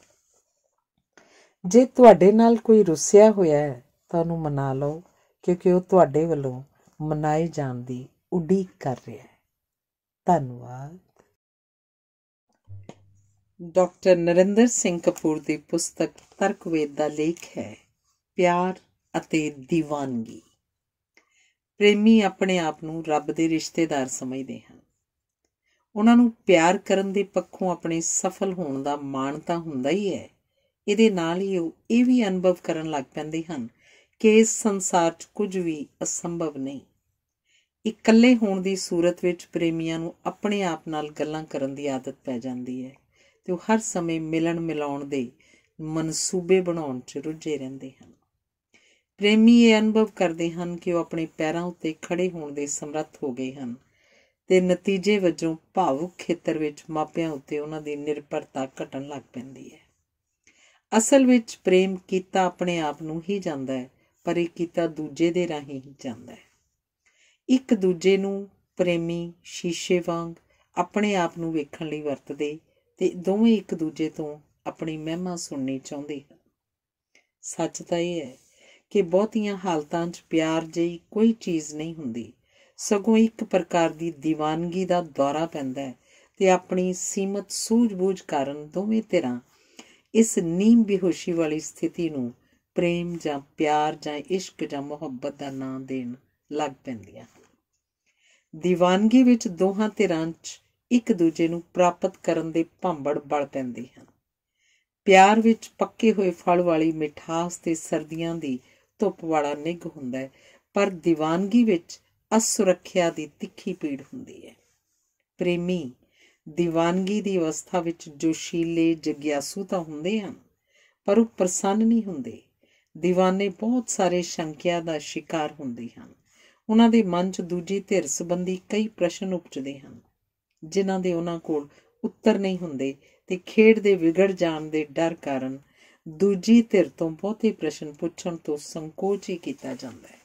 ਜੇ ਤੁਹਾਡੇ ਨਾਲ ਕੋਈ ਰੁੱਸਿਆ ਹੋਇਆ ਹੈ ਤਾਂ ਉਹਨੂੰ ਮਨਾ ਲਓ, ਕਿਉਂਕਿ ਉਹ ਤੁਹਾਡੇ ਵੱਲੋਂ ਮਨਾਏ ਜਾਣ ਦੀ ਉਡੀਕ ਕਰ ਰਿਹਾ ਹੈ। ਧੰਨਵਾਦ। ਡਾਕਟਰ ਨਰਿੰਦਰ ਸਿੰਘ ਕਪੂਰ ਦੀ ਪੁਸਤਕ ਤਰਕਵੇਦ ਦਾ ਲੇਖ ਹੈ ਪਿਆਰ ਅਤੇ ਦੀਵਾਨਗੀ। ਪ੍ਰੇਮੀ ਆਪਣੇ ਆਪ ਨੂੰ ਰੱਬ ਦੇ ਰਿਸ਼ਤੇਦਾਰ ਸਮਝਦੇ ਹਨ। ਉਹਨਾਂ ਨੂੰ ਪਿਆਰ ਕਰਨ ਦੇ ਪੱਖੋਂ ਆਪਣੇ ਸਫਲ ਹੋਣ ਦਾ ਮਾਣ ਤਾਂ ਹੁੰਦਾ ਹੀ ਹੈ, ਇਹਦੇ ਨਾਲ ਹੀ ਉਹ ਇਹ ਵੀ ਅਨੁਭਵ ਕਰਨ ਲੱਗ ਪੈਂਦੇ ਹਨ ਕਿ ਇਸ ਸੰਸਾਰ 'ਚ ਕੁਝ ਵੀ ਅਸੰਭਵ ਨਹੀਂ। ਇਕੱਲੇ ਹੋਣ ਦੀ ਸੂਰਤ ਵਿੱਚ ਪ੍ਰੇਮੀਆਂ ਨੂੰ ਆਪਣੇ ਆਪ ਨਾਲ ਗੱਲਾਂ ਕਰਨ ਦੀ ਆਦਤ ਪੈ ਜਾਂਦੀ ਹੈ ਤੇ ਉਹ ਹਰ ਸਮੇਂ ਮਿਲਣ ਮਿਲਾਉਣ ਦੇ ਮਨਸੂਬੇ ਬਣਾਉਣ 'ਚ ਰੁੱਝੇ ਰਹਿੰਦੇ ਹਨ। ਪ੍ਰੇਮੀ ਇਹ ਅਨੁਭਵ ਕਰਦੇ ਹਨ ਕਿ ਉਹ ਆਪਣੇ ਪੈਰਾਂ ਉੱਤੇ ਖੜੇ ਹੋਣ ਦੇ ਸਮਰੱਥ ਹੋ ਗਏ ਹਨ ਤੇ ਨਤੀਜੇ ਵਜੋਂ ਭਾਵੁਕ ਖੇਤਰ ਵਿੱਚ ਮਾਪਿਆਂ ਉੱਤੇ ਉਹਨਾਂ ਦੀ ਨਿਰਭਰਤਾ ਘਟਣ ਲੱਗ ਪੈਂਦੀ ਹੈ। ਅਸਲ ਵਿੱਚ ਪ੍ਰੇਮ ਕੀਤਾ ਆਪਣੇ ਆਪ ਨੂੰ ਹੀ ਜਾਂਦਾ ਹੈ, ਪਰ ਇਹ ਕੀਤਾ ਦੂਜੇ ਦੇ ਰਾਹੀਂ ਹੀ ਜਾਂਦਾ ਹੈ। ਇੱਕ ਦੂਜੇ ਨੂੰ ਪ੍ਰੇਮੀ ਸ਼ੀਸ਼ੇ ਵਾਂਗ ਆਪਣੇ ਆਪ ਨੂੰ ਵੇਖਣ ਲਈ ਵਰਤਦੇ ਤੇ ਦੋਵੇਂ ਇੱਕ ਦੂਜੇ ਤੋਂ ਆਪਣੀ ਮਹਿਮਾ ਸੁਣਨੀ ਚਾਹੁੰਦੇ ਹਨ। ਸੱਚ ਤਾਂ ਇਹ ਹੈ ਕਿ ਬਹੁਤੀਆਂ ਹਾਲਤਾਂ 'ਚ ਪਿਆਰ ਜਿਹੀ ਕੋਈ ਚੀਜ਼ ਨਹੀਂ ਹੁੰਦੀ, ਸਗੋਂ ਇੱਕ ਪ੍ਰਕਾਰ ਦੀ ਦੀਵਾਨਗੀ ਦਾ ਦੌਰਾ ਪੈਂਦਾ ਹੈ ਤੇ ਆਪਣੀ ਸੀਮਤ ਸੂਝ-ਬੂਝ ਕਾਰਨ ਦੋਵੇਂ ਧਿਰਾਂ ਇਸ ਨੀਮ ਬੇਹੋਸ਼ੀ ਵਾਲੀ ਸਥਿਤੀ ਨੂੰ ਪ੍ਰੇਮ ਜਾਂ ਪਿਆਰ ਜਾਂ ਇਸ਼ਕ ਜਾਂ ਮੁਹੱਬਤ ਦਾ ਨਾਂ ਦੇਣ ਲੱਗ ਪੈਂਦੀਆਂ ਹਨ। ਦੀਵਾਨਗੀ ਵਿੱਚ ਦੋਹਾਂ ਧਿਰਾਂ 'ਚ ਇੱਕ ਦੂਜੇ ਨੂੰ ਪ੍ਰਾਪਤ ਕਰਨ ਦੇ ਭਾਂਬੜ ਬਲ ਪੈਂਦੇ ਹਨ। ਪਿਆਰ ਵਿੱਚ ਪੱਕੇ ਹੋਏ ਫਲ ਵਾਲੀ ਮਿਠਾਸ ਤੇ ਸਰਦੀਆਂ ਦੀ ਧੁੱਪ ਵਾਲਾ ਨਿੱਘ ਹੁੰਦਾ ਹੈ, ਪਰ ਦੀਵਾਨਗੀ ਵਿੱਚ ਅਸੁਰੱਖਿਆ ਦੀ ਤਿੱਖੀ ਪੀੜ ਹੁੰਦੀ ਹੈ। ਪ੍ਰੇਮੀ ਦੀਵਾਨਗੀ ਦੀ ਅਵਸਥਾ ਵਿੱਚ ਜੋਸ਼ੀਲੇ ਜਗਿਆਸੂ ਤਾਂ ਹੁੰਦੇ ਹਨ, ਪਰ ਉਹ ਪ੍ਰਸੰਨ ਨਹੀਂ ਹੁੰਦੇ। ਦੀਵਾਨੇ ਬਹੁਤ ਸਾਰੇ ਸ਼ੰਕਿਆ ਦਾ ਸ਼ਿਕਾਰ ਹੁੰਦੇ ਹਨ। ਉਹਨਾਂ ਦੇ ਮਨ 'ਚ ਦੂਜੀ ਧਿਰ ਸੰਬੰਧੀ ਕਈ ਪ੍ਰਸ਼ਨ ਉਪਜਦੇ ਹਨ, ਜਿਨ੍ਹਾਂ ਦੇ ਉਹਨਾਂ ਕੋਲ ਉੱਤਰ ਨਹੀਂ ਹੁੰਦੇ ਤੇ ਖੇਡ ਦੇ ਵਿਗੜ ਜਾਣ ਦੇ ਡਰ ਕਾਰਨ ਦੂਜੀ ਧਿਰ ਤੋਂ ਬਹੁਤੇ ਪ੍ਰਸ਼ਨ ਪੁੱਛਣ ਤੋਂ ਸੰਕੋਚ ਹੀ ਕੀਤਾ ਜਾਂਦਾ ਹੈ।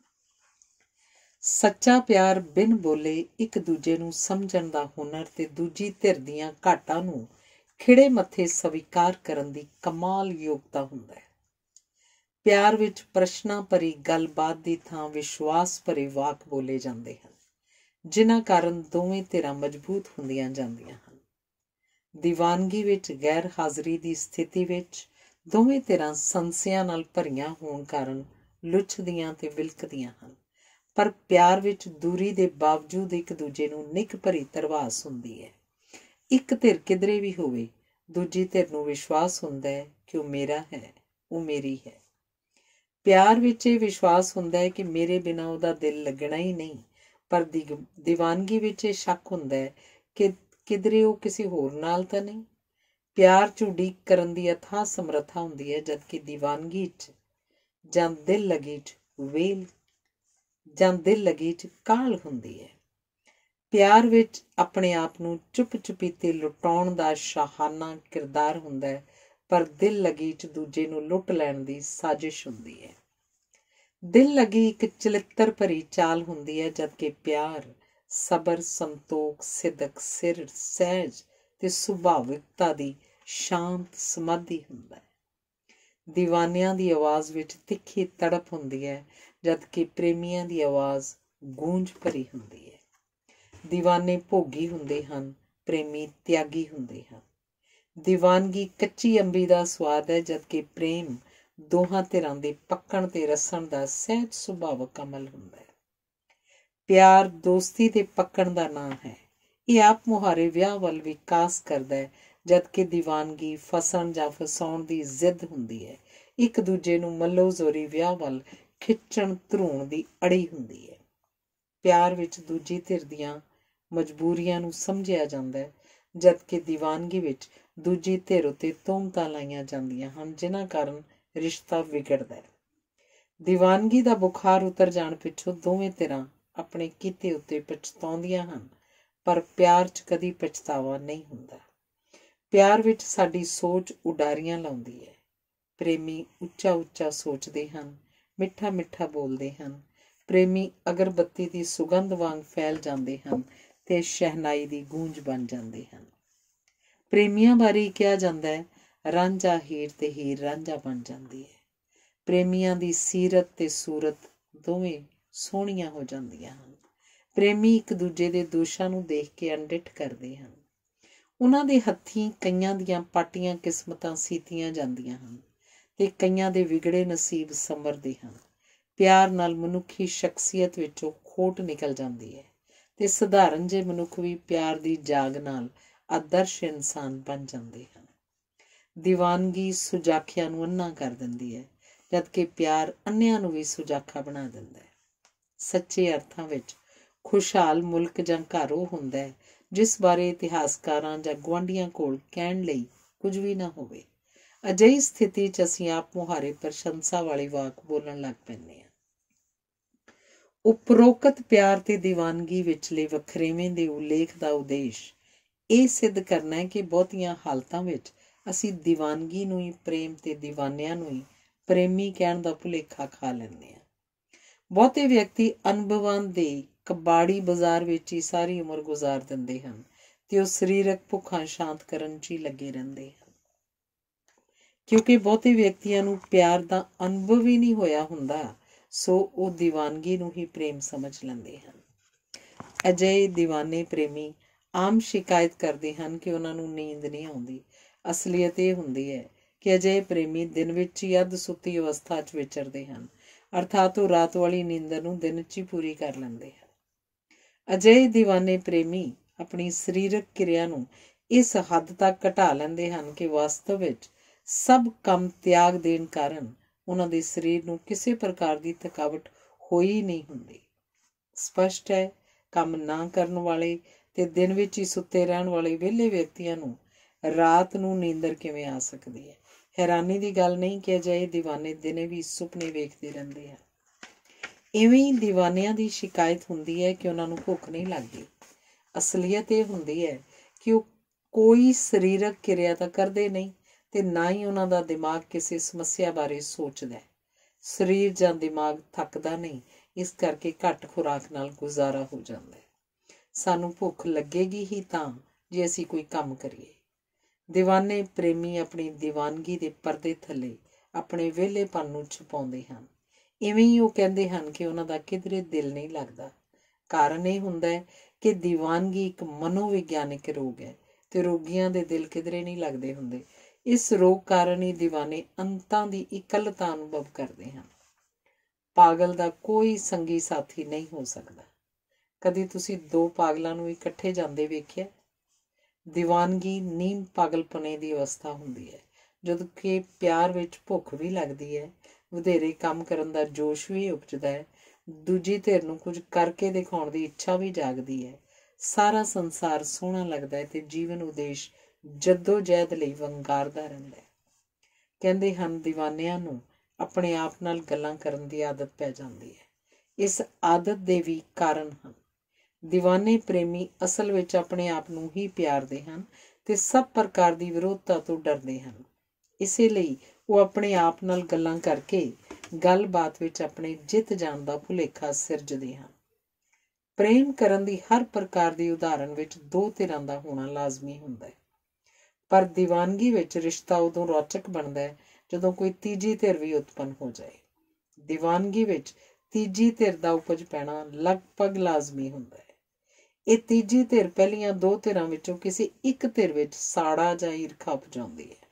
ਸੱਚਾ ਪਿਆਰ ਬਿਨ ਬੋਲੇ ਇੱਕ ਦੂਜੇ ਨੂੰ ਸਮਝਣ ਦਾ ਹੁਨਰ ਤੇ ਦੂਜੀ ਧਿਰ ਦੀਆਂ ਘਾਟਾਂ ਨੂੰ ਖਿੜੇ ਮੱਥੇ ਸਵੀਕਾਰ ਕਰਨ ਦੀ ਕਮਾਲ ਯੋਗਤਾ ਹੁੰਦਾ ਹੈ। ਪਿਆਰ ਵਿੱਚ ਪ੍ਰਸ਼ਨਾਂ ਭਰੀ ਗੱਲਬਾਤ ਦੀ ਥਾਂ ਵਿਸ਼ਵਾਸ ਭਰੇ ਵਾਕ ਬੋਲੇ ਜਾਂਦੇ ਹਨ, ਜਿਨ੍ਹਾਂ ਕਾਰਨ ਦੋਵੇਂ ਧਿਰਾਂ ਮਜ਼ਬੂਤ ਹੁੰਦੀਆਂ ਜਾਂਦੀਆਂ ਹਨ। ਦੀਵਾਨਗੀ ਵਿੱਚ ਗੈਰ ਹਾਜ਼ਰੀ ਦੀ ਸਥਿਤੀ ਵਿੱਚ ਦੋਵੇਂ ਧਿਰਾਂ ਸੰਸਿਆਂ ਨਾਲ ਭਰੀਆਂ ਹੋਣ ਕਾਰਨ ਲੁੱਛਦੀਆਂ ਤੇ ਵਿਲਕਦੀਆਂ ਹਨ, ਪਰ ਪਿਆਰ ਵਿੱਚ ਦੂਰੀ ਦੇ ਬਾਵਜੂਦ ਇੱਕ ਦੂਜੇ ਨੂੰ ਨਿੱਘ ਭਰੀ ਧਰਵਾਸ ਹੁੰਦੀ ਹੈ। ਇੱਕ ਧਿਰ ਕਿਧਰੇ ਵੀ ਹੋਵੇ, ਦੂਜੀ ਧਿਰ ਨੂੰ ਵਿਸ਼ਵਾਸ ਹੁੰਦਾ ਹੈ ਕਿ ਉਹ ਮੇਰਾ ਹੈ, ਉਹ ਮੇਰੀ ਹੈ। ਪਿਆਰ ਵਿੱਚ ਇਹ ਵਿਸ਼ਵਾਸ ਹੁੰਦਾ ਹੈ ਕਿ ਮੇਰੇ ਬਿਨਾਂ ਉਹਦਾ ਦਿਲ ਲੱਗਣਾ ਹੀ ਨਹੀਂ, ਪਰ ਦੀ ਦੀਵਾਨਗੀ ਵਿੱਚ ਇਹ ਸ਼ੱਕ ਹੁੰਦਾ ਹੈ ਕਿ ਕਿਧਰੇ ਉਹ ਕਿਸੇ ਹੋਰ ਨਾਲ ਤਾਂ ਨਹੀਂ। ਪਿਆਰ 'ਚ ਉਡੀਕ ਕਰਨ ਦੀ ਅਥਾਹ ਸਮਰੱਥਾ ਹੁੰਦੀ ਹੈ, ਜਦਕਿ ਦੀਵਾਨਗੀ 'ਚ ਜਾਂ ਦਿਲ ਲਗੀ 'ਚ ਵੇਲ ਜਾਂ ਦਿਲ ਲਗੀ 'ਚ ਕਾਹਲ ਹੁੰਦੀ ਹੈ। ਪਿਆਰ ਵਿੱਚ ਆਪਣੇ ਆਪ ਨੂੰ ਚੁੱਪ ਚੁਪੀਤੇ ਲੁਟਾਉਣ ਦਾ ਸ਼ਾਹਾਨਾ ਕਿਰਦਾਰ ਹੁੰਦਾ ਹੈ, ਪਰ ਦਿਲ ਲਗੀ 'ਚ ਦੂਜੇ ਨੂੰ ਲੁੱਟ ਲੈਣ ਦੀ ਸਾਜ਼ਿਸ਼ ਹੁੰਦੀ ਹੈ। ਦਿਲ ਲਗੀ ਇੱਕ ਚਲਿੱਤਰ ਭਰੀ ਚਾਲ ਹੁੰਦੀ ਹੈ, ਜਦਕਿ ਪਿਆਰ ਸਬਰ, ਸੰਤੋਖ, ਸਿਦਕ, ਸਿਰ, ਸਹਿਜ ਤੇ ਸੁਭਾਵਿਕਤਾ ਦੀ ਸ਼ਾਂਤ ਸਮਾਧੀ ਹੁੰਦਾ ਹੈ। ਦੀਵਾਨਿਆਂ ਦੀ ਆਵਾਜ਼ ਵਿੱਚ ਤਿੱਖੀ ਤੜਪ ਹੁੰਦੀ ਹੈ, ਜਦਕਿ ਪ੍ਰੇਮੀਆਂ ਦੀ ਆਵਾਜ਼ ਗੂੰਜ ਭਰੀ ਹੁੰਦੀ ਹੈ। ਦੀਵਾਨੇ ਭੋਗੀ ਹੁੰਦੇ ਹਨ, ਪ੍ਰੇਮੀ ਤਿਆਗੀ ਹੁੰਦੇ ਹਨ। ਦੀਵਾਨਗੀ ਕੱਚੀ ਅੰਬੀ ਦਾ ਸਵਾਦ ਹੈ, ਜਦਕਿ ਪ੍ਰੇਮ ਦੋਹਾਂ ਧਿਰਾਂ ਦੇ ਪੱਕਣ ਤੇ ਰਸਣ ਦਾ ਸਹਿਜ ਸੁਭਾਵਕ ਅਮਲ ਹੁੰਦਾ ਹੈ। ਪਿਆਰ ਦੋਸਤੀ ਦੇ ਪੱਕਣ ਦਾ ਨਾਂ ਹੈ। ਇਹ ਆਪ ਮੁਹਾਰੇ ਵਿਆਹ ਵੱਲ ਵਿਕਾਸ ਕਰਦਾ ਹੈ, ਜਦਕਿ ਦੀਵਾਨਗੀ ਫਸਣ ਜਾਂ ਫਸਾਉਣ ਦੀ ਜ਼ਿੱਦ ਹੁੰਦੀ ਹੈ। ਇੱਕ ਦੂਜੇ ਨੂੰ ਮੱਲੋ ਜ਼ੋਰੀ ਵਿਆਹ ਵੱਲ ਖਿੱਚਣ ਧਰੂਣ ਦੀ ਅੜੀ ਹੁੰਦੀ ਹੈ। ਪਿਆਰ ਵਿੱਚ ਦੂਜੀ ਧਿਰ ਦੀਆਂ ਮਜਬੂਰੀਆਂ ਨੂੰ ਸਮਝਿਆ ਜਾਂਦਾ ਹੈ, ਜਦਕਿ ਦੀਵਾਨਗੀ ਵਿੱਚ ਦੂਜੀ ਧਿਰ ਉੱਤੇ ਤੋਹਮਤਾਂ ਲਾਈਆਂ ਜਾਂਦੀਆਂ ਹਨ, ਜਿਨ੍ਹਾਂ ਕਾਰਨ ਰਿਸ਼ਤਾ ਵਿਗੜਦਾ ਹੈ। ਦੀਵਾਨਗੀ ਦਾ ਬੁਖਾਰ ਉਤਰ ਜਾਣ ਪਿੱਛੋਂ ਦੋਵੇਂ ਧਿਰਾਂ ਆਪਣੇ ਕੀਤੇ ਉੱਤੇ ਪਛਤਾਉਂਦੀਆਂ ਹਨ, ਪਰ ਪਿਆਰ 'ਚ ਕਦੀ ਪਛਤਾਵਾ ਨਹੀਂ ਹੁੰਦਾ। ਪਿਆਰ ਵਿੱਚ ਸਾਡੀ ਸੋਚ ਉਡਾਰੀਆਂ ਲਾਉਂਦੀ ਹੈ। ਪ੍ਰੇਮੀ ਉੱਚਾ ਉੱਚਾ ਸੋਚਦੇ ਹਨ, ਮਿੱਠਾ ਮਿੱਠਾ ਬੋਲਦੇ ਹਨ। ਪ੍ਰੇਮੀ ਅਗਰਬੱਤੀ ਦੀ ਸੁਗੰਧ ਵਾਂਗ ਫੈਲ ਜਾਂਦੇ ਹਨ ਤੇ ਸ਼ਹਿਨਾਈ ਦੀ ਗੂੰਜ ਬਣ ਜਾਂਦੇ ਹਨ। ਪ੍ਰੇਮੀਆਂ ਬਾਰੇ ਕਿਹਾ ਜਾਂਦਾ ਹੈ, ਰਾਂਝਾ ਹੀਰ ਤੇ ਹੀਰ ਰਾਂਝਾ ਬਣ ਜਾਂਦੀ ਹੈ। ਪ੍ਰੇਮੀਆਂ ਦੀ ਸੀਰਤ ਤੇ ਸੂਰਤ ਦੋਵੇਂ ਸੋਹਣੀਆਂ ਹੋ ਜਾਂਦੀਆਂ ਹਨ। ਪ੍ਰੇਮੀ ਇੱਕ ਦੂਜੇ ਦੇ ਦੋਸ਼ਾਂ ਨੂੰ ਦੇਖ ਕੇ ਅਣਡਿੱਠ ਕਰਦੇ ਹਨ। ਉਹਨਾਂ ਦੇ ਹੱਥੀਂ ਕਈਆਂ ਦੀਆਂ ਪਾਟੀਆਂ ਕਿਸਮਤਾਂ ਸੀਤੀਆਂ ਜਾਂਦੀਆਂ ਹਨ ਤੇ ਕਈਆਂ ਦੇ ਵਿਗੜੇ ਨਸੀਬ ਸੰਵਰਦੇ ਹਨ। ਪਿਆਰ ਨਾਲ ਮਨੁੱਖੀ ਸ਼ਖਸੀਅਤ ਵਿੱਚੋਂ ਖੋਟ ਨਿਕਲ ਜਾਂਦੀ ਹੈ ਤੇ ਸਧਾਰਨ ਜਿਹੇ ਮਨੁੱਖ ਵੀ ਪਿਆਰ ਦੀ ਜਾਗ ਨਾਲ ਆਦਰਸ਼ ਇਨਸਾਨ ਬਣ ਜਾਂਦੇ ਹਨ। ਦੀਵਾਨਗੀ ਸੁਜਾਖਿਆਂ ਨੂੰ ਅੰਨਾ ਕਰ ਦਿੰਦੀ ਹੈ, ਜਦਕਿ ਪਿਆਰ ਅੰਨਿਆਂ ਨੂੰ ਵੀ ਸੁਜਾਖਾ ਬਣਾ ਦਿੰਦਾ ਹੈ। ਸੱਚੇ ਅਰਥਾਂ ਵਿੱਚ ਖੁਸ਼ਹਾਲ ਮੁਲਕ ਜਾਂ ਘਰ ਉਹ ਹੁੰਦਾ ਹੈ ਜਿਸ ਬਾਰੇ ਇਤਿਹਾਸਕਾਰਾਂ ਜਾਂ ਗੁਆਂਢੀਆਂ ਕੋਲ ਕਹਿਣ ਲਈ ਕੁਝ ਵੀ ਨਾ ਹੋਵੇ। ਅਜਿਹੀ ਸਥਿਤੀ 'ਚ ਅਸੀਂ ਆਪ ਮੁਹਾਰੇ ਪ੍ਰਸ਼ੰਸਾ ਵਾਲੀ ਵਾਕ ਬੋਲਣ ਲੱਗ ਪੈਂਦੇ ਹਾਂ। ਉਪਰੋਕਤ ਪਿਆਰ ਤੇ ਦੀਵਾਨਗੀ ਵਿਚਲੇ ਵੱਖਰੇਵੇਂ ਦੇ ਉਲੇਖ ਦਾ ਉਦੇਸ਼ ਇਹ ਸਿੱਧ ਕਰਨਾ ਹੈ ਕਿ ਬਹੁਤੀਆਂ ਹਾਲਤਾਂ ਵਿੱਚ ਅਸੀਂ ਦੀਵਾਨਗੀ ਨੂੰ ਹੀ ਪ੍ਰੇਮ ਤੇ ਦੀਵਾਨਿਆਂ ਨੂੰ ਹੀ ਪ੍ਰੇਮੀ ਕਹਿਣ ਦਾ ਭੁਲੇਖਾ ਖਾ ਲੈਂਦੇ ਹਾਂ। ਬਹੁਤੇ ਵਿਅਕਤੀ ਅਨੁਭਵਾਂ ਦੇ ਕਬਾੜੀ ਬਾਜ਼ਾਰ ਵਿੱਚ ਹੀ ਸਾਰੀ ਉਮਰ ਗੁਜ਼ਾਰ ਦਿੰਦੇ ਹਨ ਤੇ ਉਹ ਸਰੀਰਕ ਭੁੱਖਾਂ ਸ਼ਾਂਤ ਕਰਨ 'ਚ ਹੀ ਲੱਗੇ ਰਹਿੰਦੇ ਹਨ, ਕਿਉਂਕਿ ਬਹੁਤੇ ਵਿਅਕਤੀਆਂ ਨੂੰ ਪਿਆਰ ਦਾ ਅਨੁਭਵ ਹੀ ਨਹੀਂ ਹੋਇਆ ਹੁੰਦਾ, ਸੋ ਉਹ ਦੀਵਾਨਗੀ ਨੂੰ ਹੀ ਪ੍ਰੇਮ ਸਮਝ ਲੈਂਦੇ ਹਨ। ਅਜਿਹੇ ਦੀਵਾਨੇ ਪ੍ਰੇਮੀ ਆਮ ਸ਼ਿਕਾਇਤ ਕਰਦੇ ਹਨ ਕਿ ਉਹਨਾਂ ਨੂੰ ਨੀਂਦ ਨਹੀਂ ਆਉਂਦੀ। ਅਸਲੀਅਤ ਇਹ ਹੁੰਦੀ ਹੈ ਕਿ ਅਜਿਹੇ ਪ੍ਰੇਮੀ ਦਿਨ ਵਿੱਚ ਹੀ ਅੱਧ ਸੁੱਤੀ ਅਵਸਥਾ 'ਚ ਵਿਚਰਦੇ ਹਨ, ਅਰਥਾਤ ਉਹ ਰਾਤ ਵਾਲੀ ਨੀਂਦਰ ਨੂੰ ਦਿਨ 'ਚ ਹੀ ਪੂਰੀ ਕਰ ਲੈਂਦੇ ਹਨ। ਅਜਿਹੇ ਦੀਵਾਨੇ ਪ੍ਰੇਮੀ ਆਪਣੀ ਸਰੀਰਕ ਕਿਰਿਆ ਨੂੰ ਇਸ ਹੱਦ ਤੱਕ ਘਟਾ ਲੈਂਦੇ ਹਨ ਕਿ ਵਾਸਤਵ ਵਿੱਚ ਸਭ ਕੰਮ ਤਿਆਗ ਦੇਣ ਕਾਰਨ ਉਹਨਾਂ ਦੇ ਸਰੀਰ ਨੂੰ ਕਿਸੇ ਪ੍ਰਕਾਰ ਦੀ ਥਕਾਵਟ ਹੋਈ ਨਹੀਂ ਹੁੰਦੀ। ਸਪਸ਼ਟ ਹੈ, ਕੰਮ ਨਾ ਕਰਨ ਵਾਲੇ ਤੇ ਦਿਨ ਵਿੱਚ ਹੀ ਸੁੱਤੇ ਰਹਿਣ ਵਾਲੇ ਵਿਹਲੇ ਵਿਅਕਤੀਆਂ ਨੂੰ ਰਾਤ ਨੂੰ ਨੀਂਦਰ ਕਿਵੇਂ ਆ ਸਕਦੀ ਹੈ। ਹੈਰਾਨੀ ਦੀ ਗੱਲ ਨਹੀਂ ਕਿ ਅਜਿਹੇ ਦੀਵਾਨੇ ਦਿਨੇ ਵੀ ਸੁਪਨੇ ਵੇਖਦੇ ਰਹਿੰਦੇ ਹਨ। ਇਵੇਂ ਹੀ ਦੀਵਾਨਿਆਂ ਦੀ ਸ਼ਿਕਾਇਤ ਹੁੰਦੀ ਹੈ ਕਿ ਉਹਨਾਂ ਨੂੰ ਭੁੱਖ ਨਹੀਂ ਲੱਗਦੀ। ਅਸਲੀਅਤ ਇਹ ਹੁੰਦੀ ਹੈ ਕਿ ਉਹ ਕੋਈ ਸਰੀਰਕ ਕਿਰਿਆ ਤਾਂ ਕਰਦੇ ਨਹੀਂ ਤੇ ਨਾ ਹੀ ਉਹਨਾਂ ਦਾ ਦਿਮਾਗ ਕਿਸੇ ਸਮੱਸਿਆ ਬਾਰੇ ਸੋਚਦਾ। ਸਰੀਰ ਜਾਂ ਦਿਮਾਗ ਥੱਕਦਾ ਨਹੀਂ, ਇਸ ਕਰਕੇ ਘੱਟ ਖੁਰਾਕ ਨਾਲ ਗੁਜ਼ਾਰਾ ਹੋ ਜਾਂਦਾ ਹੈ। ਸਾਨੂੰ ਭੁੱਖ ਲੱਗੇਗੀ ਹੀ ਤਾਂ ਜੇ ਅਸੀਂ ਕੋਈ ਕੰਮ ਕਰੀਏ। ਦੀਵਾਨੇ ਪ੍ਰੇਮੀ ਆਪਣੀ ਦੀਵਾਨਗੀ ਦੇ ਪਰਦੇ ਥੱਲੇ ਆਪਣੇ ਵਿਹਲੇਪਨ ਨੂੰ ਛੁਪਾਉਂਦੇ ਹਨ। ਇਵੇਂ ਹੀ ਉਹ ਕਹਿੰਦੇ ਹਨ ਕਿ ਉਹਨਾਂ ਦਾ ਕਿਧਰੇ ਦਿਲ ਨਹੀਂ ਲੱਗਦਾ। ਕਾਰਨ ਇਹ ਹੁੰਦਾ ਹੈ ਕਿ ਦੀਵਾਨਗੀ ਇੱਕ ਮਨੋਵਿਗਿਆਨਿਕ ਰੋਗ ਹੈ ਤੇ ਰੋਗੀਆਂ ਦੇ ਦਿਲ ਕਿਧਰੇ ਨਹੀਂ ਲੱਗਦੇ ਹੁੰਦੇ। ਇਸ ਰੋਗ ਕਾਰਨ ਹੀ ਦੀਵਾਨੇ ਅੰਤਾਂ ਦੀ ਇਕੱਲਤਾ ਅਨੁਭਵ ਕਰਦੇ ਹਨ। ਪਾਗਲ ਦਾ ਕੋਈ ਸੰਗੀ ਸਾਥੀ ਨਹੀਂ ਹੋ ਸਕਦਾ। ਕਦੀ ਤੁਸੀਂ ਦੋ ਪਾਗਲਾਂ ਨੂੰ ਇਕੱਠੇ ਜਾਂਦੇ ਵੇਖਿਆ? ਦੀਵਾਨਗੀ ਨੀਮ ਪਾਗਲਪਨੇ ਦੀ ਅਵਸਥਾ ਹੁੰਦੀ ਹੈ, ਜਦੋਂ ਕਿ ਪਿਆਰ ਵਿੱਚ ਭੁੱਖ ਵੀ ਲੱਗਦੀ ਹੈ, ਵਧੇਰੇ ਕੰਮ ਕਰਨ ਦਾ ਜੋਸ਼ ਵੀ ਉਪਜਦਾ ਹੈ, ਦੂਜੀ ਧਿਰ ਨੂੰ ਕੁਝ ਕਰਕੇ ਦਿਖਾਉਣ ਦੀ ਇੱਛਾ ਵੀ ਜਾਗਦੀ ਹੈ। ਸਾਰਾ ਸੰਸਾਰ ਸੋਹਣਾ ਲੱਗਦਾ ਹੈ ਤੇ ਜੀਵਨ ਉਦੇਸ਼ ਜੱਦੋ ਜਹਿਦ ਲਈ ਵੰਗਾਰਦਾ ਰਹਿੰਦਾ ਹੈ। ਕਹਿੰਦੇ ਹਨ ਦੀਵਾਨਿਆਂ ਨੂੰ ਆਪਣੇ ਆਪ ਨਾਲ ਗੱਲਾਂ ਕਰਨ ਦੀ ਆਦਤ ਪੈ ਜਾਂਦੀ ਹੈ। ਇਸ ਆਦਤ ਦੇ ਵੀ ਕਾਰਨ ਹਨ। ਦੀਵਾਨੇ ਪ੍ਰੇਮੀ ਅਸਲ ਵਿੱਚ ਆਪਣੇ ਆਪ ਨੂੰ ਹੀ ਪਿਆਰਦੇ ਹਨ ਤੇ ਸਭ ਪ੍ਰਕਾਰ ਦੀ ਵਿਰੋਧਤਾ ਤੋਂ ਡਰਦੇ ਹਨ। ਇਸੇ ਲਈ ਉਹ ਆਪਣੇ ਆਪ ਨਾਲ ਗੱਲਾਂ ਕਰਕੇ ਗੱਲਬਾਤ ਵਿੱਚ ਆਪਣੇ ਜਿੱਤ ਜਾਣ ਦਾ ਭੁਲੇਖਾ ਸਿਰਜਦੇ ਹਨ। ਪ੍ਰੇਮ ਕਰਨ ਦੀ ਹਰ ਪ੍ਰਕਾਰ ਦੀ ਉਦਾਹਰਨ ਵਿੱਚ ਦੋ ਧਿਰਾਂ ਦਾ ਹੋਣਾ ਲਾਜ਼ਮੀ ਹੁੰਦਾ ਹੈ, ਪਰ ਦੀਵਾਨਗੀ ਵਿੱਚ ਰਿਸ਼ਤਾ ਉਦੋਂ ਰੌਚਕ ਬਣਦਾ ਹੈ ਜਦੋਂ ਕੋਈ ਤੀਜੀ ਧਿਰ ਵੀ ਉਤਪੰਨ ਹੋ ਜਾਏ। ਦੀਵਾਨਗੀ ਵਿੱਚ ਤੀਜੀ ਧਿਰ ਦਾ ਉਪਜ ਪੈਣਾ ਲਗਭਗ ਲਾਜ਼ਮੀ ਹੁੰਦਾ ਹੈ। ਇਹ ਤੀਜੀ ਧਿਰ ਪਹਿਲੀਆਂ ਦੋ ਧਿਰਾਂ ਵਿੱਚੋਂ ਕਿਸੇ ਇੱਕ ਧਿਰ ਵਿੱਚ ਸਾੜਾ ਜਾਂ ਈਰਖਾ ਉਪਜਾਉਂਦੀ ਹੈ।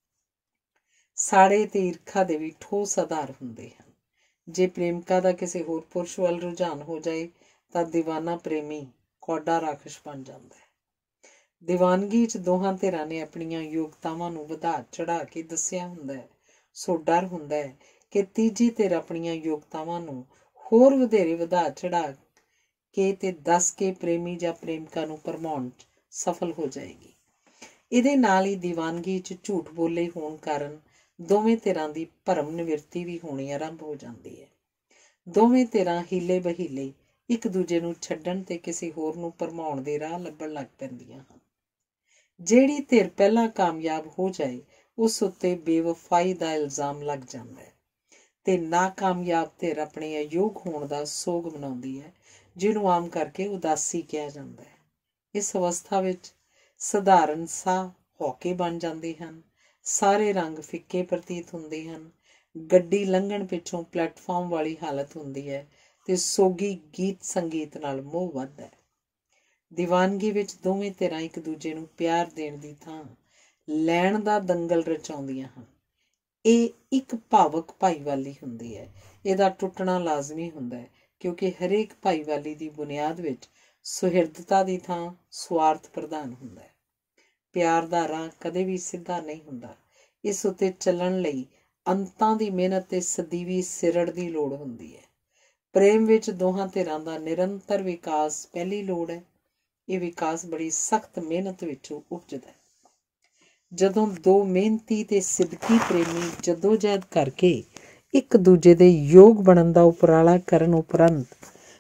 ਸਾੜੇ ਤੇ ਈਰਖਾ ਦੇ ਵੀ ਠੋਸ ਆਧਾਰ ਹੁੰਦੇ ਹਨ। ਜੇ ਪ੍ਰੇਮਿਕਾ ਦਾ ਕਿਸੇ ਹੋਰ ਪੁਰਸ਼ ਵੱਲ ਰੁਝਾਨ ਹੋ ਜਾਏ ਤਾਂ ਦੀਵਾਨਾ ਪ੍ਰੇਮੀ ਕੌਡਾ ਰਾਖਸ਼ ਬਣ ਜਾਂਦਾ ਹੈ। ਦੀਵਾਨਗੀ 'ਚ ਦੋਹਾਂ ਧਿਰਾਂ ਨੇ ਆਪਣੀਆਂ ਯੋਗਤਾਵਾਂ ਨੂੰ ਵਧਾ ਚੜਾ ਕੇ ਦੱਸਿਆ ਹੁੰਦਾ ਹੈ, ਸੋ ਡਰ ਹੁੰਦਾ ਹੈ ਕਿ ਤੀਜੀ ਧਿਰ ਆਪਣੀਆਂ ਯੋਗਤਾਵਾਂ ਨੂੰ ਹੋਰ ਵਧੇਰੇ ਵਧਾ ਚੜਾ ਕੇ ਤੇ ਦੱਸ ਕੇ ਪ੍ਰੇਮੀ ਜਾਂ ਪ੍ਰੇਮਿਕਾ ਨੂੰ ਭਰਮਾਉਣ 'ਚ ਸਫਲ ਹੋ ਜਾਏਗੀ। ਇਹਦੇ ਨਾਲ ਹੀ ਦੀਵਾਨਗੀ 'ਚ ਝੂਠ ਬੋਲੇ ਹੋਣ ਕਾਰਨ ਦੋਵੇਂ ਧਿਰਾਂ ਦੀ ਭਰਮ ਨਿਵਰਤੀ ਵੀ ਹੋਣੀ ਆਰੰਭ ਹੋ ਜਾਂਦੀ ਹੈ। ਦੋਵੇਂ ਧਿਰਾਂ ਹੀਲੇ ਬਹੀਲੇ ਇੱਕ ਦੂਜੇ ਨੂੰ ਛੱਡਣ ਤੇ ਕਿਸੇ ਹੋਰ ਨੂੰ ਭਰਮਾਉਣ ਦੇ ਰਾਹ ਲੱਭਣ ਲੱਗ ਪੈਂਦੀਆਂ ਹਨ। ਜਿਹੜੀ ਧਿਰ ਪਹਿਲਾਂ ਕਾਮਯਾਬ ਹੋ ਜਾਏ ਉਸ ਉੱਤੇ ਬੇਵਫਾਈ ਦਾ ਇਲਜ਼ਾਮ ਲੱਗ ਜਾਂਦਾ ਹੈ ਤੇ ਨਾਕਾਮਯਾਬ ਧਿਰ ਆਪਣੇ ਅਯੋਗ ਹੋਣ ਦਾ ਸੋਗ ਮਨਾਉਂਦੀ ਹੈ, ਜਿਹਨੂੰ ਆਮ ਕਰਕੇ ਉਦਾਸੀ ਕਿਹਾ ਜਾਂਦਾ ਹੈ। ਇਸ ਅਵਸਥਾ ਵਿੱਚ ਸਧਾਰਨ ਸਾਹ ਹੌਕੇ ਬਣ ਜਾਂਦੇ ਹਨ, ਸਾਰੇ ਰੰਗ ਫਿੱਕੇ ਪ੍ਰਤੀਤ ਹੁੰਦੇ ਹਨ, ਗੱਡੀ ਲੰਘਣ ਪਿੱਛੋਂ ਪਲੇਟਫਾਰਮ ਵਾਲੀ ਹਾਲਤ ਹੁੰਦੀ ਹੈ ਤੇ ਸੋਗੀ ਗੀਤ ਸੰਗੀਤ ਨਾਲ ਮੋਹ ਵੱਧਦਾ ਹੈ। ਦੀਵਾਨਗੀ ਵਿੱਚ ਦੋਵੇਂ ਧਿਰਾਂ ਇੱਕ ਦੂਜੇ ਨੂੰ ਪਿਆਰ ਦੇਣ ਦੀ ਥਾਂ ਲੈਣ ਦਾ ਦੰਗਲ ਰਚਾਉਂਦੀਆਂ ਹਨ। ਇਹ ਇੱਕ ਭਾਵਕ ਭਾਈਵਾਲੀ ਹੁੰਦੀ ਹੈ। ਇਹਦਾ ਟੁੱਟਣਾ ਲਾਜ਼ਮੀ ਹੁੰਦਾ ਹੈ ਕਿਉਂਕਿ ਹਰੇਕ ਭਾਈਵਾਲੀ ਦੀ ਬੁਨਿਆਦ ਵਿੱਚ ਸੁਹਿਰਦਤਾ ਦੀ ਥਾਂ ਸੁਆਰਥ ਪ੍ਰਧਾਨ ਹੁੰਦਾ ਹੈ। ਪਿਆਰ ਦਾ ਰਾਹ ਕਦੇ ਵੀ ਸਿੱਧਾ ਨਹੀਂ ਹੁੰਦਾ। ਇਸ ਉੱਤੇ ਚੱਲਣ ਲਈ ਅੰਤਾਂ ਦੀ ਮਿਹਨਤ ਤੇ ਸਦੀਵੀ ਸਿਰੜ ਦੀ ਲੋੜ ਹੁੰਦੀ ਹੈ। ਪ੍ਰੇਮ ਵਿੱਚ ਦੋਹਾਂ ਧਿਰਾਂ ਦਾ ਨਿਰੰਤਰ ਵਿਕਾਸ ਪਹਿਲੀ ਲੋੜ ਹੈ। ਇਹ ਵਿਕਾਸ ਬੜੀ ਸਖਤ ਮਿਹਨਤ ਵਿੱਚੋਂ ਉਪਜਦਾ ਹੈ। ਜਦੋਂ ਦੋ ਮਿਹਨਤੀ ਤੇ ਸਿਦਕੀ ਪ੍ਰੇਮੀ ਜਦੋਜਹਿਦ ਕਰਕੇ ਇੱਕ ਦੂਜੇ ਦੇ ਯੋਗ ਬਣਨ ਦਾ ਉਪਰਾਲਾ ਕਰਨ ਉਪਰੰਤ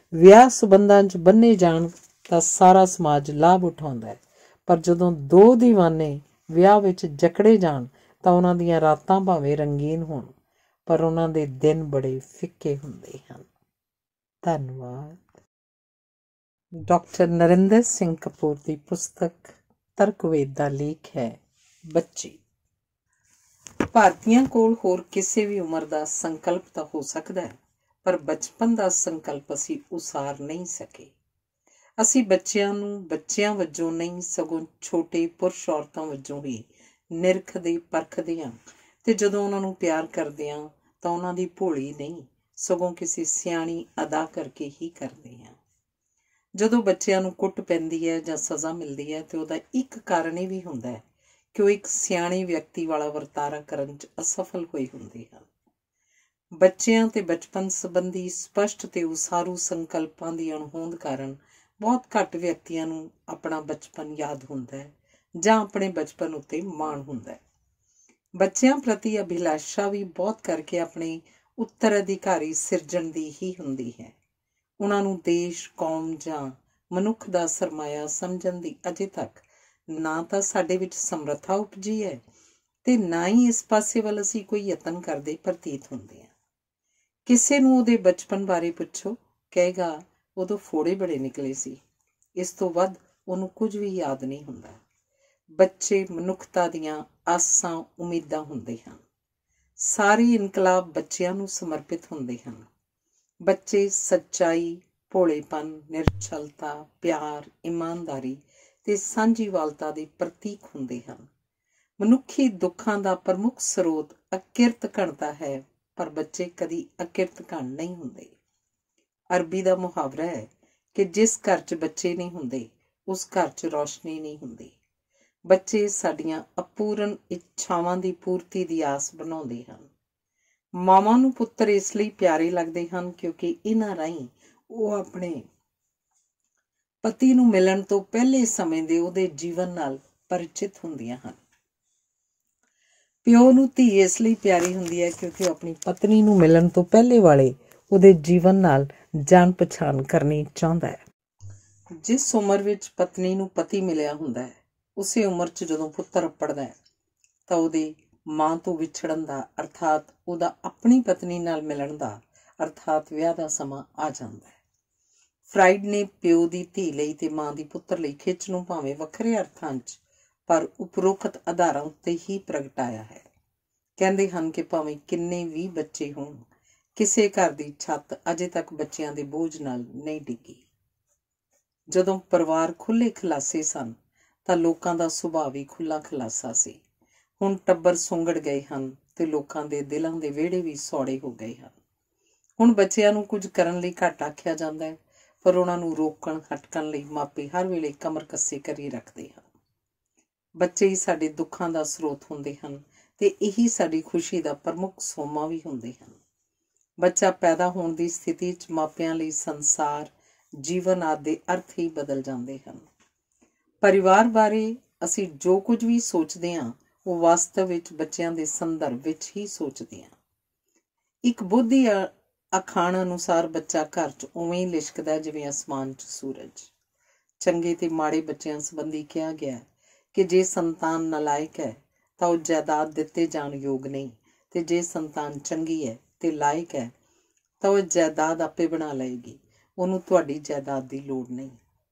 ਵਿਆਹ ਸੰਬੰਧਾਂ 'ਚ ਬੰਨੇ ਜਾਣ ਤਾਂ ਸਾਰਾ ਸਮਾਜ ਲਾਭ ਉਠਾਉਂਦਾ ਹੈ, ਪਰ ਜਦੋਂ ਦੋ ਦੀਵਾਨੇ ਵਿਆਹ ਵਿੱਚ ਜਕੜੇ ਜਾਣ ਤਾਂ ਉਹਨਾਂ ਦੀਆਂ ਰਾਤਾਂ ਭਾਵੇਂ ਰੰਗੀਨ ਹੋਣ, ਪਰ ਉਹਨਾਂ ਦੇ ਦਿਨ ਬੜੇ ਫਿੱਕੇ ਹੁੰਦੇ ਹਨ। ਧੰਨਵਾਦ। ਡਾਕਟਰ ਨਰਿੰਦਰ ਸਿੰਘ ਕਪੂਰ ਦੀ ਪੁਸਤਕ ਤਰਕਵੇਦ ਦਾ ਲੇਖ ਹੈ ਬੱਚੀ। ਭਾਰਤੀਆਂ ਕੋਲ ਹੋਰ ਕਿਸੇ ਵੀ ਉਮਰ ਦਾ ਸੰਕਲਪ ਤਾਂ ਹੋ ਸਕਦਾ ਹੈ, ਪਰ ਬਚਪਨ ਦਾ ਸੰਕਲਪ ਅਸੀਂ ਉਸਾਰ ਨਹੀਂ ਸਕੇ। ਅਸੀਂ ਬੱਚਿਆਂ ਨੂੰ ਬੱਚਿਆਂ ਵਜੋਂ ਨਹੀਂ, ਸਗੋਂ ਛੋਟੇ ਪੁਰਸ਼ ਔਰਤਾਂ ਵਜੋਂ ਹੀ ਨਿਰਖਦੇ ਪਰਖਦੇ ਹਾਂ, ਤੇ ਜਦੋਂ ਉਹਨਾਂ ਨੂੰ ਪਿਆਰ ਕਰਦੇ ਹਾਂ ਤਾਂ ਉਹਨਾਂ ਦੀ ਭੋਲੀ ਨਹੀਂ, ਸਗੋਂ ਕਿਸੇ ਸਿਆਣੀ ਅਦਾ ਕਰਕੇ ਹੀ ਕਰਦੇ ਹਾਂ। ਜਦੋਂ ਬੱਚਿਆਂ ਨੂੰ ਕੁੱਟ ਪੈਂਦੀ ਹੈ ਜਾਂ ਸਜ਼ਾ ਮਿਲਦੀ ਹੈ ਤੇ ਉਹਦਾ ਇੱਕ ਕਾਰਨ ਇਹ ਵੀ ਹੁੰਦਾ ਹੈ ਕਿ ਉਹ ਇੱਕ ਸਿਆਣੇ ਵਿਅਕਤੀ ਵਾਲਾ ਵਰਤਾਰਾ ਕਰਨ 'ਚ ਅਸਫਲ ਹੋਏ ਹੁੰਦੇ ਹਨ। ਬੱਚਿਆਂ ਤੇ ਬਚਪਨ ਸੰਬੰਧੀ ਸਪਸ਼ਟ ਤੇ ਉਸਾਰੂ ਸੰਕਲਪਾਂ ਦੀ ਅਣਹੋਂਦ ਕਾਰਨ ਬਹੁਤ ਘੱਟ ਵਿਅਕਤੀਆਂ ਨੂੰ ਆਪਣਾ ਬਚਪਨ ਯਾਦ ਹੁੰਦਾ ਹੈ ਜਾਂ ਆਪਣੇ ਬਚਪਨ ਉੱਤੇ ਮਾਣ ਹੁੰਦਾ ਹੈ। ਬੱਚਿਆਂ ਪ੍ਰਤੀ ਅਭਿਲਾਸ਼ਾ ਵੀ ਬਹੁਤ ਕਰਕੇ ਆਪਣੇ ਉੱਤਰ ਅਧਿਕਾਰੀ ਸਿਰਜਣ ਦੀ ਹੀ ਹੁੰਦੀ ਹੈ। ਉਹਨਾਂ ਨੂੰ ਦੇਸ਼, ਕੌਮ ਜਾਂ ਮਨੁੱਖ ਦਾ ਸਰਮਾਇਆ ਸਮਝਣ ਦੀ ਅਜੇ ਤੱਕ ਨਾ ਤਾਂ ਸਾਡੇ ਵਿੱਚ ਸਮਰੱਥਾ ਉਪਜੀ ਹੈ ਤੇ ਨਾ ਹੀ ਇਸ ਪਾਸੇ ਵੱਲ ਅਸੀਂ ਕੋਈ ਯਤਨ ਕਰਦੇ ਪ੍ਰਤੀਤ ਹੁੰਦੇ ਹਾਂ। ਕਿਸੇ ਨੂੰ ਉਹਦੇ ਬਚਪਨ ਬਾਰੇ ਪੁੱਛੋ, ਕਹੇਗਾ ਉਦੋਂ ਫੋੜੇ ਬੜੇ ਨਿਕਲੇ ਸੀ। ਇਸ ਤੋਂ ਵੱਧ ਉਹਨੂੰ ਕੁਝ ਵੀ ਯਾਦ ਨਹੀਂ ਹੁੰਦਾ। ਬੱਚੇ ਮਨੁੱਖਤਾ ਦੀਆਂ ਆਸਾਂ ਉਮੀਦਾਂ ਹੁੰਦੇ ਹਨ। ਸਾਰੇ ਇਨਕਲਾਬ ਬੱਚਿਆਂ ਨੂੰ ਸਮਰਪਿਤ ਹੁੰਦੇ ਹਨ। ਬੱਚੇ ਸੱਚਾਈ, ਭੋਲੇਪਨ, ਨਿਰਛਲਤਾ, ਪਿਆਰ, ਇਮਾਨਦਾਰੀ ਤੇ ਸਾਂਝੀਵਾਲਤਾ ਦੇ ਪ੍ਰਤੀਕ ਹੁੰਦੇ ਹਨ। ਮਨੁੱਖੀ ਦੁੱਖਾਂ ਦਾ ਪ੍ਰਮੁੱਖ ਸਰੋਤ ਅਕਿਰਤ ਘਣਤਾ ਹੈ, ਪਰ ਬੱਚੇ ਕਦੀ ਅਕਿਰਤ ਘਣ ਨਹੀਂ ਹੁੰਦੇ। ਅਰਬੀ ਦਾ ਮੁਹਾਵਰਾ ਹੈ ਕਿ ਜਿਸ ਘਰ 'ਚ ਬੱਚੇ ਨਹੀਂ ਹੁੰਦੇ ਉਸ ਘਰ 'ਚ ਰੌਸ਼ਨੀ ਨਹੀਂ ਹੁੰਦੀ। ਬੱਚੇ ਸਾਡੀਆਂ ਅਪੂਰਨ ਇੱਛਾਵਾਂ ਦੀ ਪੂਰਤੀ ਦੀ ਆਸ ਬਣਾਉਂਦੇ ਹਨ। ਮਾਵਾਂ ਨੂੰ ਪੁੱਤਰ ਇਸ ਲਈ ਪਿਆਰੇ ਲੱਗਦੇ ਹਨ ਕਿਉਂਕਿ ਇਹਨਾਂ ਰਾਹੀਂ ਉਹ ਆਪਣੇ ਪਤੀ ਨੂੰ ਮਿਲਣ ਤੋਂ ਪਹਿਲੇ ਸਮੇਂ ਦੇ ਉਹਦੇ ਜੀਵਨ ਨਾਲ ਪਰਿਚਿਤ ਹੁੰਦੀਆਂ ਹਨ। ਪਿਓ ਨੂੰ ਧੀ ਇਸ ਲਈ ਪਿਆਰੀ ਹੁੰਦੀ ਹੈ ਕਿਉਂਕਿ ਉਹ ਆਪਣੀ ਪਤਨੀ ਨੂੰ ਮਿਲਣ ਤੋਂ ਪਹਿਲੇ ਵਾਲੇ ਉਹਦੇ ਜੀਵਨ ਨਾਲ ਜਾਣ ਪਛਾਣ ਕਰਨੀ ਚਾਹੁੰਦਾ ਹੈ। ਜਿਸ ਉਮਰ ਵਿੱਚ ਪਤਨੀ ਨੂੰ ਪਤੀ ਮਿਲਿਆ ਹੁੰਦਾ ਹੈ, ਉਸੇ ਉਮਰ 'ਚ ਜਦੋਂ ਪੁੱਤਰ ਪੜਦਾ ਹੈ ਤਾਂ ਉਹਦੇ ਮਾਂ ਤੋਂ ਵਿਛੜਨ ਦਾ ਅਰਥਾਤ ਉਹਦਾ ਆਪਣੀ ਪਤਨੀ ਨਾਲ ਮਿਲਣ ਦਾ ਅਰਥਾਤ ਵਿਆਹ ਦਾ ਸਮਾਂ ਆ ਜਾਂਦਾ ਹੈ। ਫਰਾਇਡ ਨੇ ਪਿਓ ਦੀ ਧੀ ਲਈ ਤੇ ਮਾਂ ਦੀ ਪੁੱਤਰ ਲਈ ਖਿੱਚ ਨੂੰ ਭਾਵੇਂ ਵੱਖਰੇ ਅਰਥਾਂ 'ਚ ਪਰ ਉਪਰੋਕਤ ਆਧਾਰਾਂ ਉੱਤੇ ਹੀ ਪ੍ਰਗਟਾਇਆ ਹੈ। ਕਹਿੰਦੇ ਹਨ ਕਿ ਭਾਵੇਂ ਕਿੰਨੇ ਵੀ ਬੱਚੇ ਹੋਣ, ਕਿਸੇ ਘਰ ਦੀ ਛੱਤ ਅਜੇ ਤੱਕ ਬੱਚਿਆਂ ਦੇ ਬੋਝ ਨਾਲ ਨਹੀਂ ਡਿੱਗੀ। ਜਦੋਂ ਪਰਿਵਾਰ ਖੁੱਲ੍ਹੇ ਖੁਲਾਸੇ ਸਨ ਤਾਂ ਲੋਕਾਂ ਦਾ ਸੁਭਾਅ ਵੀ ਖੁੱਲ੍ਹਾ ਖੁਲਾਸਾ ਸੀ। ਹੁਣ ਟੱਬਰ ਸੁੰਗੜ ਗਏ ਹਨ ਤੇ ਲੋਕਾਂ ਦੇ ਦਿਲਾਂ ਦੇ ਵਿਹੜੇ ਵੀ ਸੌੜੇ ਹੋ ਗਏ ਹਨ। ਹੁਣ ਬੱਚਿਆਂ ਨੂੰ ਕੁਝ ਕਰਨ ਲਈ ਘੱਟ ਆਖਿਆ ਜਾਂਦਾ ਹੈ, ਪਰ ਉਹਨਾਂ ਨੂੰ ਰੋਕਣ ਹਟਕਣ ਲਈ ਮਾਪੇ ਹਰ ਵੇਲੇ ਕਮਰ ਕੱਸੇ ਕਰੀ ਰੱਖਦੇ ਹਨ। ਬੱਚੇ ਹੀ ਸਾਡੇ ਦੁੱਖਾਂ ਦਾ ਸਰੋਤ ਹੁੰਦੇ ਹਨ ਤੇ ਇਹੀ ਸਾਡੀ ਖੁਸ਼ੀ ਦਾ ਪ੍ਰਮੁੱਖ ਸੋਮਾ ਵੀ ਹੁੰਦੇ ਹਨ। ਬੱਚਾ ਪੈਦਾ ਹੋਣ ਦੀ ਸਥਿਤੀ 'ਚ ਮਾਪਿਆਂ ਲਈ ਸੰਸਾਰ, ਜੀਵਨ ਆਦਿ ਦੇ ਅਰਥ ਹੀ ਬਦਲ ਜਾਂਦੇ ਹਨ। ਪਰਿਵਾਰ ਬਾਰੇ ਅਸੀਂ ਜੋ ਕੁਝ ਵੀ ਸੋਚਦੇ ਹਾਂ ਉਹ ਵਾਸਤਵ ਵਿੱਚ ਬੱਚਿਆਂ ਦੇ ਸੰਦਰਭ ਵਿੱਚ ਹੀ ਸੋਚਦੇ ਹਾਂ। ਇੱਕ ਬੁੱਧੀ ਅਖਾਣ ਅਨੁਸਾਰ ਬੱਚਾ ਘਰ 'ਚ ਉਵੇਂ ਹੀ ਲਿਸ਼ਕਦਾ ਜਿਵੇਂ ਅਸਮਾਨ 'ਚ ਸੂਰਜ। ਚੰਗੇ ਤੇ ਮਾੜੇ ਬੱਚਿਆਂ ਸੰਬੰਧੀ ਕਿਹਾ ਗਿਆ ਕਿ ਜੇ ਸੰਤਾਨ ਨਲਾਇਕ ਹੈ ਤਾਂ ਉਹ ਜਾਇਦਾਦ ਦਿੱਤੇ ਜਾਣ ਯੋਗ ਨਹੀਂ, ਤੇ ਜੇ ਸੰਤਾਨ ਚੰਗੀ ਹੈ ਤੇ ਲਾਇਕ ਹੈ ਤਾਂ ਉਹ ਜਾਇਦਾਦ ਆਪੇ ਬਣਾ ਲਏਗੀ। ਉਹਨੂੰ ਤੁਹਾਡੀ ਜਾਇਦਾਦ ਦੀ ਲੋੜ ਨਹੀਂ।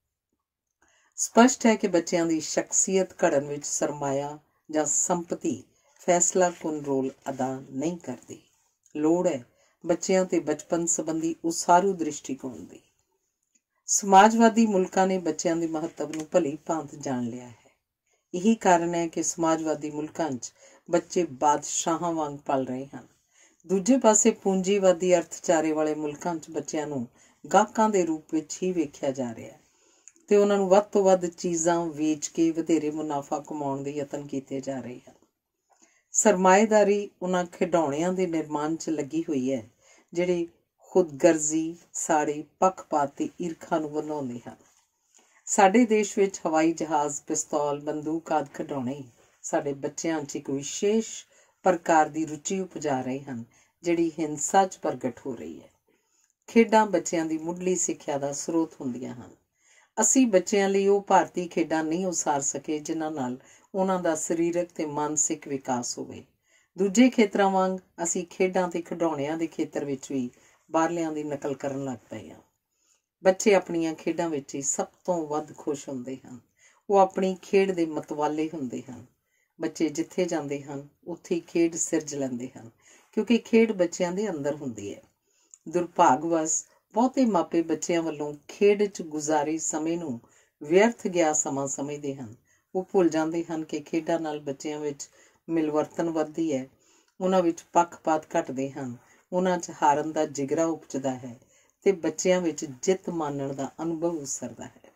ਸਪਸ਼ਟ ਹੈ ਕਿ ਬੱਚਿਆਂ ਦੀ ਸ਼ਖਸੀਅਤ ਘੜਨ ਵਿੱਚ ਸਰਮਾਇਆ ਜਾਂ ਸੰਪਤੀ ਫੈਸਲਾ ਕੁਨ ਰੋਲ ਅਦਾ ਨਹੀਂ ਕਰਦੀ। ਲੋੜ ਹੈ ਬੱਚਿਆਂ ਤੇ ਬਚਪਨ ਸੰਬੰਧੀ ਉਸਾਰੂ ਦ੍ਰਿਸ਼ਟੀਕੋਣ ਦੀ। ਸਮਾਜਵਾਦੀ ਮੁਲਕਾਂ ਨੇ ਬੱਚਿਆਂ ਦੇ ਮਹੱਤਵ ਨੂੰ ਭਲੀ ਭਾਂਤ ਜਾਣ ਲਿਆ ਹੈ। ਇਹੀ ਕਾਰਨ ਹੈ ਕਿ ਸਮਾਜਵਾਦੀ ਮੁਲਕਾਂ 'ਚ ਬੱਚੇ ਬਾਦਸ਼ਾਹਾਂ ਵਾਂਗ ਪਲ ਰਹੇ ਹਨ। ਦੂਜੇ ਪਾਸੇ ਪੂੰਜੀਵਾਦੀ ਅਰਥਚਾਰੇ ਵਾਲੇ ਮੁਲਕਾਂ 'ਚ ਬੱਚਿਆਂ ਨੂੰ ਗਾਹਕਾਂ ਦੇ ਰੂਪ ਵਿੱਚ ਹੀ ਵੇਖਿਆ ਜਾ ਰਿਹਾ ਹੈ ਤੇ ਉਹਨਾਂ ਨੂੰ ਵੱਧ ਤੋਂ ਵੱਧ ਚੀਜ਼ਾਂ ਵੇਚ ਕੇ ਵਧੇਰੇ ਮੁਨਾਫਾ ਕਮਾਉਣ ਦੇ ਯਤਨ ਕੀਤੇ ਜਾ ਰਹੇ ਹਨ। ਸਰਮਾਏਦਾਰੀ ਉਹਨਾਂ ਖਿਡੌਣਿਆਂ ਦੇ ਨਿਰਮਾਣ 'ਚ ਲੱਗੀ ਹੋਈ ਹੈ ਜਿਹੜੇ ਖੁਦਗਰਜ਼ੀ, ਸਾੜੇ, ਪੱਖਪਾਤ ਤੇ ਈਰਖਾ ਨੂੰ ਵਧਾਉਂਦੇ ਹਨ। ਸਾਡੇ ਦੇਸ਼ ਵਿੱਚ ਹਵਾਈ ਜਹਾਜ਼, ਪਿਸਤੌਲ, ਬੰਦੂਕ ਆਦਿ ਖਿਡੌਣੇ ਸਾਡੇ ਬੱਚਿਆਂ 'ਚ ਇੱਕ ਵਿਸ਼ੇਸ਼ ਪ੍ਰਕਾਰ ਦੀ ਰੁਚੀ ਉਪਜਾ ਰਹੇ ਹਨ ਜਿਹੜੀ ਹਿੰਸਾ 'ਚ ਪ੍ਰਗਟ ਹੋ ਰਹੀ ਹੈ। ਖੇਡਾਂ ਬੱਚਿਆਂ ਦੀ ਮੁੱਢਲੀ ਸਿੱਖਿਆ ਦਾ ਸਰੋਤ ਹੁੰਦੀਆਂ ਹਨ। ਅਸੀਂ ਬੱਚਿਆਂ ਲਈ ਉਹ ਭਾਰਤੀ ਖੇਡਾਂ ਨਹੀਂ ਉਸਾਰ ਸਕੇ ਜਿਨ੍ਹਾਂ ਨਾਲ ਉਹਨਾਂ ਦਾ ਸਰੀਰਕ ਤੇ ਮਾਨਸਿਕ ਵਿਕਾਸ ਹੋਵੇ। ਦੂਜੇ ਖੇਤਰਾਂ ਵਾਂਗ ਅਸੀਂ ਖੇਡਾਂ ਤੇ ਖਿਡੌਣਿਆਂ ਦੇ ਖੇਤਰ ਵਿੱਚ ਵੀ ਬਾਹਰਲਿਆਂ ਦੀ ਨਕਲ ਕਰਨ ਲੱਗ ਪਏ ਹਾਂ। ਬੱਚੇ ਆਪਣੀਆਂ ਖੇਡਾਂ ਵਿੱਚ ਹੀ ਸਭ ਤੋਂ ਵੱਧ ਖੁਸ਼ ਹੁੰਦੇ ਹਨ। ਉਹ ਆਪਣੀ ਖੇਡ ਦੇ ਮਤਵਾਲੇ ਹੁੰਦੇ ਹਨ। ਬੱਚੇ ਜਿੱਥੇ ਜਾਂਦੇ ਹਨ ਉੱਥੇ ਹੀ ਖੇਡ ਸਿਰਜ ਲੈਂਦੇ ਹਨ, ਕਿਉਂਕਿ ਖੇਡ ਬੱਚਿਆਂ ਦੇ ਅੰਦਰ ਹੁੰਦੀ ਹੈ। ਦੁਰਭਾਗਵਸ਼ ਬਹੁਤੇ ਮਾਪੇ ਬੱਚਿਆਂ ਵੱਲੋਂ ਖੇਡ 'ਚ ਗੁਜ਼ਾਰੇ ਸਮੇਂ ਨੂੰ ਵਿਅਰਥ ਗਿਆ ਸਮਾਂ ਸਮਝਦੇ ਹਨ। ਉਹ ਭੁੱਲ ਜਾਂਦੇ ਹਨ ਕਿ ਖੇਡਾਂ ਨਾਲ ਬੱਚਿਆਂ ਵਿੱਚ ਮਿਲਵਰਤਨ ਵੱਧਦੀ ਹੈ, ਉਹਨਾਂ ਵਿੱਚ ਪੱਖਪਾਤ ਘਟਦੇ ਹਨ, ਉਹਨਾਂ 'ਚ ਹਾਰਨ ਦਾ ਜਿਗਰਾ ਉਪਜਦਾ ਹੈ ਤੇ ਬੱਚਿਆਂ ਵਿੱਚ ਜਿੱਤ ਮਾਣਨ ਦਾ ਅਨੁਭਵ ਉਸਰਦਾ ਹੈ।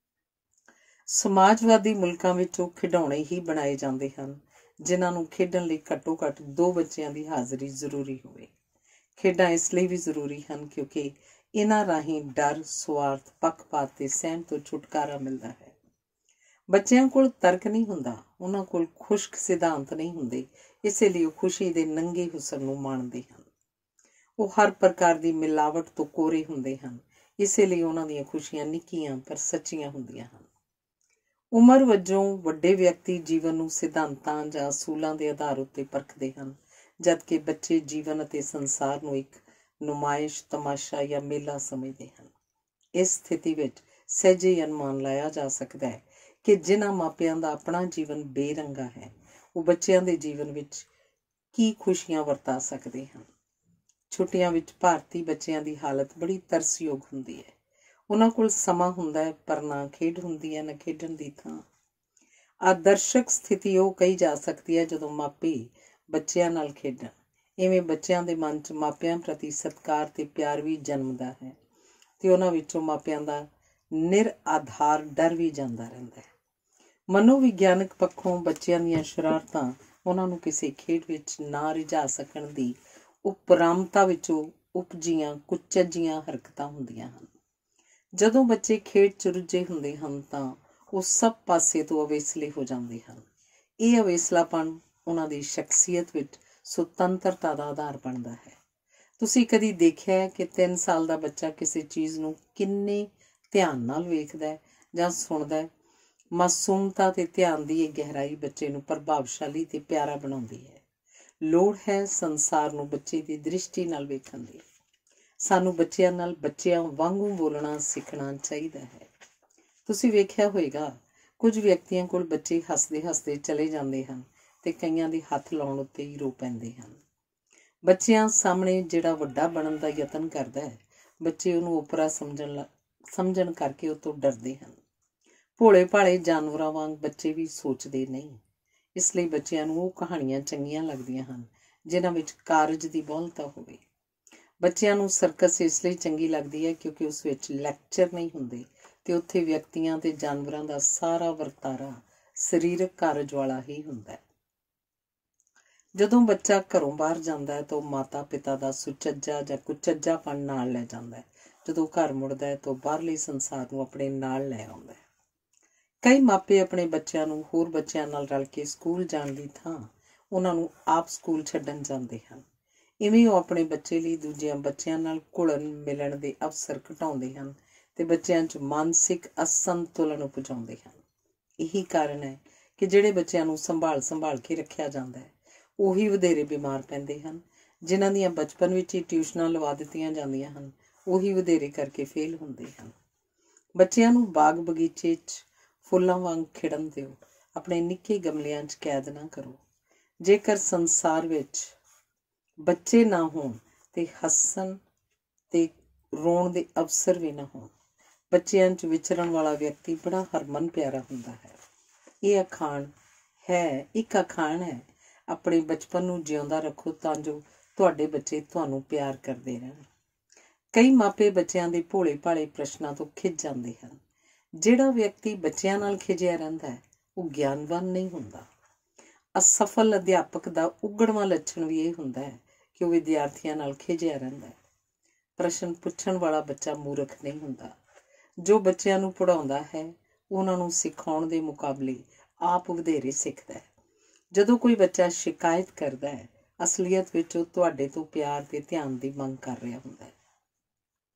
ਸਮਾਜਵਾਦੀ ਮੁਲਕਾਂ ਵਿੱਚ ਉਹ ਖਿਡੌਣੇ ਹੀ ਬਣਾਏ ਜਾਂਦੇ ਹਨ ਜਿਨ੍ਹਾਂ ਨੂੰ ਖੇਡਣ ਲਈ ਘੱਟੋ ਘੱਟ ਦੋ ਬੱਚਿਆਂ ਦੀ ਹਾਜ਼ਰੀ ਜ਼ਰੂਰੀ ਹੋਵੇ। ਖੇਡਾਂ ਇਸ ਲਈ ਵੀ ਜ਼ਰੂਰੀ ਹਨ ਕਿਉਂਕਿ ਇਹਨਾਂ ਰਾਹੀਂ ਡਰ, ਸਵਾਰਥ, ਪੱਖਪਾਤ ਤੇ ਸਹਿਮ ਤੋਂ ਛੁਟਕਾਰਾ ਮਿਲਦਾ ਹੈ। ਬੱਚਿਆਂ ਕੋਲ ਤਰਕ ਨਹੀਂ ਹੁੰਦਾ, ਉਹਨਾਂ ਕੋਲ ਖੁਸ਼ਕ ਸਿਧਾਂਤ ਨਹੀਂ ਹੁੰਦੇ, ਇਸੇ ਲਈ ਉਹ ਖੁਸ਼ੀ ਦੇ ਨੰਗੇ ਹੁਸਨ ਨੂੰ ਮਾਣਦੇ ਹਨ। ਉਹ ਹਰ ਪ੍ਰਕਾਰ ਦੀ ਮਿਲਾਵਟ ਤੋਂ ਕੋਰੇ ਹੁੰਦੇ ਹਨ, ਇਸੇ ਲਈ ਉਹਨਾਂ ਦੀਆਂ ਖੁਸ਼ੀਆਂ ਨਿੱਕੀਆਂ ਪਰ ਸੱਚੀਆਂ ਹੁੰਦੀਆਂ ਹਨ। ਉਮਰ ਵਜੋਂ ਵੱਡੇ ਵਿਅਕਤੀ ਜੀਵਨ ਨੂੰ ਸਿਧਾਂਤਾਂ ਜਾਂ ਅਸੂਲਾਂ ਦੇ ਆਧਾਰ ਉੱਤੇ ਪਰਖਦੇ ਹਨ, ਜਦਕਿ ਬੱਚੇ ਜੀਵਨ ਅਤੇ ਸੰਸਾਰ ਨੂੰ ਇੱਕ ਨੁਮਾਇਸ਼, ਤਮਾਸ਼ਾ ਜਾਂ ਮੇਲਾ ਸਮਝਦੇ ਹਨ। ਇਸ ਸਥਿਤੀ ਵਿੱਚ ਸਹਿਜੇ ਹੀ ਅਨੁਮਾਨ ਲਾਇਆ ਜਾ ਸਕਦਾ ਹੈ ਕਿ ਜਿਨ੍ਹਾਂ ਮਾਪਿਆਂ ਦਾ ਆਪਣਾ ਜੀਵਨ ਬੇਰੰਗਾ ਹੈ ਉਹ ਬੱਚਿਆਂ ਦੇ ਜੀਵਨ ਵਿੱਚ ਕੀ ਖੁਸ਼ੀਆਂ ਵਰਤਾ ਸਕਦੇ ਹਨ। ਛੁੱਟੀਆਂ ਵਿੱਚ ਭਾਰਤੀ ਬੱਚਿਆਂ ਦੀ ਹਾਲਤ ਬੜੀ ਤਰਸਯੋਗ ਹੁੰਦੀ ਹੈ। ਉਹਨਾਂ ਕੋਲ ਸਮਾਂ ਹੁੰਦਾ ਹੈ ਪਰ ਨਾ ਖੇਡ ਹੁੰਦੀ ਹੈ, ਨਾ ਖੇਡਣ ਦੀ ਥਾਂ। ਆਦਰਸ਼ਕ ਸਥਿਤੀ ਉਹ ਕਹੀ ਜਾ ਸਕਦੀ ਹੈ ਜਦੋਂ ਮਾਪੇ ਬੱਚਿਆਂ ਨਾਲ ਖੇਡਣ। ਇਵੇਂ ਬੱਚਿਆਂ ਦੇ ਮਨ 'ਚ ਮਾਪਿਆਂ ਪ੍ਰਤੀ ਸਤਿਕਾਰ ਤੇ ਪਿਆਰ ਵੀ ਜਨਮਦਾ ਹੈ ਤੇ ਉਹਨਾਂ ਵਿੱਚੋਂ ਮਾਪਿਆਂ ਦਾ ਨਿਰ-ਆਧਾਰ ਡਰ ਵੀ ਜਾਂਦਾ ਰਹਿੰਦਾ ਹੈ। ਮਨੋਵਿਗਿਆਨਕ ਪੱਖੋਂ ਬੱਚਿਆਂ ਦੀਆਂ ਸ਼ਰਾਰਤਾਂ ਉਹਨਾਂ ਨੂੰ ਕਿਸੇ ਖੇਡ ਵਿੱਚ ਨਾ ਰਿਝਾ ਸਕਣ ਦੀ ਉਪਰਾਮਤਾ ਵਿੱਚੋਂ ਉਪਜੀਆਂ ਕੁਚੱਜੀਆਂ ਹਰਕਤਾਂ ਹੁੰਦੀਆਂ ਹਨ। ਜਦੋਂ ਬੱਚੇ ਖੇਡ 'ਚ ਰੁੱਝੇ ਹੁੰਦੇ ਹਨ ਤਾਂ ਉਹ ਸਭ ਪਾਸੇ ਤੋਂ ਅਵੇਸਲੇ ਹੋ ਜਾਂਦੇ ਹਨ। ਇਹ ਅਵੇਸਲਾਪਣ ਉਹਨਾਂ ਦੀ ਸ਼ਖਸੀਅਤ ਵਿੱਚ ਸੁਤੰਤਰਤਾ ਦਾ ਆਧਾਰ ਬਣਦਾ ਹੈ। ਤੁਸੀਂ ਕਦੀ ਦੇਖਿਆ ਹੈ ਕਿ ਤਿੰਨ ਸਾਲ ਦਾ ਬੱਚਾ ਕਿਸੇ ਚੀਜ਼ ਨੂੰ ਕਿੰਨੇ ਧਿਆਨ ਨਾਲ ਵੇਖਦਾ ਹੈ ਜਾਂ ਸੁਣਦਾ ਹੈ? ਮਾਸੂਮਤਾ ਤੇ ਧਿਆਨ ਦੀ ਇਹ ਗਹਿਰਾਈ ਬੱਚੇ ਨੂੰ ਪ੍ਰਭਾਵਸ਼ਾਲੀ ਤੇ ਪਿਆਰਾ ਬਣਾਉਂਦੀ ਹੈ। ਲੋੜ ਹੈ ਸੰਸਾਰ ਨੂੰ ਬੱਚੇ ਦੀ ਦ੍ਰਿਸ਼ਟੀ ਨਾਲ ਵੇਖਣ ਦੀ। ਸਾਨੂੰ ਬੱਚਿਆਂ ਨਾਲ ਬੱਚਿਆਂ ਵਾਂਗੂ ਬੋਲਣਾ ਸਿੱਖਣਾ ਚਾਹੀਦਾ ਹੈ। ਤੁਸੀਂ ਵੇਖਿਆ ਹੋਵੇਗਾ ਕੁਝ ਵਿਅਕਤੀਆਂ ਕੋਲ ਬੱਚੇ ਹੱਸਦੇ ਹੱਸਦੇ ਚਲੇ ਜਾਂਦੇ ਹਨ ਤੇ ਕਈਆਂ ਦੇ ਹੱਥ ਲਾਉਣ ਉੱਤੇ ਹੀ ਰੋ ਪੈਂਦੇ ਹਨ। ਬੱਚਿਆਂ ਸਾਹਮਣੇ ਜਿਹੜਾ ਵੱਡਾ ਬਣਨ ਦਾ ਯਤਨ ਕਰਦਾ ਹੈ, ਬੱਚੇ ਉਹਨੂੰ ਓਪਰਾ ਸਮਝਣ ਸਮਝਣ ਕਰਕੇ ਉਹ ਤੋਂ ਡਰਦੇ ਹਨ। ਭੋਲੇ ਭਾਲੇ ਜਾਨਵਰਾਂ ਵਾਂਗ ਬੱਚੇ ਵੀ ਸੋਚਦੇ ਨਹੀਂ, ਇਸ ਲਈ ਬੱਚਿਆਂ ਨੂੰ ਉਹ ਕਹਾਣੀਆਂ ਚੰਗੀਆਂ ਲੱਗਦੀਆਂ ਹਨ ਜਿਨ੍ਹਾਂ ਵਿੱਚ ਕਾਰਜ ਦੀ ਬਹੁਲਤਾ ਹੋਵੇ। ਬੱਚਿਆਂ ਨੂੰ ਸਰਕਸ ਇਸ ਲਈ ਚੰਗੀ ਲੱਗਦੀ ਹੈ ਕਿਉਂਕਿ ਉਸ ਵਿੱਚ ਲੈਕਚਰ ਨਹੀਂ ਹੁੰਦੇ ਤੇ ਉੱਥੇ ਵਿਅਕਤੀਆਂ ਤੇ ਜਾਨਵਰਾਂ ਦਾ ਸਾਰਾ ਵਰਤਾਰਾ ਸਰੀਰਕ ਕਾਰਜ ਵਾਲਾ ਹੀ ਹੁੰਦਾ ਹੈ। ਜਦੋਂ ਬੱਚਾ ਘਰੋਂ ਬਾਹਰ ਜਾਂਦਾ ਹੈ ਤਾਂ ਉਹ ਮਾਤਾ ਪਿਤਾ ਦਾ ਸੁਚੱਜਾ ਜਾਂ ਕੁਚੱਜਾਪਣ ਨਾਲ ਲੈ ਜਾਂਦਾ ਹੈ। ਜਦੋਂ ਘਰ ਮੁੜਦਾ ਹੈ ਤਾਂ ਉਹ ਬਾਹਰਲੇ ਸੰਸਾਰ ਨੂੰ ਆਪਣੇ ਨਾਲ ਲੈ ਆਉਂਦਾ ਹੈ। ਕਈ ਮਾਪੇ ਆਪਣੇ ਬੱਚਿਆਂ ਨੂੰ ਹੋਰ ਬੱਚਿਆਂ ਨਾਲ ਰਲ ਕੇ ਸਕੂਲ ਜਾਣ ਦੀ ਥਾਂ ਉਹਨਾਂ ਨੂੰ ਆਪ ਸਕੂਲ ਛੱਡਣ ਜਾਂਦੇ ਹਨ। ਇਵੇਂ ਉਹ ਆਪਣੇ ਬੱਚੇ ਲਈ ਦੂਜਿਆਂ ਬੱਚਿਆਂ ਨਾਲ ਘੁਲਣ ਮਿਲਣ ਦੇ ਅਵਸਰ ਘਟਾਉਂਦੇ ਹਨ ਤੇ ਬੱਚਿਆਂ 'ਚ ਮਾਨਸਿਕ ਅਸੰਤੁਲਨ ਉਪਜਾਉਂਦੇ ਹਨ। ਇਹੀ ਕਾਰਨ ਹੈ ਕਿ ਜਿਹੜੇ ਬੱਚਿਆਂ ਨੂੰ ਸੰਭਾਲ ਸੰਭਾਲ ਕੇ ਰੱਖਿਆ ਜਾਂਦਾ ਹੈ ਉਹੀ ਵਧੇਰੇ ਬਿਮਾਰ ਪੈਂਦੇ ਹਨ। ਜਿਨ੍ਹਾਂ ਦੀਆਂ ਬਚਪਨ ਵਿੱਚ ਹੀ ਟਿਊਸ਼ਨਾਂ ਲਵਾ ਦਿੱਤੀਆਂ ਜਾਂਦੀਆਂ ਹਨ ਉਹੀ ਵਧੇਰੇ ਕਰਕੇ ਫੇਲ ਹੁੰਦੇ ਹਨ। ਬੱਚਿਆਂ ਨੂੰ ਬਾਗ ਬਗੀਚੇ 'ਚ ਫੁੱਲਾਂ ਵਾਂਗ ਖਿੜਨ ਦਿਓ, ਆਪਣੇ ਨਿੱਕੇ ਗਮਲਿਆਂ 'ਚ ਕੈਦ ਨਾ ਕਰੋ। ਜੇਕਰ ਸੰਸਾਰ ਵਿੱਚ ਬੱਚੇ ਨਾ ਹੋਣ ਤੇ ਹੱਸਣ ਤੇ ਰੋਣ ਦੇ ਅਵਸਰ ਵੀ ਨਾ ਹੋਣ। ਬੱਚਿਆਂ 'ਚ ਵਿਚਰਨ ਵਾਲਾ ਵਿਅਕਤੀ ਬੜਾ ਹਰਮਨ ਪਿਆਰਾ ਹੁੰਦਾ ਹੈ। ਇਹ ਅਖਾਣ ਹੈ ਇੱਕ ਅਖਾਣ ਹੈ ਆਪਣੇ ਬਚਪਨ ਨੂੰ ਜਿਉਂਦਾ ਰੱਖੋ ਤਾਂ ਜੋ ਤੁਹਾਡੇ ਬੱਚੇ ਤੁਹਾਨੂੰ ਪਿਆਰ ਕਰਦੇ ਰਹਿਣ। ਕਈ ਮਾਪੇ ਬੱਚਿਆਂ ਦੇ ਭੋਲੇ ਭਾਲੇ ਪ੍ਰਸ਼ਨਾਂ ਤੋਂ ਖਿਝ ਜਾਂਦੇ ਹਨ। ਜਿਹੜਾ ਵਿਅਕਤੀ ਬੱਚਿਆਂ ਨਾਲ ਖਿਝਿਆ ਰਹਿੰਦਾ ਹੈ ਉਹ ਗਿਆਨਵਾਨ ਨਹੀਂ ਹੁੰਦਾ। ਅਸਫਲ ਅਧਿਆਪਕ ਦਾ ਉਗੜਵਾਂ ਲੱਛਣ ਵੀ ਇਹ ਹੁੰਦਾ ਹੈ ਕਿ ਉਹ ਵਿਦਿਆਰਥੀਆਂ ਨਾਲ ਖਿਝਿਆ ਰਹਿੰਦਾ ਹੈ। ਪ੍ਰਸ਼ਨ ਪੁੱਛਣ ਵਾਲਾ ਬੱਚਾ ਮੂਰਖ ਨਹੀਂ ਹੁੰਦਾ। ਜੋ ਬੱਚਿਆਂ ਨੂੰ ਪੜ੍ਹਾਉਂਦਾ ਹੈ ਉਹਨਾਂ ਨੂੰ ਸਿਖਾਉਣ ਦੇ ਮੁਕਾਬਲੇ ਆਪ ਵਧੇਰੇ ਸਿੱਖਦਾ ਹੈ। ਜਦੋਂ ਕੋਈ ਬੱਚਾ ਸ਼ਿਕਾਇਤ ਕਰਦਾ ਹੈ, ਅਸਲੀਅਤ ਵਿੱਚ ਉਹ ਤੁਹਾਡੇ ਤੋਂ ਪਿਆਰ ਤੇ ਧਿਆਨ ਦੀ ਮੰਗ ਕਰ ਰਿਹਾ ਹੁੰਦਾ ਹੈ।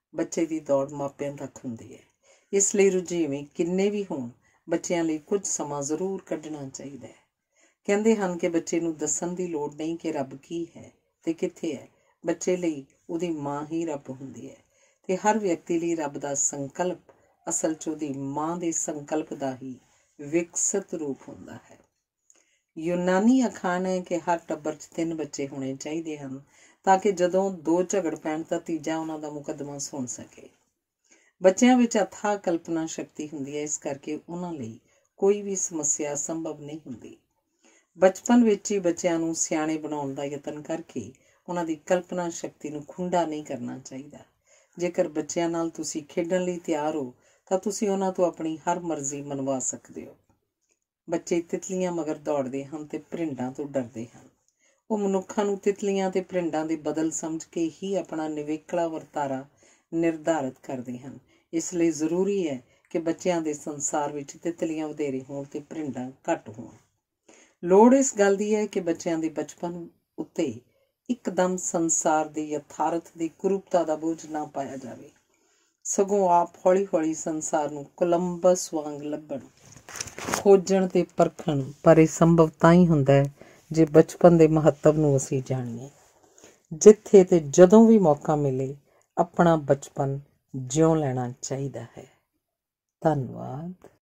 ਬੱਚੇ ਦੀ ਦੌੜ ਮਾਪਿਆਂ ਤੱਕ ਹੁੰਦੀ ਹੈ। ਇਸ ਲਈ ਰੁਝੇਵੇਂ ਕਿੰਨੇ ਵੀ ਹੋਣ, ਬੱਚਿਆਂ ਲਈ ਕੁਝ ਸਮਾਂ ਜ਼ਰੂਰ ਕੱਢਣਾ ਚਾਹੀਦਾ ਹੈ। ਕਹਿੰਦੇ ਹਨ ਕਿ ਬੱਚੇ ਨੂੰ ਦੱਸਣ ਦੀ ਲੋੜ ਨਹੀਂ ਕਿ ਰੱਬ ਕੀ ਹੈ ਤੇ ਕਿੱਥੇ ਹੈ। ਬੱਚੇ ਲਈ ਉਹਦੀ ਮਾਂ ਹੀ ਰੱਬ ਹੁੰਦੀ ਹੈ ਤੇ ਹਰ ਵਿਅਕਤੀ ਲਈ ਰੱਬ ਦਾ ਸੰਕਲਪ ਅਸਲ 'ਚ ਉਹਦੀ ਮਾਂ ਦੇ ਸੰਕਲਪ ਦਾ ਹੀ ਵਿਕਸਿਤ ਰੂਪ ਹੁੰਦਾ ਹੈ। ਯੂਨਾਨੀ ਅਖਾਣ ਹੈ ਕਿ ਹਰ ਟੱਬਰ 'ਚ ਤਿੰਨ ਬੱਚੇ ਹੋਣੇ ਚਾਹੀਦੇ ਹਨ ਤਾਂ ਕਿ ਜਦੋਂ ਦੋ ਝਗੜ ਪੈਣ ਤਾਂ ਤੀਜਾ ਉਹਨਾਂ ਦਾ ਮੁਕੱਦਮਾ ਸੁਣ ਸਕੇ। ਬੱਚਿਆਂ ਵਿੱਚ ਅਥਾਹ ਕਲਪਨਾ ਸ਼ਕਤੀ ਹੁੰਦੀ ਹੈ, ਇਸ ਕਰਕੇ ਉਹਨਾਂ ਲਈ ਕੋਈ ਵੀ ਸਮੱਸਿਆ ਸੰਭਵ ਨਹੀਂ ਹੁੰਦੀ। ਬਚਪਨ ਵਿੱਚ ਹੀ ਬੱਚਿਆਂ ਨੂੰ ਸਿਆਣੇ ਬਣਾਉਣ ਦਾ ਯਤਨ ਕਰਕੇ ਉਹਨਾਂ ਦੀ ਕਲਪਨਾ ਸ਼ਕਤੀ ਨੂੰ ਖੁੰਡਾ ਨਹੀਂ ਕਰਨਾ ਚਾਹੀਦਾ। ਜੇਕਰ ਬੱਚਿਆਂ ਨਾਲ ਤੁਸੀਂ ਖੇਡਣ ਲਈ ਤਿਆਰ ਹੋ ਤਾਂ ਤੁਸੀਂ ਉਹਨਾਂ ਤੋਂ ਆਪਣੀ ਹਰ ਮਰਜ਼ੀ ਮਨਵਾ ਸਕਦੇ ਹੋ। ਬੱਚੇ ਤਿਤਲੀਆਂ ਮਗਰ ਦੌੜਦੇ ਹਨ ਤੇ ਭਰਿੰਡਾਂ ਤੋਂ ਡਰਦੇ ਹਨ। ਉਹ ਮਨੁੱਖਾਂ ਨੂੰ ਤਿਤਲੀਆਂ ਤੇ ਭਰਿੰਡਾਂ ਦੇ ਬਦਲ ਸਮਝ ਕੇ ਹੀ ਆਪਣਾ ਨਿਵੇਕਲਾ ਵਰਤਾਰਾ ਨਿਰਧਾਰਿਤ ਕਰਦੇ ਹਨ। ਇਸ ਲਈ ਜ਼ਰੂਰੀ ਹੈ ਕਿ ਬੱਚਿਆਂ ਦੇ ਸੰਸਾਰ ਵਿੱਚ ਤਿਤਲੀਆਂ ਵਧੇਰੇ ਹੋਣ ਤੇ ਭਰਿੰਡਾਂ ਘੱਟ ਹੋਣ। ਲੋੜ ਇਸ ਗੱਲ ਦੀ ਹੈ ਕਿ ਬੱਚਿਆਂ ਦੇ ਬਚਪਨ ਉੱਤੇ ਇੱਕਦਮ ਸੰਸਾਰ ਦੇ ਯਥਾਰਥ ਦੀ ਕੁਰੂਪਤਾ ਦਾ ਬੋਝ ਨਾ ਪਾਇਆ ਜਾਵੇ, ਸਗੋਂ ਆਪ ਹੌਲੀ ਹੌਲੀ ਸੰਸਾਰ ਨੂੰ ਕੋਲੰਬਸ ਵਾਂਗ ਲੱਭਣ, ਖੋਜਣ ਤੇ ਪਰਖਣ। ਪਰ ਇਹ ਸੰਭਵ ਤਾਂ ਹੀ ਹੁੰਦਾ ਹੈ ਜੇ ਬਚਪਨ ਦੇ ਮਹੱਤਵ ਨੂੰ ਅਸੀਂ ਜਾਣੀਏ। ਜਿੱਥੇ ਤੇ ਜਦੋਂ ਵੀ ਮੌਕਾ ਮਿਲੇ ਆਪਣਾ ਬਚਪਨ ਜਿਉਂ ਲੈਣਾ ਚਾਹੀਦਾ ਹੈ। ਧੰਨਵਾਦ।